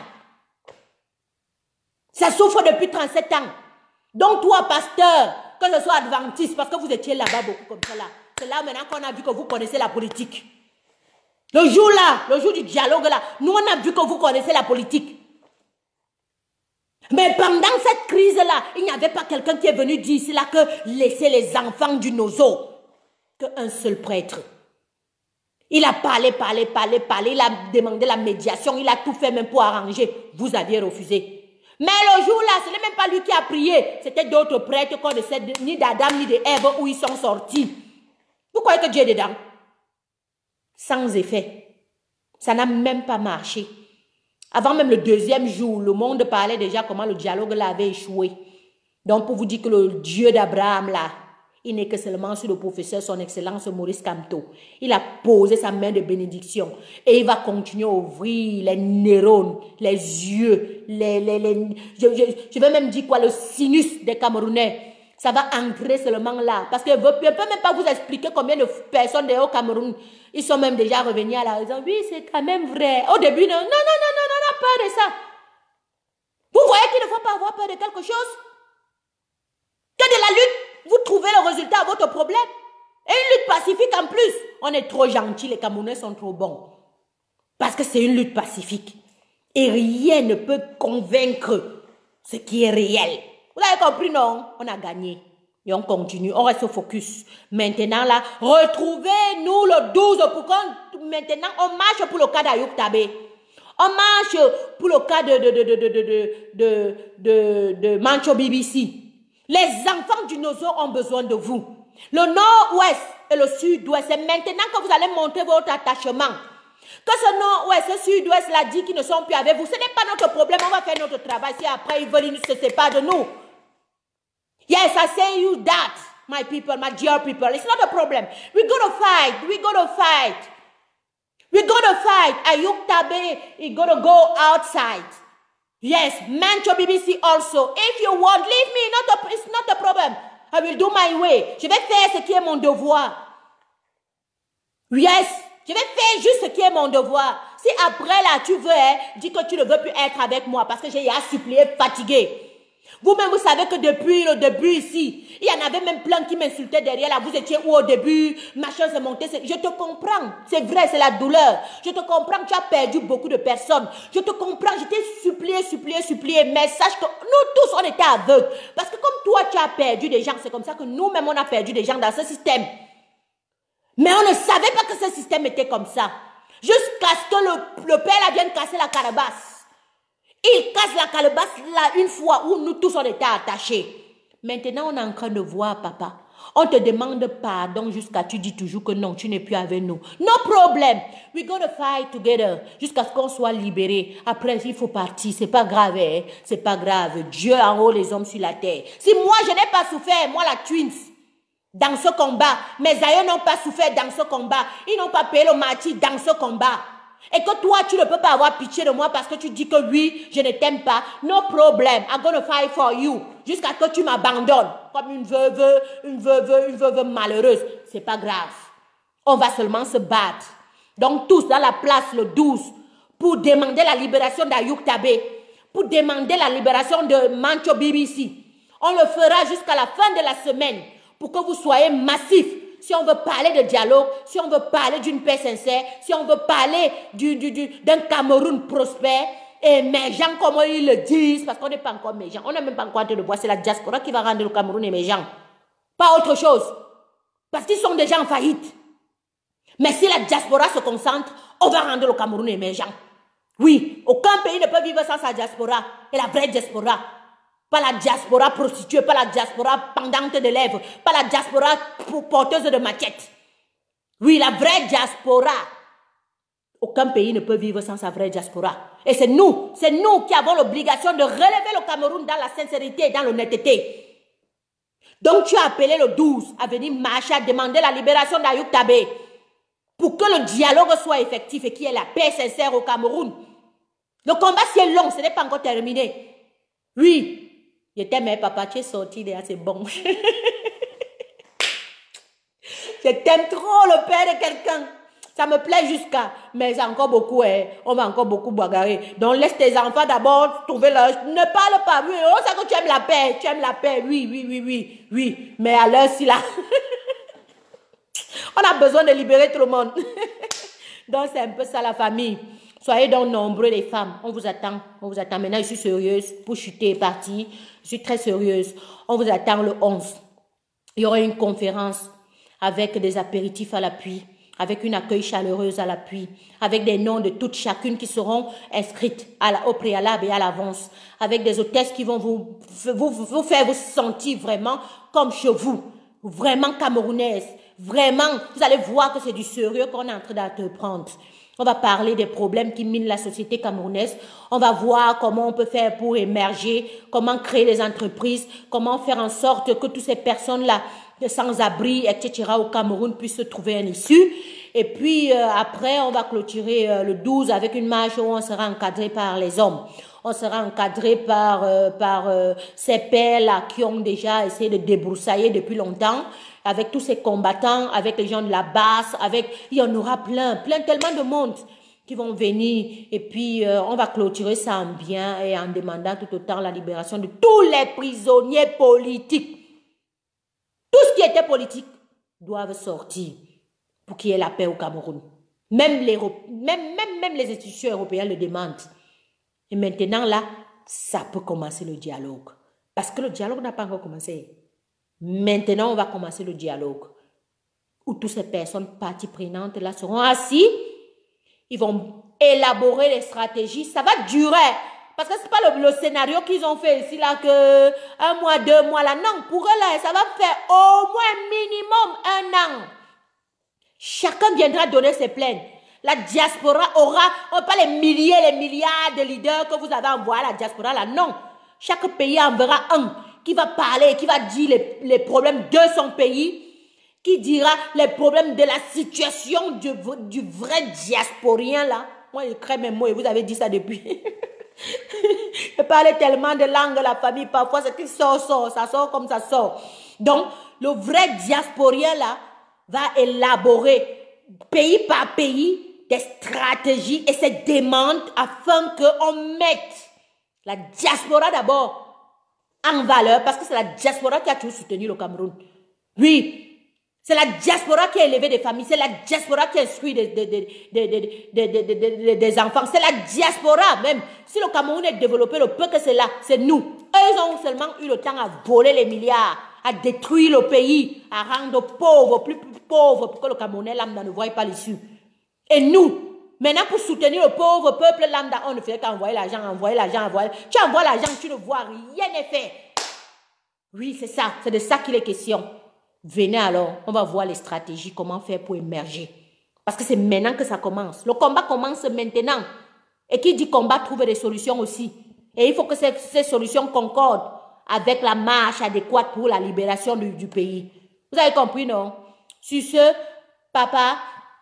Ça souffre depuis trente-sept ans. Donc toi, pasteur, que ce soit adventiste, parce que vous étiez là-bas beaucoup comme ça là, c'est là maintenant qu'on a vu que vous connaissez la politique. Le jour là, le jour du dialogue là, nous on a vu que vous connaissez la politique. Mais pendant cette crise-là, il n'y avait pas quelqu'un qui est venu dire ici là que laissez les enfants du nozo, qu'un seul prêtre. Il a parlé, parlé, parlé, parlé, il a demandé la médiation, il a tout fait même pour arranger. Vous aviez refusé. Mais le jour-là, ce n'est même pas lui qui a prié. C'était d'autres prêtres qu'on ne sait ni d'Adam ni d'Ève où ils sont sortis. Vous croyez que Dieu est dedans? Sans effet. Ça n'a même pas marché. Avant même le deuxième jour, le monde parlait déjà comment le dialogue là avait échoué. Donc pour vous dire que le Dieu d'Abraham là, il n'est que seulement sur le professeur, son excellence Maurice Kamto. Il a posé sa main de bénédiction. Et il va continuer à ouvrir les neurones, les yeux, les... les, les je, je, je vais même dire quoi, le sinus des Camerounais. Ça va entrer seulement là. Parce que je ne peux même pas vous expliquer combien de personnes au Cameroun, ils sont même déjà revenus à la raison. Oui, c'est quand même vrai. Au début, non, non, non, non, non, on a peur de ça. Vous voyez qu'il ne faut pas avoir peur de quelque chose. Que de la lutte. Vous trouvez le résultat à votre problème. Et une lutte pacifique en plus. On est trop gentils, les Camerounais sont trop bons. Parce que c'est une lutte pacifique. Et rien ne peut convaincre ce qui est réel. Vous avez compris, non? On a gagné. Et on continue, on reste au focus. Maintenant, là, retrouvez-nous le douze pour qu'on, maintenant, on marche pour le cas d'Ayoub Tabé. On marche pour le cas de, de, de, de, de, de, de, de, de Mancho B B C. Les enfants du Nozo ont besoin de vous. Le nord-ouest et le sud-ouest, c'est maintenant que vous allez montrer votre attachement. Que ce non, ouais, ce sud-ouest l'a dit qu'ils ne sont plus avec vous. Ce n'est pas notre problème. On va faire notre travail. Si après ils veulent, ils se séparent de nous. Yes, I say you that, my people, my dear people. It's not a problem. We're gonna fight. We're gonna fight. We're gonna fight. Ayuk Tabe is gonna go outside. Yes, Mancho B B C also. If you want, leave me. Not a, it's not a problem. I will do my way. Je vais faire ce qui est mon devoir. Yes, je vais faire juste ce qui est mon devoir. Si après là, tu veux, hein, dis que tu ne veux plus être avec moi parce que j'ai à supplier, fatigué. Vous-même, vous savez que depuis le début ici, il y en avait même plein qui m'insultaient derrière là. Vous étiez où au début? Machin s'est monté. Je te comprends. C'est vrai, c'est la douleur. Je te comprends. Tu as perdu beaucoup de personnes. Je te comprends. Je t'ai supplié, supplié, supplié. Mais sache que nous tous, on était aveugles. Parce que comme toi, tu as perdu des gens, c'est comme ça que nous-mêmes, on a perdu des gens dans ce système. Mais on ne savait pas que ce système était comme ça. Jusqu'à ce que le, le père là vienne casser la calebasse. Il casse la calebasse là une fois où nous tous on était attachés. Maintenant on est en train de voir papa. On te demande pardon jusqu'à tu dis toujours que non, tu n'es plus avec nous. No problem. We're gonna fight together jusqu'à ce qu'on soit libérés. Après il faut partir. C'est pas grave. Hein? C'est pas grave. Dieu en haut les hommes sur la terre. Si moi je n'ai pas souffert, moi la twins, dans ce combat, mes aïeux n'ont pas souffert dans ce combat. Ils n'ont pas payé le martyr dans ce combat. Et que toi, tu ne peux pas avoir pitié de moi parce que tu dis que oui, je ne t'aime pas. No problem. I'm gonna fight for you. Jusqu'à ce que tu m'abandonnes. Comme une veuve, une veuve, une veuve malheureuse. C'est pas grave. On va seulement se battre. Donc tous dans la place le douze pour demander la libération d'Ayuk Tabe. Pour demander la libération de Mancho B B C. On le fera jusqu'à la fin de la semaine. Pour que vous soyez massifs. Si on veut parler de dialogue, si on veut parler d'une paix sincère, si on veut parler du, du, du, d'un Cameroun prospère, émergent comme ils le disent, parce qu'on n'est pas encore émergent, on n'est même pas encore en train de voir, c'est la diaspora qui va rendre le Cameroun émergent. Pas autre chose. Parce qu'ils sont déjà en faillite. Mais si la diaspora se concentre, on va rendre le Cameroun émergent. Oui, aucun pays ne peut vivre sans sa diaspora, et la vraie diaspora. Pas la diaspora prostituée, pas la diaspora pendante de lèvres, pas la diaspora porteuse de maquettes. Oui, la vraie diaspora. Aucun pays ne peut vivre sans sa vraie diaspora. Et c'est nous, c'est nous qui avons l'obligation de relever le Cameroun dans la sincérité et dans l'honnêteté. Donc tu as appelé le douze à venir marcher, à demander la libération d'Ayuk Tabe pour que le dialogue soit effectif et qu'il y ait la paix sincère au Cameroun. Le combat si est long, ce n'est pas encore terminé. Oui. Je t'aime, papa, tu es sorti là, c'est bon. Je t'aime trop, le père de quelqu'un. Ça me plaît jusqu'à... Mais c'est encore beaucoup, hein. On va encore beaucoup bagarrer. Donc laisse tes enfants d'abord trouver leur... Ne parle pas, oui. On sait que tu aimes la paix. Tu aimes la paix, oui, oui, oui, oui. Oui, mais à l'heure, si là... On a besoin de libérer tout le monde. Donc c'est un peu ça la famille. Soyez donc nombreux les femmes. On vous attend. On vous attend. Maintenant, je suis sérieuse. Pour chuter est parti. Je suis très sérieuse. On vous attend le onze. Il y aura une conférence avec des apéritifs à l'appui, avec une accueil chaleureuse à l'appui, avec des noms de toutes chacune qui seront inscrites à la, au préalable et à l'avance, avec des hôtesses qui vont vous, vous, vous faire vous sentir vraiment comme chez vous, vraiment camerounaise. Vraiment, vous allez voir que c'est du sérieux qu'on est en train d'entreprendre. On va parler des problèmes qui minent la société camerounaise. On va voir comment on peut faire pour émerger, comment créer des entreprises, comment faire en sorte que toutes ces personnes-là, sans-abri, et cetera, au Cameroun puissent se trouver un issue. Et puis, euh, après, on va clôturer euh, le douze avec une marche où on sera encadré par les hommes. On sera encadré par, euh, par euh, ces pères-là qui ont déjà essayé de débroussailler depuis longtemps, avec tous ces combattants, avec les gens de la basse, avec, il y en aura plein, plein, tellement de monde qui vont venir. Et puis, euh, on va clôturer ça en bien et en demandant tout autant la libération de tous les prisonniers politiques. Tout ce qui était politique doivent sortir pour qu'il y ait la paix au Cameroun. Même les, même, même, même les institutions européennes le demandent. Et maintenant, là, ça peut commencer le dialogue. Parce que le dialogue n'a pas encore commencé. Maintenant, on va commencer le dialogue. Où toutes ces personnes parties prenantes là seront assis. Ils vont élaborer les stratégies. Ça va durer. Parce que ce n'est pas le, le scénario qu'ils ont fait ici là que un mois, deux mois là. Non, pour eux là, ça va faire au moins minimum un an. Chacun viendra donner ses plaintes. La diaspora aura, on pas les milliers, les milliards de leaders que vous avez envoyés à la diaspora là. Non. Chaque pays enverra un qui va parler, qui va dire les, les problèmes de son pays, qui dira les problèmes de la situation du, du vrai diasporien là. Moi, je crée mes mots et vous avez dit ça depuis. Je parlais tellement de langue, la famille, parfois, c'est qui sort, sort, ça sort comme ça sort. Donc, le vrai diasporien là va élaborer pays par pays des stratégies et ses demandes afin qu'on mette la diaspora d'abord en valeur, parce que c'est la diaspora qui a toujours soutenu le Cameroun. Oui. C'est la diaspora qui a élevé des familles. C'est la diaspora qui instruit des, des, des, des, des, des, des, des, des enfants. C'est la diaspora même. Si le Cameroun est développé, le peu que c'est là, c'est nous. Eux, ils ont seulement eu le temps à voler les milliards, à détruire le pays, à rendre pauvres, plus, plus pauvres, pour que le Camerounais lambda ne voie pas l'issue. Et nous, maintenant, pour soutenir le pauvre peuple lambda, on ne fait qu'envoyer l'argent, envoyer l'argent, envoyer. Tu envoies l'argent, tu ne vois rien n'est fait. Oui, c'est ça. C'est de ça qu'il est question. Venez alors, on va voir les stratégies, comment faire pour émerger. Parce que c'est maintenant que ça commence. Le combat commence maintenant. Et qui dit combat trouve des solutions aussi. Et il faut que ces, ces solutions concordent avec la marche adéquate pour la libération du, du pays. Vous avez compris, non? Sur ce, papa,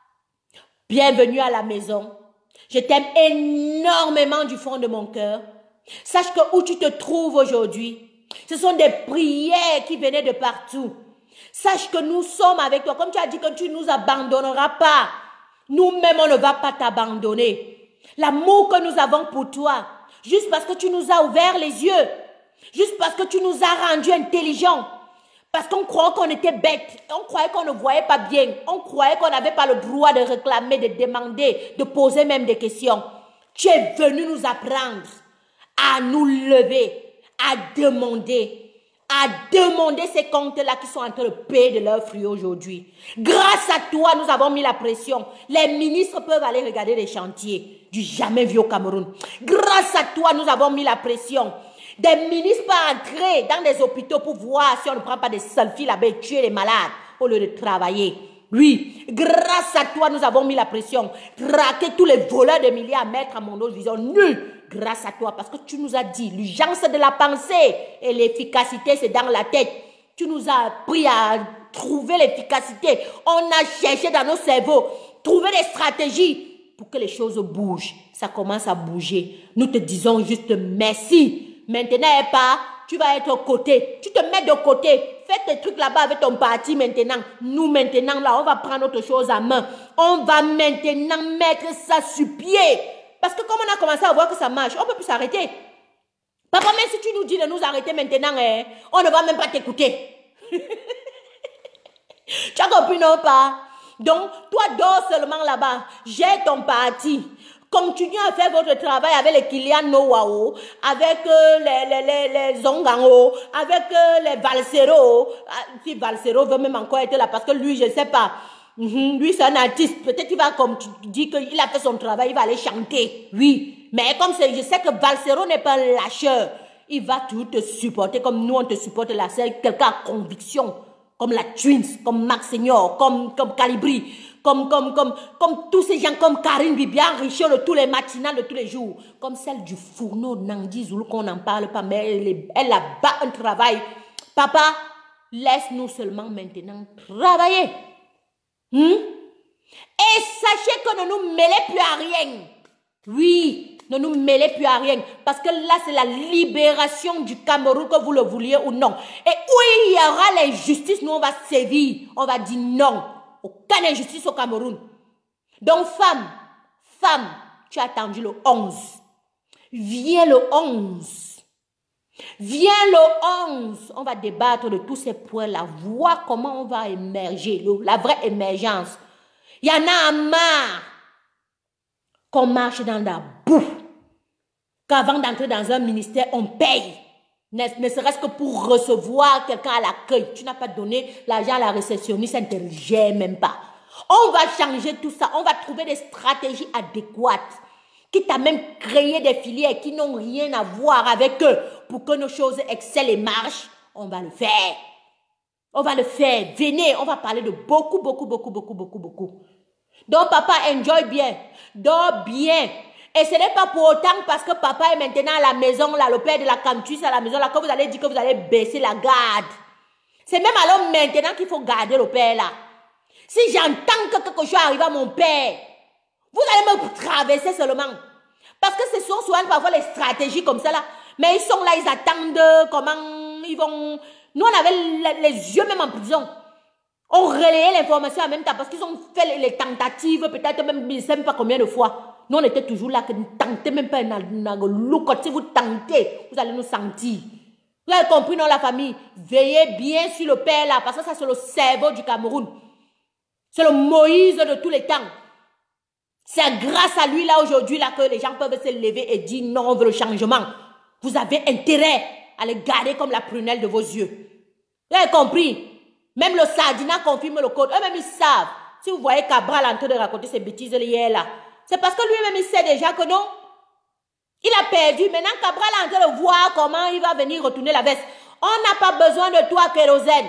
bienvenue à la maison. Je t'aime énormément du fond de mon cœur. Sache que où tu te trouves aujourd'hui, ce sont des prières qui venaient de partout. Sache que nous sommes avec toi. Comme tu as dit que tu ne nous abandonneras pas. Nous-mêmes, on ne va pas t'abandonner. L'amour que nous avons pour toi, juste parce que tu nous as ouvert les yeux, juste parce que tu nous as rendus intelligents, parce qu'on croyait qu'on était bêtes, on croyait qu'on ne voyait pas bien, on croyait qu'on n'avait pas le droit de réclamer, de demander, de poser même des questions. Tu es venu nous apprendre à nous lever, à demander, à demander ces comptes-là qui sont en train de payer de leurs fruits aujourd'hui. Grâce à toi, nous avons mis la pression. Les ministres peuvent aller regarder les chantiers du jamais vu au Cameroun. Grâce à toi, nous avons mis la pression. Des ministres peuvent entrer dans des hôpitaux pour voir si on ne prend pas des selfies là-bas et tuer les malades au lieu de travailler. Oui, grâce à toi, nous avons mis la pression. Traquer tous les voleurs de milliards, mettre à mon autre vision nul. Grâce à toi, parce que tu nous as dit, l'urgence de la pensée et l'efficacité, c'est dans la tête. Tu nous as appris à trouver l'efficacité. On a cherché dans nos cerveaux, trouver des stratégies pour que les choses bougent. Ça commence à bouger. Nous te disons juste merci. Maintenant, pas, tu vas être au côté. Tu te mets de côté. Fais tes trucs là-bas avec ton parti maintenant. Nous, maintenant, là, on va prendre autre chose à main. On va maintenant mettre ça sur pied. Parce que comme on a commencé à voir que ça marche, on ne peut plus s'arrêter. Papa, même si tu nous dis de nous arrêter maintenant, eh, on ne va même pas t'écouter. Tu as compris, non pas? Donc, toi, dors seulement là-bas. J'ai ton parti. Continuez à faire votre travail avec les Kylian Noao, avec euh, les, les, les, les Zongango, avec euh, les Valsero. Ah, si Valsero veut même encore être là, parce que lui, je ne sais pas. Mm-hmm, lui, c'est un artiste. Peut-être qu'il va, comme tu dis, qu'il a fait son travail, il va aller chanter. Oui. Mais comme je sais que Valsero n'est pas un lâcheur, il va toujours te supporter comme nous, on te supporte là. C'est quelqu'un à conviction. Comme la Twins, comme Max Senior, comme, comme Calibri, comme, comme, comme, comme tous ces gens, comme Karine Bibian, Richard de tous les matinales de tous les jours, comme celle du fourneau Nangdi Zulu qu'on n'en parle pas, mais elle, elle a bas un travail. Papa, laisse-nous seulement maintenant travailler. Hmm? Et sachez que ne nous mêlez plus à rien. Oui, ne nous mêlez plus à rien. Parce que là, c'est la libération du Cameroun, que vous le vouliez ou non. Et où il y aura l'injustice, nous, on va sévir. On va dire non. Aucune injustice au Cameroun. Donc, femme, femme, tu as attendu le onze. Viens le onze. Viens le onze. On va débattre de tous ces points-là. Voir comment on va émerger. Le, la vraie émergence. Il y en a marre qu'on marche dans la boue. Qu'avant d'entrer dans un ministère, on paye. Ne, ne serait-ce que pour recevoir quelqu'un à l'accueil. Tu n'as pas donné l'argent à la réceptionniste, ça ne te gère même pas. On va changer tout ça. On va trouver des stratégies adéquates. Qui t'a même créé des filières qui n'ont rien à voir avec eux. Pour que nos choses excellent et marchent, on va le faire. On va le faire. Venez, on va parler de beaucoup, beaucoup, beaucoup, beaucoup, beaucoup, beaucoup. Donc papa, enjoy bien. Dors bien. Et ce n'est pas pour autant parce que papa est maintenant à la maison, là, le père de la campus à la maison, là, que vous allez dire que vous allez baisser la garde. C'est même alors maintenant qu'il faut garder le père, là. Si j'entends que quelque chose arrive à mon père, vous allez me traverser seulement. Parce que ce sont souvent parfois les stratégies comme ça, là. Mais ils sont là, ils attendent comment ils vont... Nous, on avait les yeux même en prison. On relayait l'information en même temps parce qu'ils ont fait les, les tentatives, peut-être même, je ne sais même pas combien de fois. Nous, on était toujours là, que nous ne tentez même pas. Si vous tentez, vous allez nous sentir. Vous avez compris, non, la famille? Veillez bien sur le père là, parce que ça, c'est le cerveau du Cameroun. C'est le Moïse de tous les temps. C'est grâce à lui là, aujourd'hui, là, que les gens peuvent se lever et dire non, on veut le changement. Vous avez intérêt à le garder comme la prunelle de vos yeux. Vous avez compris? Même le Sardina confirme le code. Eux-mêmes, ils savent. Si vous voyez Cabral en train de raconter ces bêtises hier là, c'est parce que lui-même, il sait déjà que non. Il a perdu. Maintenant, Cabral est en train de voir comment il va venir retourner la veste. On n'a pas besoin de toi, kérosène.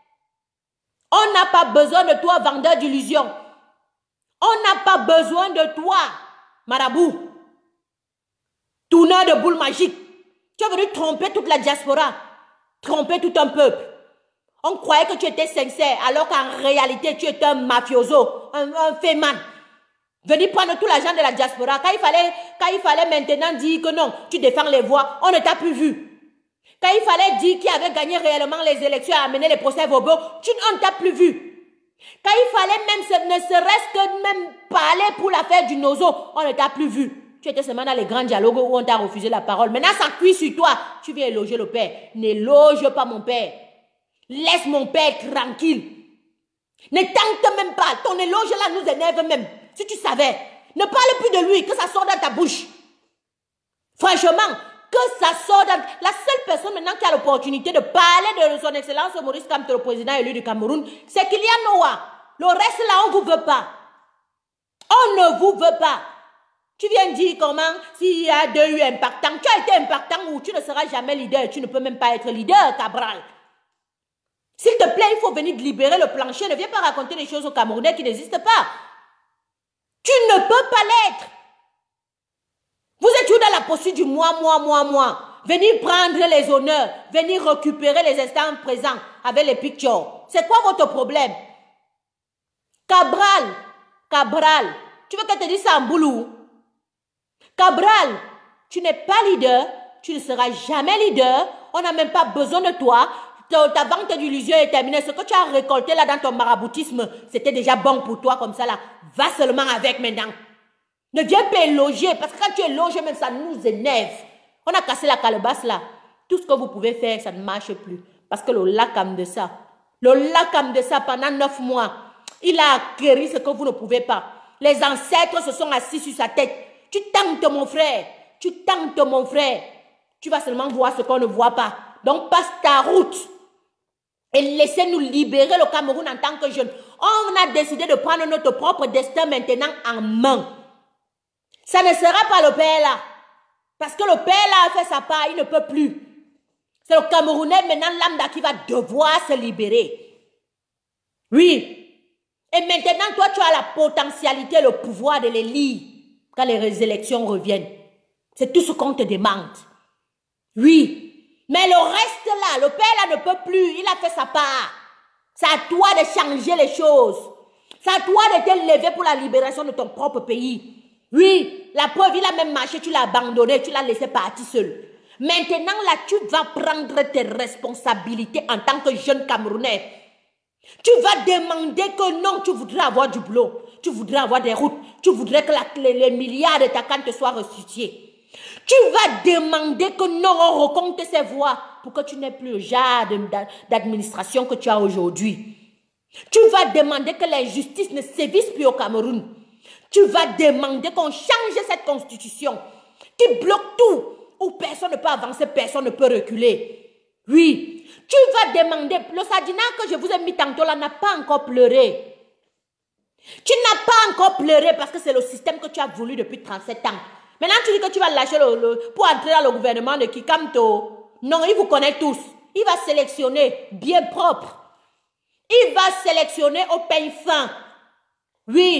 On n'a pas besoin de toi, vendeur d'illusions. On n'a pas besoin de toi, marabout. Tourneur de boules magiques. Tu es venu tromper toute la diaspora. Tromper tout un peuple. On croyait que tu étais sincère, alors qu'en réalité, tu étais un mafioso, un, un féman. Venir prendre tout l'argent de la diaspora. Quand il fallait, quand il fallait maintenant dire que non, tu défends les voix, on ne t'a plus vu. Quand il fallait dire qui avait gagné réellement les élections et amené les procès verbaux, tu, on ne t'a plus vu. Quand il fallait même, ne serait-ce que même parler pour l'affaire du Nozo, on ne t'a plus vu. Tu étais seulement dans les grands dialogues où on t'a refusé la parole. Maintenant, ça cuit sur toi. Tu viens éloger le père. N'éloge pas mon père. Laisse mon père tranquille. Ne tente même pas. Ton éloge là nous énerve même. Si tu savais. Ne parle plus de lui. Que ça sorte dans ta bouche. Franchement, que ça sorte dans... La seule personne maintenant qui a l'opportunité de parler de son excellence Maurice Kamto, le président élu du Cameroun, c'est Kylian Noah. Le reste là, on ne vous veut pas. On ne vous veut pas. Tu viens dire comment, s'il y a deux U impactants, tu as été impactant ou tu ne seras jamais leader. Tu ne peux même pas être leader, Cabral. S'il te plaît, il faut venir libérer le plancher. Ne viens pas raconter des choses aux Camerounais qui n'existent pas. Tu ne peux pas l'être. Vous êtes toujours dans la posture du moi, moi, moi, moi. Venir prendre les honneurs, venir récupérer les instants présents avec les pictures. C'est quoi votre problème? Cabral, Cabral, tu veux que je te dise ça en boulot? Cabral, tu n'es pas leader, tu ne seras jamais leader, on n'a même pas besoin de toi. Ta vente d'illusion est terminée. Ce que tu as récolté là dans ton maraboutisme, c'était déjà bon pour toi comme ça là. Va seulement avec maintenant. Ne viens pas éloger, parce que quand tu éloges même ça nous énerve. On a cassé la calebasse là. Tout ce que vous pouvez faire, ça ne marche plus. Parce que le lacam de ça, le lacam de ça pendant neuf mois, il a acquéri ce que vous ne pouvez pas. Les ancêtres se sont assis sur sa tête. Tu tentes mon frère, tu tentes mon frère. Tu vas seulement voir ce qu'on ne voit pas. Donc passe ta route. Et laissez-nous libérer le Cameroun en tant que jeunes. On a décidé de prendre notre propre destin maintenant en main. Ça ne sera pas le père là. Parce que le père là a fait sa part, il ne peut plus. C'est le Camerounais maintenant lambda qui va devoir se libérer. Oui. Et maintenant, toi, tu as la potentialité, le pouvoir de les lire quand les élections reviennent. C'est tout ce qu'on te demande. Oui. Mais le reste là, le père là ne peut plus. Il a fait sa part. C'est à toi de changer les choses. C'est à toi de te lever pour la libération de ton propre pays. Oui, la preuve, il a même marché, tu l'as abandonné, tu l'as laissé partir seul. Maintenant là, tu vas prendre tes responsabilités en tant que jeune Camerounais. Tu vas demander que non, tu voudrais avoir du boulot. Tu voudrais avoir des routes. Tu voudrais que la, les, les milliards de ta canne te soient restitués. Tu vas demander que non, on recompte ces voix pour que tu n'aies plus le genre d'administration que tu as aujourd'hui. Tu vas demander que l'injustice ne sévisse plus au Cameroun. Tu vas demander qu'on change cette constitution qui bloque tout, où personne ne peut avancer, personne ne peut reculer. Oui, tu vas demander, le Sadina que je vous ai mis tantôt là n'a pas encore pleuré. Tu n'as pas encore pleuré parce que c'est le système que tu as voulu depuis trente-sept ans. Maintenant, tu dis que tu vas lâcher le, le, pour entrer dans le gouvernement de Kikamto. Non, il vous connaît tous. Il va sélectionner bien propre. Il va sélectionner au pain fin. Oui,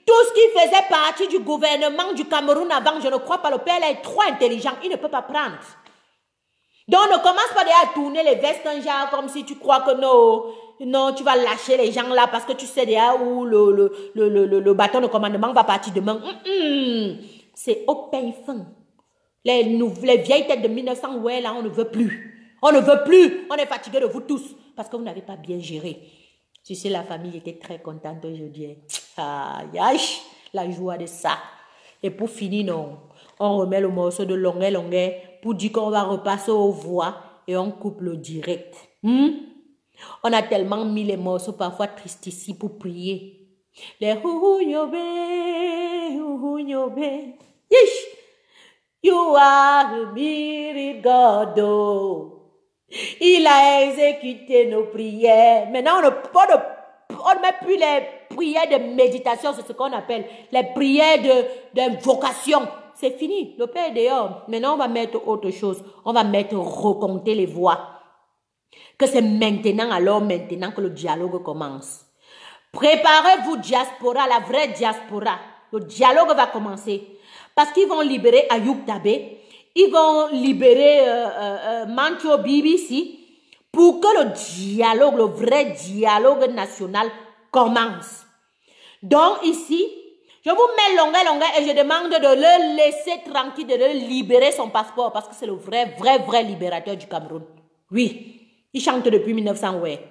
Tout ce qui faisait partie du gouvernement du Cameroun avant, je ne crois pas, le père là est trop intelligent. Il ne peut pas prendre. Donc, ne commence pas déjà à tourner les vestes en genre comme si tu crois que non, non, tu vas lâcher les gens là parce que tu sais déjà où le, le, le, le, le, le bâton de commandement va partir demain. Mm -mm. C'est au pain fin. Les, les vieilles têtes de mille neuf cents, ouais, là, on ne veut plus. On ne veut plus. On est fatigué de vous tous parce que vous n'avez pas bien géré. Tu sais, la famille était très contente aujourd'hui. Aïe, aïe, la joie de ça. Et pour finir, non, on remet le morceau de longueur, longueur pour dire qu'on va repasser aux voix et on coupe le direct. Hmm? On a tellement mis les morceaux parfois tristes ici pour prier. Les hou yobe, hou yobe. Yish! You are the miracle God. Oh. Il a exécuté nos prières. Maintenant, on ne, on ne, on ne met plus les prières de méditation, c'est ce qu'on appelle les prières d'invocation. C'est fini. Le Père est dehors. Maintenant, on va mettre autre chose. On va mettre recompter les voix. Que c'est maintenant, alors maintenant que le dialogue commence. Préparez-vous, diaspora, la vraie diaspora. Le dialogue va commencer. Parce qu'ils vont libérer Ayoub Dabé. Ils vont libérer euh, euh, Mancho B B C pour que le dialogue, le vrai dialogue national commence. Donc ici, je vous mets longueur, longueur et je demande de le laisser tranquille, de le libérer son passeport parce que c'est le vrai, vrai, vrai libérateur du Cameroun. Oui, il chante depuis mille neuf cents, ouais.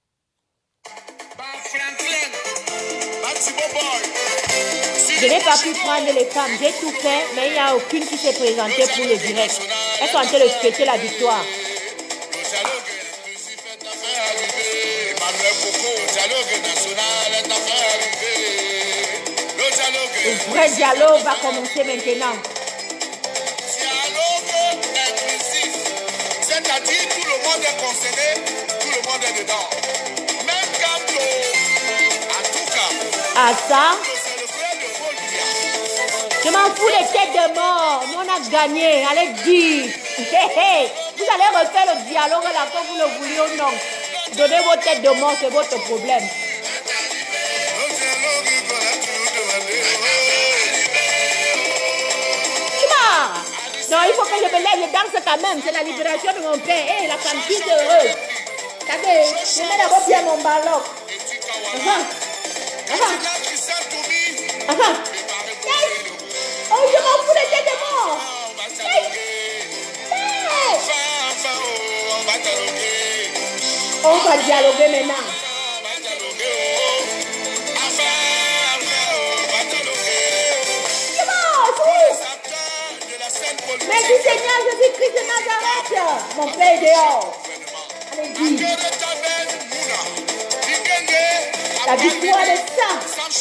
Je n'ai pas pu prendre les femmes, j'ai tout fait, mais il n'y a aucune qui s'est présentée pour le direct. Elles sont en train de fêter la victoire. Le vrai dialogue va commencer maintenant. Dialogue inclusif, c'est-à-dire tout le monde est concerné, tout le monde est dedans. Même quand, en tout cas, à ça, je m'en fous des têtes de mort. Nous, on a gagné. Allez, dire. Hey, hey. Vous allez refaire le dialogue là, que vous le vouliez ou non. Donnez vos têtes de mort, c'est votre problème. Non, il faut que je me lève, je danse quand même. C'est la libération de mon père. Hé, hey, la femme qui est heureuse. Regardez, je mets d'abord bien mon ballon. Uh-huh. Uh-huh. Uh-huh. Oh, je m'en fous des têtes de mort. Hey. Hey. On va dialoguer maintenant. Merci Seigneur Jésus-Christ de Nazareth. Mon père est dehors. Allez-y. La victoire de ça.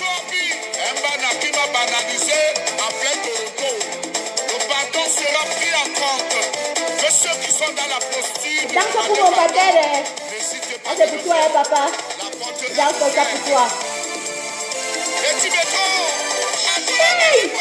Le pardon sera pris en compte. Que ceux qui sont dans la posture. Danse pour mon père. C'est pour toi, hein, papa. Danse comme ça pour toi. Et tu me Hey!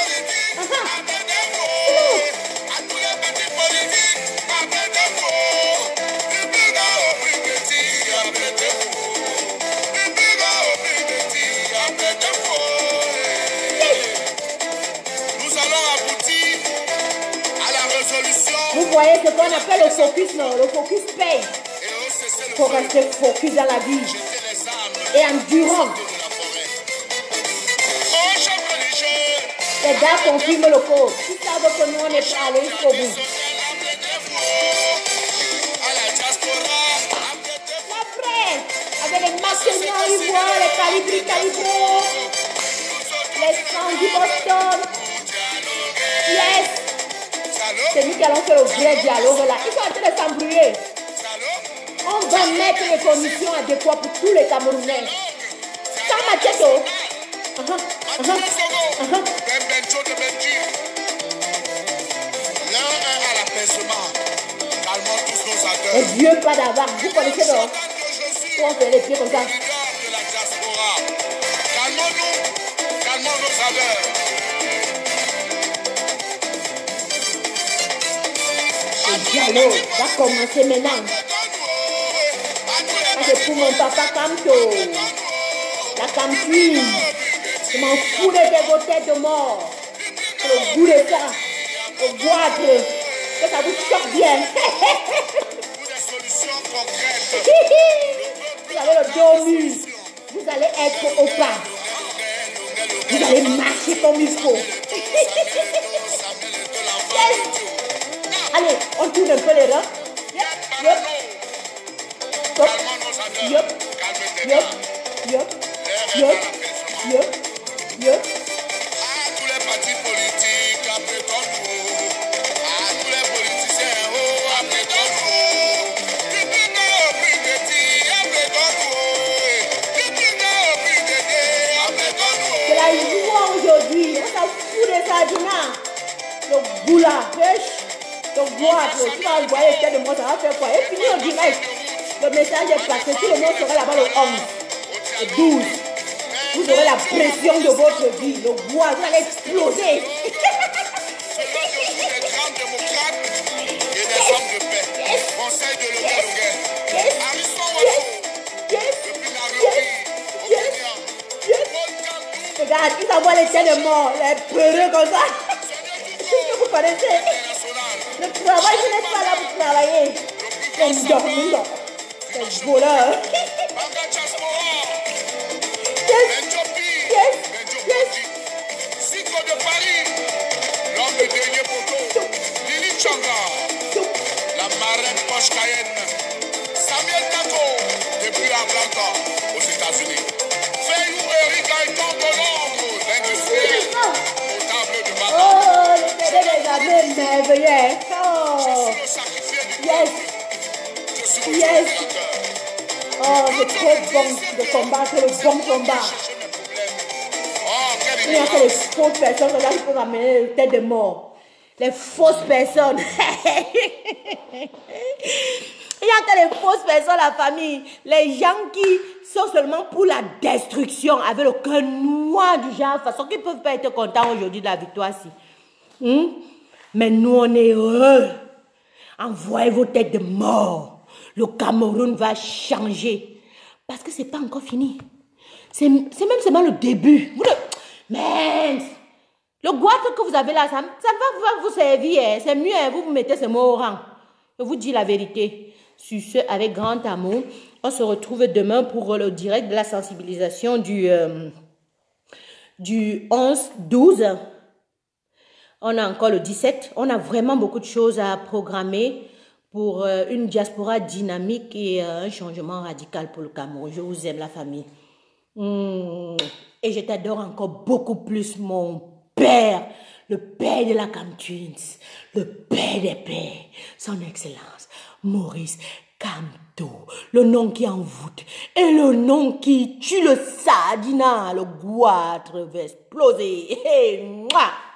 Vous voyez ce qu'on appelle le focus, non? Le focus paye. Il faut rester focus dans la vie. Et endurant. Les gars confirment le code. Ils savent que nous, on est allés jusqu'au bout. La frère, avec les Macédoines, Ivoire, les calibris calibrés, les sangs du Boston. Yes. C'est nous qui allons faire le vrai dialogue là. Ils sont en train de s'embrouiller. On va mettre les conditions adéquates pour tous les Camerounais. Sans ma tête. Uh -huh. Uh -huh. Uh -huh. Et Dieu pas d'avant. Vous connaissez donc. On fait les pieds comme ça. Calmons-nous. Calmons nos saveurs. Le dialogue va commencer maintenant. Ça c'est pour mon papa Camto. La Camtine. Je m'en fous de vos têtes de mort. Le goût de ça. Le goitre. Que ça vous choque bien. Vous avez le dos nu. Vous allez être au pas. Vous allez marcher comme il faut. Yes. Allez, on tourne un peu les reins. Yep. Yep. Yep. Yep. Yep. Yep. Yep. Yep. Tous les partis politiques, apprêtons-nous. À tous les politiciens, oh, apprêtons-nous. Depuis au plus petit, apprêtons-nous. Depuis au plus petit, apprêtons-nous. C'est la joie aujourd'hui. On s'en fout de ça, Dina. Le goula, pêche. Le goitre. Tu vas envoyer les têtes de moi, ça va faire quoi? Et fini au direct. Le message est passé. Tout le monde sera là-bas le onze. Le douze. Vous aurez la pression de votre vie. Le bois, vous allez exploser. Des grands démocrates et des hommes de paix. Conseil de Loguet-Loguet. Harrison Wasso. Depuis Nairobi, au Kenya. Paul Kagame. Regarde, ils envoient les têtes de mort. Les peureux comme ça. Qu'est-ce que vous connaissez? Le travail, je n'ai pas là pour travailler. C'est dormir. C'est voleur. Yes, yes, yes. Zico de Paris, l'homme de dernier poteau, Lili Changa, la marraine Poche Cayenne, Samuel Tako, depuis Atlanta, aux États-Unis. Fayou Eric Gaëtan de Londres, l'industriel, notable de Bata. Oh, le télé des années merveilleux. Oh, Je suis le sacrifié du yes, peuple. Je suis le yes. libérateur. Oh, c'est trop bon de combattre le bon combat. Il y a que les fausses personnes là qui peuvent amener les têtes de mort. Les fausses personnes. Il y a que les fausses personnes, la famille. Les gens qui sont seulement pour la destruction, avec le cœur noir du genre, de façon qu'ils ne peuvent pas être contents aujourd'hui de la victoire-ci. Hmm? Mais nous, on est heureux. Envoyez vos têtes de mort. Le Cameroun va changer. Parce que ce n'est pas encore fini. C'est même seulement le début. Vous le... Mais le goitre que vous avez là, ça, ça ne va pas vous servir. Hein. C'est mieux, hein, vous vous mettez ce mot au rang. Je vous dis la vérité. Sur ce, avec grand amour, on se retrouve demain pour le direct de la sensibilisation du, euh, du onze douze. On a encore le dix-sept. On a vraiment beaucoup de choses à programmer pour euh, une diaspora dynamique et euh, un changement radical pour le Cameroun. Je vous aime, la famille. Mmh. Et je t'adore encore beaucoup plus, mon père, le père de la Cam Twins, le père des pères, son excellence, Maurice Kamto, le nom qui envoûte et le nom qui tue le sardinat, le goitre va exploser. Hey, mouah.